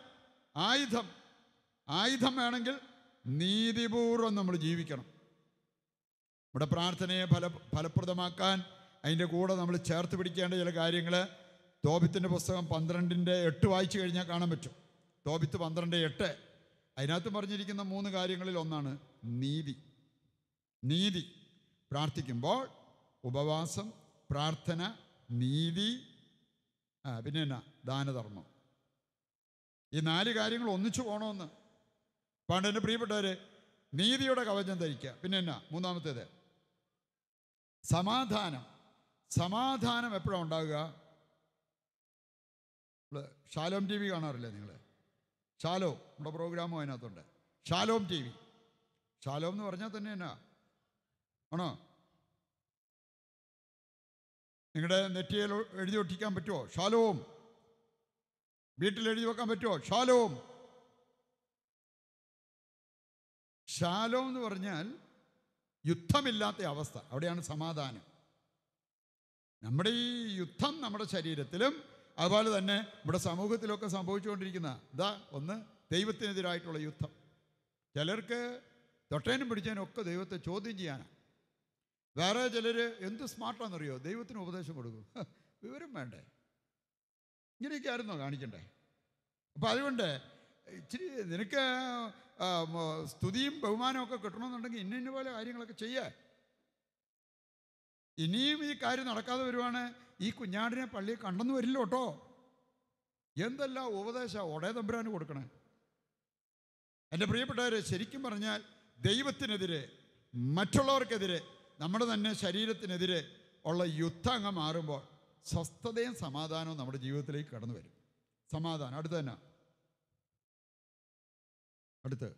ആയുധം വേണമെങ്കിൽ നീതിപൂർവ്വം നമ്മൾ ജീവിക്കണം. നമ്മുടെ പ്രാർത്ഥനയെ ഫലപ്രദമാക്കാൻ അതിൻ്റെ കൂടെ നമ്മൾ ചേർത്ത് പിടിക്കേണ്ട ചില കാര്യങ്ങൾ തോബിത്തിൻ്റെ പുസ്തകം 12:8 വായിച്ചു കഴിഞ്ഞാൽ കാണാൻ പറ്റും. തോബിത്ത് 12:8 അതിനകത്ത് പറഞ്ഞിരിക്കുന്ന 3 കാര്യങ്ങളിൽ ഒന്നാണ് നീതി. പ്രാർത്ഥിക്കുമ്പോൾ ഉപവാസം, പ്രാർത്ഥന, നീതി, പിന്നെ എന്നാ ദാനധർമ്മം. ഈ 4 കാര്യങ്ങൾ ഒന്നിച്ചു പോകണമെന്ന്. പണ്ട് എൻ്റെ പ്രിയപ്പെട്ടവരെ, നീതിയുടെ കവചം ധരിക്കുക. പിന്നെ എന്നാ 3-ാമത്തേത്? സമാധാനം എപ്പോഴാണ് ഉണ്ടാകുക? ഷാലോം TV കാണാറില്ലേ നിങ്ങൾ? ഷാലോം, നമ്മുടെ പ്രോഗ്രാമും അതിനകത്തുണ്ട്. Shalom TV. ഷാലോം എന്ന് പറഞ്ഞാൽ തന്നെ എന്നാ ആണോ? നിങ്ങളുടെ നെറ്റിയിൽ എഴുതി ഒട്ടിക്കാൻ പറ്റുമോ? ഷാലോം. വീട്ടിൽ എഴുതി വെക്കാൻ പറ്റുമോ? ഷാലോം. ഷാലോം എന്ന് പറഞ്ഞാൽ യുദ്ധമില്ലാത്ത അവസ്ഥ. അവിടെയാണ് സമാധാനം. നമ്മുടെ ഈ യുദ്ധം നമ്മുടെ ശരീരത്തിലും അതുപോലെ തന്നെ നമ്മുടെ സമൂഹത്തിലൊക്കെ സംഭവിച്ചുകൊണ്ടിരിക്കുന്ന ഒന്ന് ദൈവത്തിനെതിരായിട്ടുള്ള യുദ്ധം. ചിലർക്ക് തൊട്ടേനും പിടിച്ചതിനും ഒക്കെ ദൈവത്തെ ചോദ്യം ചെയ്യാനാണ്. വേറെ ചിലർ എന്ത് സ്മാർട്ടാണെന്നറിയോ, ദൈവത്തിന് ഉപദേശം കൊടുക്കും. വിവരം വേണ്ടേ? ഇങ്ങനെയൊക്കെ ആയിരുന്നോ കാണിക്കണ്ടേ? അപ്പം അതുകൊണ്ട് ഇച്ചിരി നിനക്ക് സ്തുതിയും ബഹുമാനവും ഒക്കെ കിട്ടണമെന്നുണ്ടെങ്കിൽ ഇന്ന പോലെ കാര്യങ്ങളൊക്കെ ചെയ്യാൻ. ഇനിയും ഈ കാര്യം നടക്കാതെ വരുവാണ്, ഈ കുഞ്ഞാടിനെ പള്ളിയിൽ കണ്ടെന്ന് വരില്ല കേട്ടോ. എന്തെല്ലാം ഉപദേശം ഒടേ തമ്പുരാന് കൊടുക്കണേ. എൻ്റെ പ്രിയപ്പെട്ടവരെ, ശരിക്കും പറഞ്ഞാൽ ദൈവത്തിനെതിരെ, മറ്റുള്ളവർക്കെതിരെ നമ്മുടെ തന്നെ ശരീരത്തിനെതിരെ ഉള്ള യുദ്ധം അങ്ങ് മാറുമ്പോൾ സ്വസ്ഥതയും സമാധാനവും നമ്മുടെ ജീവിതത്തിലേക്ക് കടന്നു വരും. സമാധാനം അടുത്ത് തന്നെ, അടുത്ത്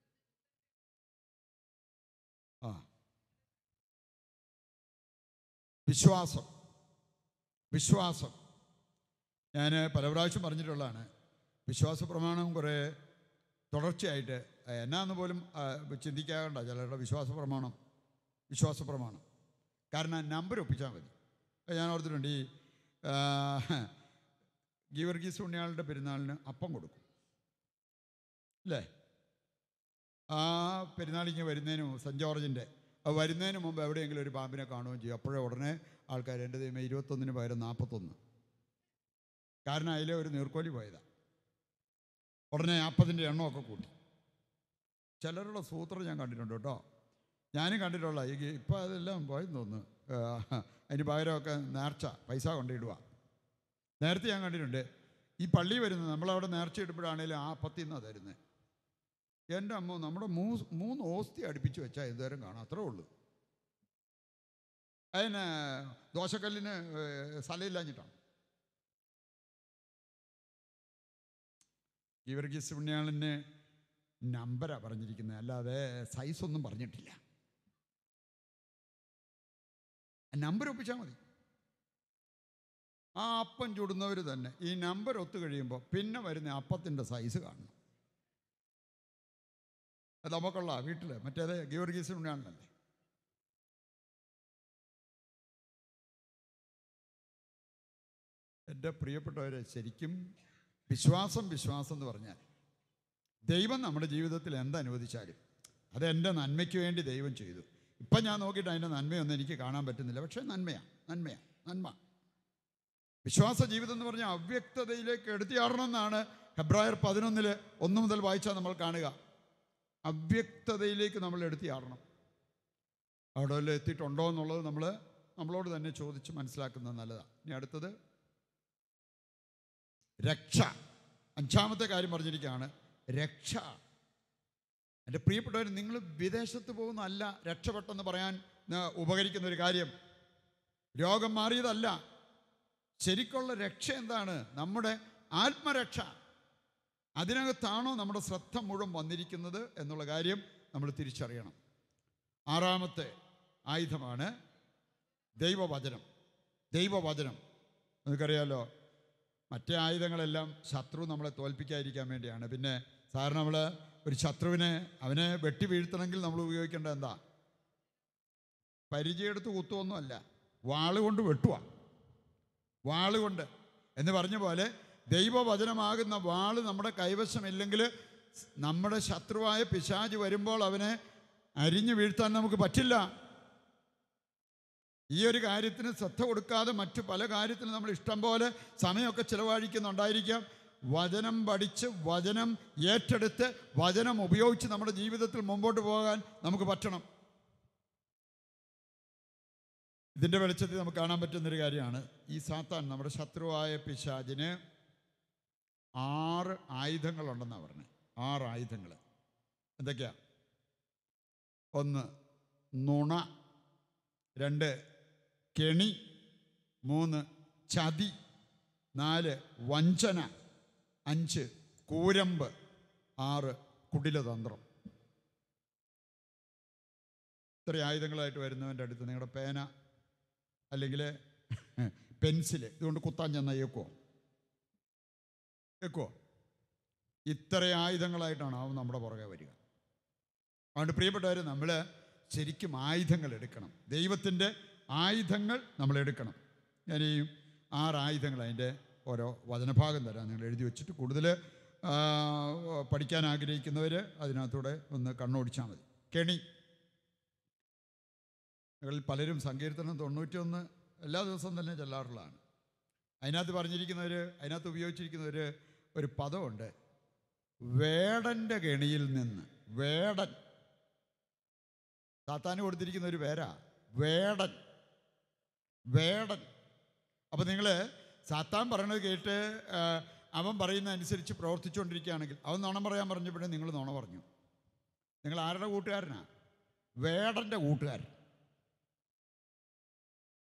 വിശ്വാസം. വിശ്വാസം ഞാൻ പല പ്രാവശ്യം പറഞ്ഞിട്ടുള്ളതാണ്. വിശ്വാസ പ്രമാണം കുറേ തുടർച്ചയായിട്ട് എന്നാന്ന് പോലും ചിന്തിക്കാറുണ്ട ചിലരുടെ വിശ്വാസ പ്രമാണം. കാരണം നമ്പർ ഒപ്പിച്ചാൽ മതി. ഞാൻ ഓർത്തിട്ടുണ്ട്, ഈ ഗീവർഗീസ് പുണ്യാളുടെ പെരുന്നാളിന് അപ്പം കൊടുക്കും അല്ലേ? ആ പെരുന്നാളിങ്ങ് വരുന്നതിന് മുമ്പ്, സെൻറ്റ് ജോർജിൻ്റെ വരുന്നതിന് മുമ്പ് എവിടെയെങ്കിലും ഒരു പാമ്പിനെ കാണുകയും ചെയ്യും. അപ്പോഴേ ഉടനെ ആൾക്കാർ എൻ്റെ ദൈവമേ 21 പകരം 41, കാരണം അതിലെ ഒരു നീർക്കോലി പോയതാണ്. ഉടനെ അപ്പത്തിൻ്റെ എണ്ണമൊക്കെ കൂട്ടി. ചിലരുടെ സൂത്രം ഞാൻ കണ്ടിട്ടുണ്ട് കേട്ടോ, ഞാനും കണ്ടിട്ടുള്ള. ഇപ്പം അതെല്ലാം പോയെന്ന് തോന്നുന്നു. അതിന് പകരമൊക്കെ നേർച്ച പൈസ കൊണ്ടിടുക. നേരത്തെ ഞാൻ കണ്ടിട്ടുണ്ട്, ഈ പള്ളി വരുന്നത് നമ്മളവിടെ നേർച്ച ഇടുമ്പോഴാണേലും ആ അപ്പത്തിൽ നിന്നാണ് തരുന്നത്. എൻ്റെ അമ്മ നമ്മുടെ 3 ഓസ്തി അടുപ്പിച്ച് വെച്ചാൽ ഇതുവരെ കാണാം, അത്രേ ഉള്ളൂ. അതിന് ദോശക്കല്ലിന് സ്ഥലമില്ലാഞ്ഞിട്ടാണ്. ഗീവർഗീസ് പുണ്യാളന് നമ്പറാണ് പറഞ്ഞിരിക്കുന്നത്, അല്ലാതെ സൈസൊന്നും പറഞ്ഞിട്ടില്ല. നമ്പർ ഒപ്പിച്ചാൽ മതി. ആ അപ്പം ചുടുന്നവർ തന്നെ ഈ നമ്പർ ഒത്തു കഴിയുമ്പോൾ പിന്നെ വരുന്ന അപ്പത്തിൻ്റെ സൈസ് കാണണം. അത് നമുക്കുള്ള വീട്ടിൽ മറ്റേത് ഗീവർഗീസ് പുണ്യാളനല്ലേ. എൻ്റെ പ്രിയപ്പെട്ടവരെ, ശരിക്കും വിശ്വാസം എന്ന് പറഞ്ഞാൽ ദൈവം നമ്മുടെ ജീവിതത്തിൽ എന്തനുവദിച്ചാലും അത് എൻ്റെ നന്മയ്ക്ക് വേണ്ടി ദൈവം ചെയ്തു. ഇപ്പം ഞാൻ നോക്കിയിട്ട് അതിൻ്റെ നന്മയൊന്നും എനിക്ക് കാണാൻ പറ്റുന്നില്ല, പക്ഷേ നന്മ. വിശ്വാസ ജീവിതം എന്ന് പറഞ്ഞാൽ അവ്യക്തതയിലേക്ക് എടുത്തിയാടണമെന്നാണ് ഹെബ്രായർ 11:1 മുതൽ വായിച്ചാൽ നമ്മൾ കാണുക. അവ്യക്തതയിലേക്ക് നമ്മൾ എടുത്തിയാടണം. അവിടെ വല്ല എത്തിയിട്ടുണ്ടോ എന്നുള്ളത് നമ്മളോട് തന്നെ ചോദിച്ച് മനസ്സിലാക്കുന്നത് നല്ലതാണ്. ഇനി അടുത്തത് രക്ഷ. 5ാമത്തെ കാര്യം പറഞ്ഞിരിക്കുകയാണ്, രക്ഷ. എൻ്റെ പ്രിയപ്പെട്ടവർ, നിങ്ങൾ വിദേശത്ത് പോകുന്നതല്ല രക്ഷപ്പെട്ടെന്ന് പറയാൻ ഉപകരിക്കുന്ന ഒരു കാര്യം. രോഗം മാറിയതല്ല. ശരിക്കുള്ള രക്ഷ എന്താണ്? നമ്മുടെ ആത്മരക്ഷ. അതിനകത്താണോ നമ്മുടെ ശ്രദ്ധ മുഴുവൻ വന്നിരിക്കുന്നത് എന്നുള്ള കാര്യം നമ്മൾ തിരിച്ചറിയണം. 6ാമത്തെ ആയുധമാണ് ദൈവവചനം. നമുക്കറിയാലോ, മറ്റേ ആയുധങ്ങളെല്ലാം ശത്രു നമ്മളെ തോൽപ്പിക്കാതിരിക്കാൻ വേണ്ടിയാണ്. പിന്നെ സാധാരണ നമ്മൾ ഒരു ശത്രുവിനെ അവനെ വെട്ടി വീഴ്ത്തണമെങ്കിൽ നമ്മൾ ഉപയോഗിക്കേണ്ടത് എന്താ? പരിചയെടുത്ത് കുത്തുവൊന്നുമല്ല, വാളുകൊണ്ട് വെട്ടുക. വാളുകൊണ്ട് എന്ന് പറഞ്ഞ പോലെ ദൈവവചനമാകുന്ന വാള് നമ്മുടെ കൈവശമില്ലെങ്കിൽ നമ്മുടെ ശത്രുവായ പിശാച് വരുമ്പോൾ അവനെ അരിഞ്ഞു വീഴ്ത്താൻ നമുക്ക് പറ്റില്ല. ഈ ഒരു കാര്യത്തിന് ശ്രദ്ധ കൊടുക്കാതെ മറ്റു പല കാര്യത്തിനും നമ്മൾ ഇഷ്ടം പോലെ സമയമൊക്കെ ചിലവഴിക്കുന്നുണ്ടായിരിക്കാം. വചനം പഠിച്ച്, വചനം ഏറ്റെടുത്ത്, വചനം ഉപയോഗിച്ച് നമ്മുടെ ജീവിതത്തിൽ മുമ്പോട്ട് പോകാൻ നമുക്ക് പറ്റണം. ഇതിൻ്റെ വെളിച്ചത്തിൽ നമുക്ക് കാണാൻ പറ്റുന്നൊരു കാര്യമാണ്, ഈ സാത്താൻ നമ്മുടെ ശത്രുവായ പിശാചിന് 6 ആയുധങ്ങളുണ്ടെന്നാണ് പറഞ്ഞത്. 6 ആയുധങ്ങൾ എന്തൊക്കെയാ? 1 നുണ, 2 കെണി, 3 ചതി, 4 വഞ്ചന, 5 കൂരമ്പ്, 6 കുടിലതന്ത്രം. ഇത്രയും ആയുധങ്ങളായിട്ട് വരുന്നവൻ്റെ അടുത്ത് നിങ്ങളുടെ പേന അല്ലെങ്കിൽ പെൻസിൽ ഇതുകൊണ്ട് കുത്താൻ ചെന്നാൽ ഏക്കുവോ? ഇത്രയും ആയുധങ്ങളായിട്ടാണ് അവൻ നമ്മുടെ പുറകെ വരിക. അതുകൊണ്ട് പ്രിയപ്പെട്ടവർ, നമ്മൾ ശരിക്കും ആയുധങ്ങൾ എടുക്കണം. ദൈവത്തിൻ്റെ ആയുധങ്ങൾ നമ്മൾ എടുക്കണം. ഞാൻ ഈ 6 ആയുധങ്ങൾ അതിൻ്റെ ഓരോ വചനഭാഗം തരാം, നിങ്ങൾ എഴുതി വെച്ചിട്ട് കൂടുതൽ പഠിക്കാൻ ആഗ്രഹിക്കുന്നവർ അതിനകത്തൂടെ ഒന്ന് കണ്ണോടിച്ചാൽ മതി. കെണി. നിങ്ങളിൽ പലരും സങ്കീർത്തനം 91 എല്ലാ ദിവസവും തന്നെ ചൊല്ലാറുള്ളതാണ്. അതിനകത്ത് ഉപയോഗിച്ചിരിക്കുന്ന ഒരു പദമുണ്ട്, വേടൻ്റെ കെണിയിൽ നിന്ന്. വേടൻ, സാത്താന് കൊടുത്തിരിക്കുന്ന ഒരു പേരാ വേടൻ. അപ്പം നിങ്ങൾ സാത്താൻ പറയണത് കേട്ട് അവൻ പറയുന്ന അനുസരിച്ച് പ്രവർത്തിച്ചുകൊണ്ടിരിക്കുകയാണെങ്കിൽ, അവൻ നുണ പറയാൻ പറഞ്ഞപ്പോഴേ നിങ്ങൾ നുണ പറഞ്ഞു. നിങ്ങൾ ആരുടെ കൂട്ടുകാരനാണ്? വേടൻ്റെ കൂട്ടുകാരൻ.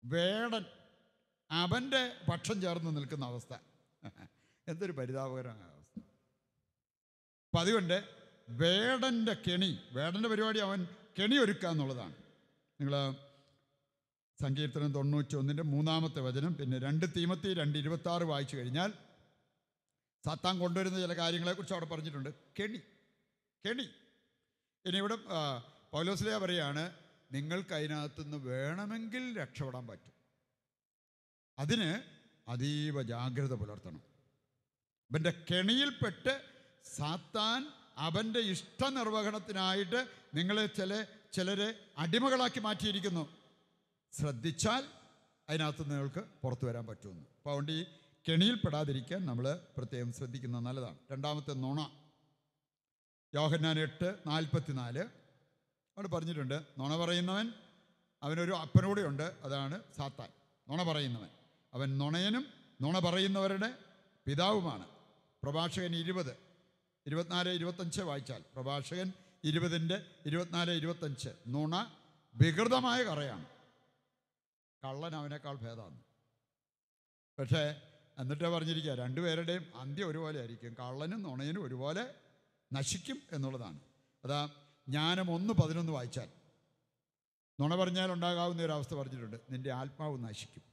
വേടൻ അവൻ്റെ പക്ഷം ചേർന്ന് നിൽക്കുന്ന അവസ്ഥ. എന്തൊരു പരിതാപകരമായ അവസ്ഥ. അപ്പം അതുകൊണ്ട് വേടൻ്റെ വേടൻ്റെ പരിപാടി അവൻ കെണി ഒരുക്കുക എന്നുള്ളതാണ്. നിങ്ങൾ സങ്കീർത്തനം 91 മൂന്നാമത്തെ വചനം, പിന്നെ 2 തീമോത്തി 2:26 വായിച്ചു കഴിഞ്ഞാൽ സാത്താൻ കൊണ്ടുവരുന്ന ചില കാര്യങ്ങളെക്കുറിച്ച് അവിടെ പറഞ്ഞിട്ടുണ്ട്. കെണി. ഇനി ഇവിടെ പൗലോസ്ലീഹ പറയാണ്, നിങ്ങൾക്ക് അതിനകത്തുനിന്ന് വേണമെങ്കിൽ രക്ഷപ്പെടാൻ പറ്റും. അതിന് അതീവ ജാഗ്രത പുലർത്തണം. അവൻ്റെ കെണിയിൽപ്പെട്ട് സാത്താൻ അവൻ്റെ ഇഷ്ടനിർവഹണത്തിനായിട്ട് നിങ്ങളെ ചിലരെ അടിമകളാക്കി മാറ്റിയിരിക്കുന്നു. ശ്രദ്ധിച്ചാൽ അതിനകത്ത് നിങ്ങൾക്ക് പുറത്തു വരാൻ പറ്റുമെന്ന്. അപ്പോൾ അതുകൊണ്ട് ഈ കെണിയിൽപ്പെടാതിരിക്കാൻ നമ്മൾ പ്രത്യേകം ശ്രദ്ധിക്കുന്നത് നല്ലതാണ്. രണ്ടാമത്തെ നുണ, യോഹന്നാൻ 8:44 അവിടെ പറഞ്ഞിട്ടുണ്ട്, നുണ പറയുന്നവൻ അവനൊരു അപ്പനൂടെ ഉണ്ട്, അതാണ് സാത്താൻ. നുണ പറയുന്നവൻ അവൻ നുണയനും നുണ പറയുന്നവരുടെ പിതാവുമാണ്. പ്രഭാഷകൻ 20:24-25 വായിച്ചാൽ, പ്രഭാഷകൻ 20:24-25 നുണ വികൃതമായ കറയാണ്, കള്ളൻ അവനേക്കാൾ ഭേദമാണ്. പക്ഷേ എന്നിട്ട് പറഞ്ഞിരിക്കുക, രണ്ടുപേരുടെയും അന്ത്യം ഒരുപോലെ ആയിരിക്കും, കള്ളനും നുണയനും ഒരുപോലെ നശിക്കും എന്നുള്ളതാണ്. അതാ ജ്ഞാനം 1:11 വായിച്ചാൽ, നുണ പറഞ്ഞാൽ ഉണ്ടാകാവുന്ന ഒരവസ്ഥ പറഞ്ഞിട്ടുണ്ട്, നിൻ്റെ ആത്മാവ് നശിക്കും,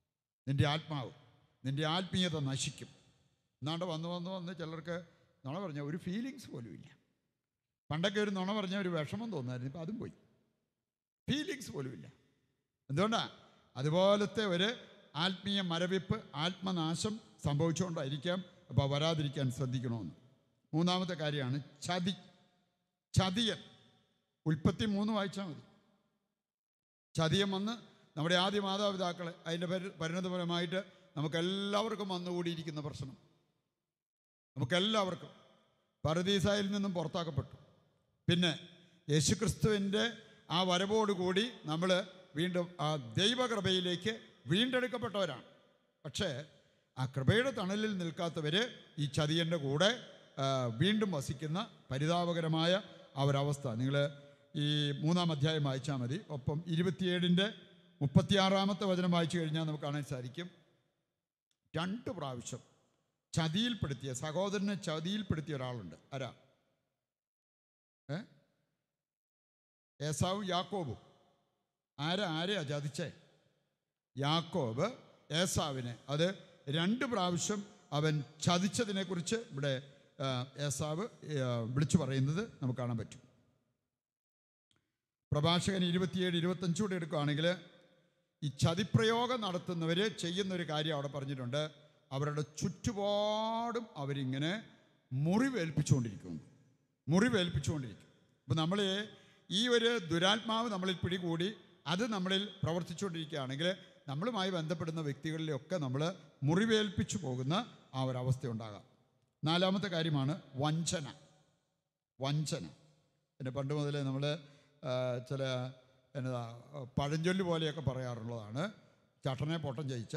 നിൻ്റെ ആത്മീയത നശിക്കും. എന്നാണ്ട് വന്ന് ചിലർക്ക് നുണ പറഞ്ഞാൽ ഒരു ഫീലിങ്സ് പോലും ഇല്ല. പണ്ടൊക്കെ ഒരു നുണ പറഞ്ഞാൽ ഒരു വിഷമം തോന്നായിരുന്നു, ഇപ്പം അതും പോയി, ഫീലിങ്സ് പോലും ഇല്ല. എന്തുകൊണ്ടാണ്? അതുപോലത്തെ ഒരു ആത്മീയ മരവിപ്പ്, ആത്മനാശം സംഭവിച്ചുകൊണ്ടായിരിക്കാം. അപ്പോൾ വരാതിരിക്കാൻ ശ്രദ്ധിക്കണമെന്ന്. മൂന്നാമത്തെ കാര്യമാണ് ചതിയൻ. ഉൽപ്പത്തി 3 വായിച്ചാൽ മതി. ചതിയൻ വന്ന് നമ്മുടെ ആദ്യ മാതാപിതാക്കളെ അതിൻ്റെ പരിണതഫലമായിട്ട് നമുക്കെല്ലാവർക്കും വന്നുകൂടിയിരിക്കുന്ന പ്രശ്നം, നമുക്കെല്ലാവർക്കും പറുദീസായിൽ നിന്നും പുറത്താക്കപ്പെട്ടു. പിന്നെ യേശുക്രിസ്തുവിൻ്റെ ആ വരവോടുകൂടി നമ്മൾ വീണ്ടും ആ ദൈവകൃപയിലേക്ക് വീണ്ടെടുക്കപ്പെട്ടവരാണ്. പക്ഷേ ആ കൃപയുടെ തണലിൽ നിൽക്കാത്തവർ ഈ ചതിയൻ്റെ കൂടെ വീണ്ടും വസിക്കുന്ന പരിതാപകരമായ ആ ഒരവസ്ഥ. നിങ്ങൾ ഈ 3-ാം അധ്യായം വായിച്ചാൽ മതി. ഒപ്പം 27-ന്റെ 36-ാമത്തെ വചനം വായിച്ചു കഴിഞ്ഞാൽ നമുക്ക് കാണാൻ സാധിക്കും, 2 പ്രാവശ്യം സഹോദരനെ ചതിയിൽപ്പെടുത്തിയ ഒരാളുണ്ട്. ആരാ? ഏസാവും യാക്കോബും. ആരെയാ ചതിച്ചേ? യാക്കോബ് ഏസാവിനെ. അത് 2 പ്രാവശ്യം അവൻ ചതിച്ചതിനെക്കുറിച്ച് ഇവിടെ ഏസാവ് വിളിച്ചു പറയുന്നത് നമുക്ക് കാണാൻ പറ്റും. പ്രഭാഷകൻ 27-25 കൂടെ എടുക്കുകയാണെങ്കിൽ ഈ ചതിപ്രയോഗം നടത്തുന്നവർ ചെയ്യുന്നൊരു കാര്യം അവിടെ പറഞ്ഞിട്ടുണ്ട്, അവരുടെ ചുറ്റുപാടും അവരിങ്ങനെ മുറിവേൽപ്പിച്ചുകൊണ്ടിരിക്കും. അപ്പോൾ നമ്മൾ ഈ ഒരു ദുരാത്മാവ് നമ്മളിൽ പിടികൂടി അത് നമ്മളിൽ പ്രവർത്തിച്ചുകൊണ്ടിരിക്കുകയാണെങ്കിൽ നമ്മളുമായി ബന്ധപ്പെടുന്ന വ്യക്തികളിലൊക്കെ നമ്മൾ മുറിവേൽപ്പിച്ചു പോകുന്ന ആ ഒരവസ്ഥ ഉണ്ടാകാം. 4-ാമത്തെ കാര്യമാണ് വഞ്ചന. പിന്നെ പണ്ട് മുതലേ നമ്മൾ ചില പഴഞ്ചൊല്ല് പോലെയൊക്കെ പറയാറുള്ളതാണ്, ചട്ടനെ പൊട്ടം ജയിച്ച.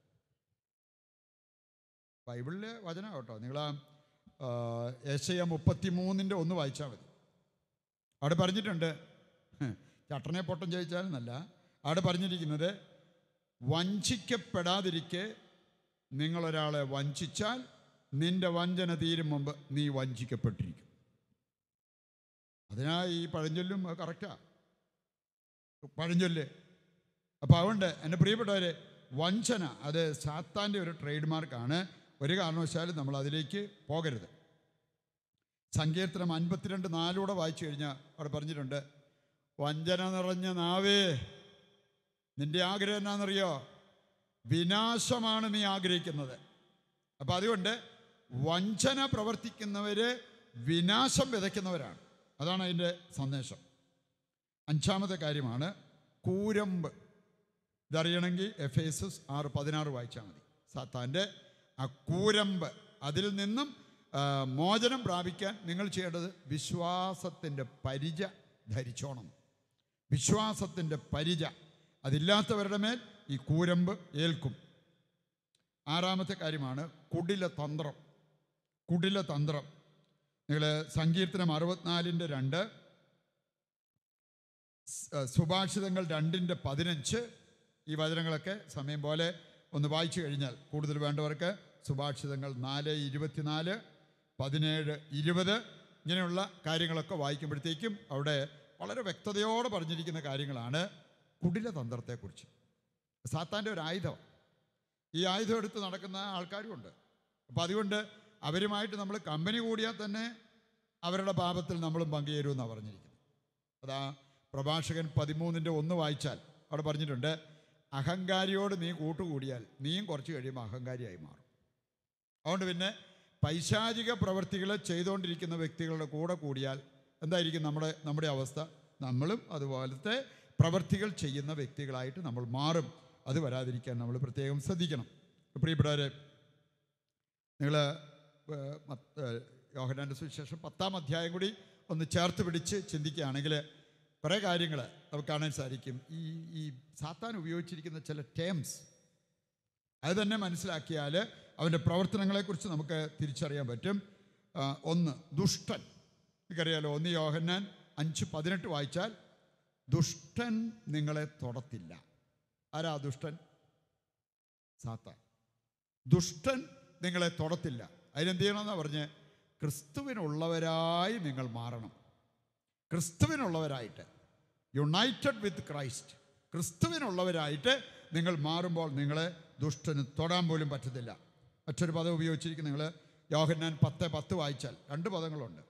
ബൈബിളിലെ വചനം കേട്ടോ. നിങ്ങൾ യെശയ്യാ 33:1 വായിച്ചാൽ മതി. അവിടെ പറഞ്ഞിട്ടുണ്ട്, ചട്ടനെ പൊട്ടം ജയിച്ചാലെന്നല്ല, അവിടെ പറഞ്ഞിരിക്കുന്നത് വഞ്ചിക്കപ്പെടാതിരിക്കെ നിങ്ങളൊരാളെ വഞ്ചിച്ചാൽ നിന്റെ വഞ്ചന തീരും മുമ്പ് നീ വഞ്ചിക്കപ്പെട്ടിരിക്കും. അതിനാ ഈ പഴഞ്ചൊല്ലും കറക്റ്റാ, പഴഞ്ചൊല്ല്. അപ്പോൾ അതുകൊണ്ട് എൻ്റെ പ്രിയപ്പെട്ടവരെ, വഞ്ചന അത് സാത്താൻ്റെ ഒരു ട്രേഡ് മാർക്കാണ്. ഒരു കാരണവശാലും നമ്മൾ അതിലേക്ക് പോകരുത്. സങ്കീർത്തനം 52:4 വായിച്ചു കഴിഞ്ഞാൽ അവിടെ പറഞ്ഞിട്ടുണ്ട്, വഞ്ചന നിറഞ്ഞ നാവേ നിൻ്റെ ആഗ്രഹം എന്നാണെന്നറിയോ? വിനാശമാണ് നീ ആഗ്രഹിക്കുന്നത്. അപ്പം അതുകൊണ്ട് വഞ്ചന പ്രവർത്തിക്കുന്നവർ വിനാശം വിതയ്ക്കുന്നവരാണ്. അതാണ് അതിൻ്റെ സന്ദേശം. 5-ാമത്തെ കാര്യമാണ് കൂരമ്പ്. ഇതറിയണമെങ്കിൽ എഫേസസ് 6:16 വായിച്ചാൽ മതി. സാത്താൻ്റെ ആ കൂരമ്പ്, അതിൽ നിന്നും മോചനം പ്രാപിക്കാൻ നിങ്ങൾ ചെയ്യേണ്ടത് വിശ്വാസത്തിൻ്റെ പരിച ധരിച്ചോണം. വിശ്വാസത്തിൻ്റെ പരിച അതില്ലാത്തവരുടെ മേൽ ഈ കൂരമ്പ് ഏൽക്കും. 6-ാമത്തെ കാര്യമാണ് കുടിലതന്ത്രം. നിങ്ങൾ സങ്കീർത്തനം 64:2, സുഭാഷിതങ്ങൾ 2:15 ഈ വചനങ്ങളൊക്കെ സമയം പോലെ ഒന്ന് വായിച്ചു കഴിഞ്ഞാൽ കൂടുതൽ വേണ്ടവർക്ക് സുഭാഷിതങ്ങൾ 4:24, 17:20 ഇങ്ങനെയുള്ള കാര്യങ്ങളൊക്കെ വായിക്കുമ്പോഴത്തേക്കും അവിടെ വളരെ വ്യക്തതയോടെ പറഞ്ഞിരിക്കുന്ന കാര്യങ്ങളാണ് കുടിലതന്ത്രത്തെക്കുറിച്ച്. സാത്താൻ്റെ ഒരു ആയുധം. ഈ ആയുധം എടുത്ത് നടക്കുന്ന ആൾക്കാരുമുണ്ട്. അപ്പോൾ അതുകൊണ്ട് അവരുമായിട്ട് നമ്മൾ കമ്പനി കൂടിയാൽ തന്നെ അവരുടെ പാപത്തിൽ നമ്മളും പങ്കുചേരുമെന്നാണ് പറഞ്ഞിരിക്കുന്നത്. അതാ പ്രഭാഷകൻ 13:1 വായിച്ചാൽ അവിടെ പറഞ്ഞിട്ടുണ്ട്, അഹങ്കാരിയോട് നീ കൂട്ടുകൂടിയാൽ നീയും കുറച്ച് കഴിയുമ്പോൾ അഹങ്കാരിയായി മാറും. അതുകൊണ്ട് പിന്നെ പൈശാചിക പ്രവൃത്തികൾ ചെയ്തുകൊണ്ടിരിക്കുന്ന വ്യക്തികളുടെ കൂടെ കൂടിയാൽ എന്തായിരിക്കും നമ്മുടെ അവസ്ഥ? നമ്മളും അതുപോലത്തെ പ്രവൃത്തികൾ ചെയ്യുന്ന വ്യക്തികളായിട്ട് നമ്മൾ മാറും. അത് വരാതിരിക്കാൻ നമ്മൾ പ്രത്യേകം ശ്രദ്ധിക്കണം. പ്രിയപ്പെട്ടവരെ, നിങ്ങൾ യോഹന്നാൻ്റെ സുവിശേഷം 10-ാം അധ്യായം കൂടി ഒന്ന് ചേർത്ത് പിടിച്ച് ചിന്തിക്കുകയാണെങ്കിൽ കുറേ കാര്യങ്ങൾ നമുക്ക് കാണാൻ സാധിക്കും. ഈ സാത്താൻ ഉപയോഗിച്ചിരിക്കുന്ന ചില ടേംസ് അത് തന്നെ മനസ്സിലാക്കിയാൽ അവൻ്റെ പ്രവർത്തനങ്ങളെക്കുറിച്ച് നമുക്ക് തിരിച്ചറിയാൻ പറ്റും. ഒന്ന്, ദുഷ്ടൻ. എനിക്കറിയാലോ, 1 യോഹന്നാൻ 5:18 വായിച്ചാൽ ദുഷ്ടൻ നിങ്ങളെ തൊടത്തില്ല. ആരാ ദുഷ്ടൻ? സാത്താൻ. ദുഷ്ടൻ നിങ്ങളെ തൊടത്തില്ല. അതിനെന്ത് ചെയ്യണമെന്നാണ് പറഞ്ഞ്? ക്രിസ്തുവിനുള്ളവരായി നിങ്ങൾ മാറണം. ക്രിസ്തുവിനുള്ളവരായിട്ട്, യുണൈറ്റഡ് വിത്ത് ക്രൈസ്റ്റ്, ക്രിസ്തുവിനുള്ളവരായിട്ട് നിങ്ങൾ മാറുമ്പോൾ നിങ്ങളെ ദുഷ്ടന് തൊടാൻ പോലും പറ്റത്തില്ല. മറ്റൊരു പദം ഉപയോഗിച്ചിരിക്കും. നിങ്ങൾ യോഹന്നാൻ 10:10 വായിച്ചാൽ 2 പദങ്ങളുണ്ട്.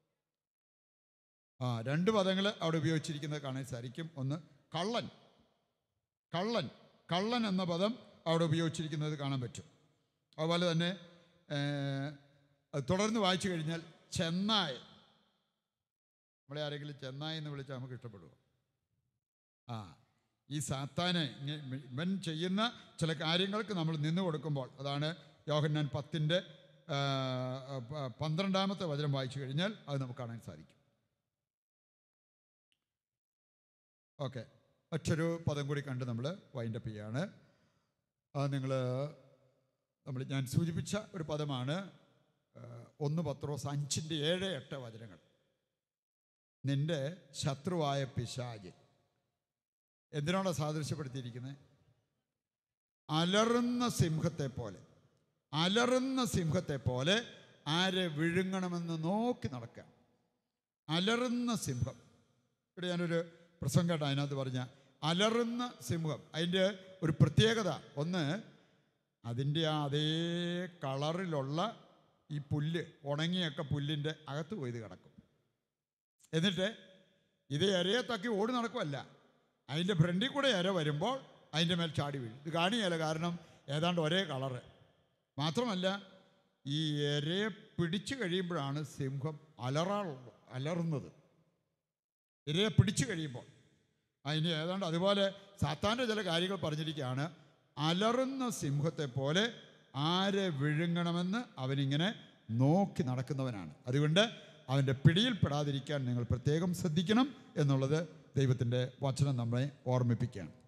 2 പദങ്ങൾ അവിടെ ഉപയോഗിച്ചിരിക്കുന്നത് കാണാൻ സാധിക്കും. ഒന്ന്, കള്ളൻ. കള്ളൻ കള്ളൻ എന്ന പദം അവിടെ ഉപയോഗിച്ചിരിക്കുന്നത് കാണാൻ പറ്റും. അതുപോലെ തന്നെ തുടർന്ന് വായിച്ചു കഴിഞ്ഞാൽ ചെന്നായ്. നമ്മളെ ആരെങ്കിലും ചെന്നായ് എന്ന് വിളിച്ചാൽ നമുക്ക് ഇഷ്ടപ്പെടുമോ? ഈ സാത്താനെ ഇവൻ ചെയ്യുന്ന ചില കാര്യങ്ങൾക്ക് നമ്മൾ നിന്നു കൊടുക്കുമ്പോൾ, അതാണ് യോഹന്നാൻ 10:12 വചനം വായിച്ചു കഴിഞ്ഞാൽ അത് നമുക്ക് കാണാൻ സാധിക്കും. ഓക്കെ, മറ്റൊരു പദം കൂടി കണ്ട് നമ്മൾ വൈൻഡപ്പ് ചെയ്യാണ്. ഞാൻ സൂചിപ്പിച്ച ഒരു പദമാണ് 1 പത്രോസ് 5:7-8 വചനങ്ങൾ. നിന്റെ ശത്രുവായ പിശാച് എന്തിനാണ് സാദൃശ്യപ്പെടുത്തിയിരിക്കുന്നത്? അലറുന്ന സിംഹത്തെ പോലെ ആരെ വിഴുങ്ങണമെന്ന് നോക്കി നടക്കുക. അലറുന്ന സിംഹം. ഇവിടെ ഞാനൊരു പ്രസംഗം കേട്ടോ, അതിനകത്ത് പറഞ്ഞ അലറുന്ന സിംഹം. അതിൻ്റെ ഒരു പ്രത്യേകത, ഒന്ന്, അതിൻ്റെ അതേ കളറിലുള്ള ഈ പുല്ല്, ഉണങ്ങിയൊക്കെ പുല്ലിൻ്റെ അകത്ത് പോയി കിടക്കും. എന്നിട്ട് ഇത് ഇരയെ തക്കി ഓടി നടക്കുമല്ല, അതിൻ്റെ ഫ്രണ്ടിൽ കൂടെ ഇര വരുമ്പോൾ അതിൻ്റെ മേൽ ചാടി വീഴും. ഇത് കാണിയല്ല, കാരണം ഏതാണ്ട് ഒരേ കളറ്. മാത്രമല്ല, ഈ ഇരയെ പിടിച്ചു കഴിയുമ്പോഴാണ് സിംഹം അലറുന്നത്. ഇരയെ പിടിച്ചു കഴിയുമ്പോൾ അതിന് ഏതാണ്ട് അതുപോലെ സാത്താൻ്റെ ചില കാര്യങ്ങൾ പറഞ്ഞിരിക്കുകയാണ്. അലറുന്ന സിംഹത്തെ പോലെ ആരെ വിഴുങ്ങണമെന്ന് അവനിങ്ങനെ നോക്കി നടക്കുന്നവനാണ്. അതുകൊണ്ട് അവൻ്റെ പിടിയിൽപ്പെടാതിരിക്കാൻ നിങ്ങൾ പ്രത്യേകം ശ്രദ്ധിക്കണം എന്നുള്ളത് ദൈവത്തിൻ്റെ വചനം നമ്മളെ ഓർമ്മിപ്പിക്കുകയാണ്.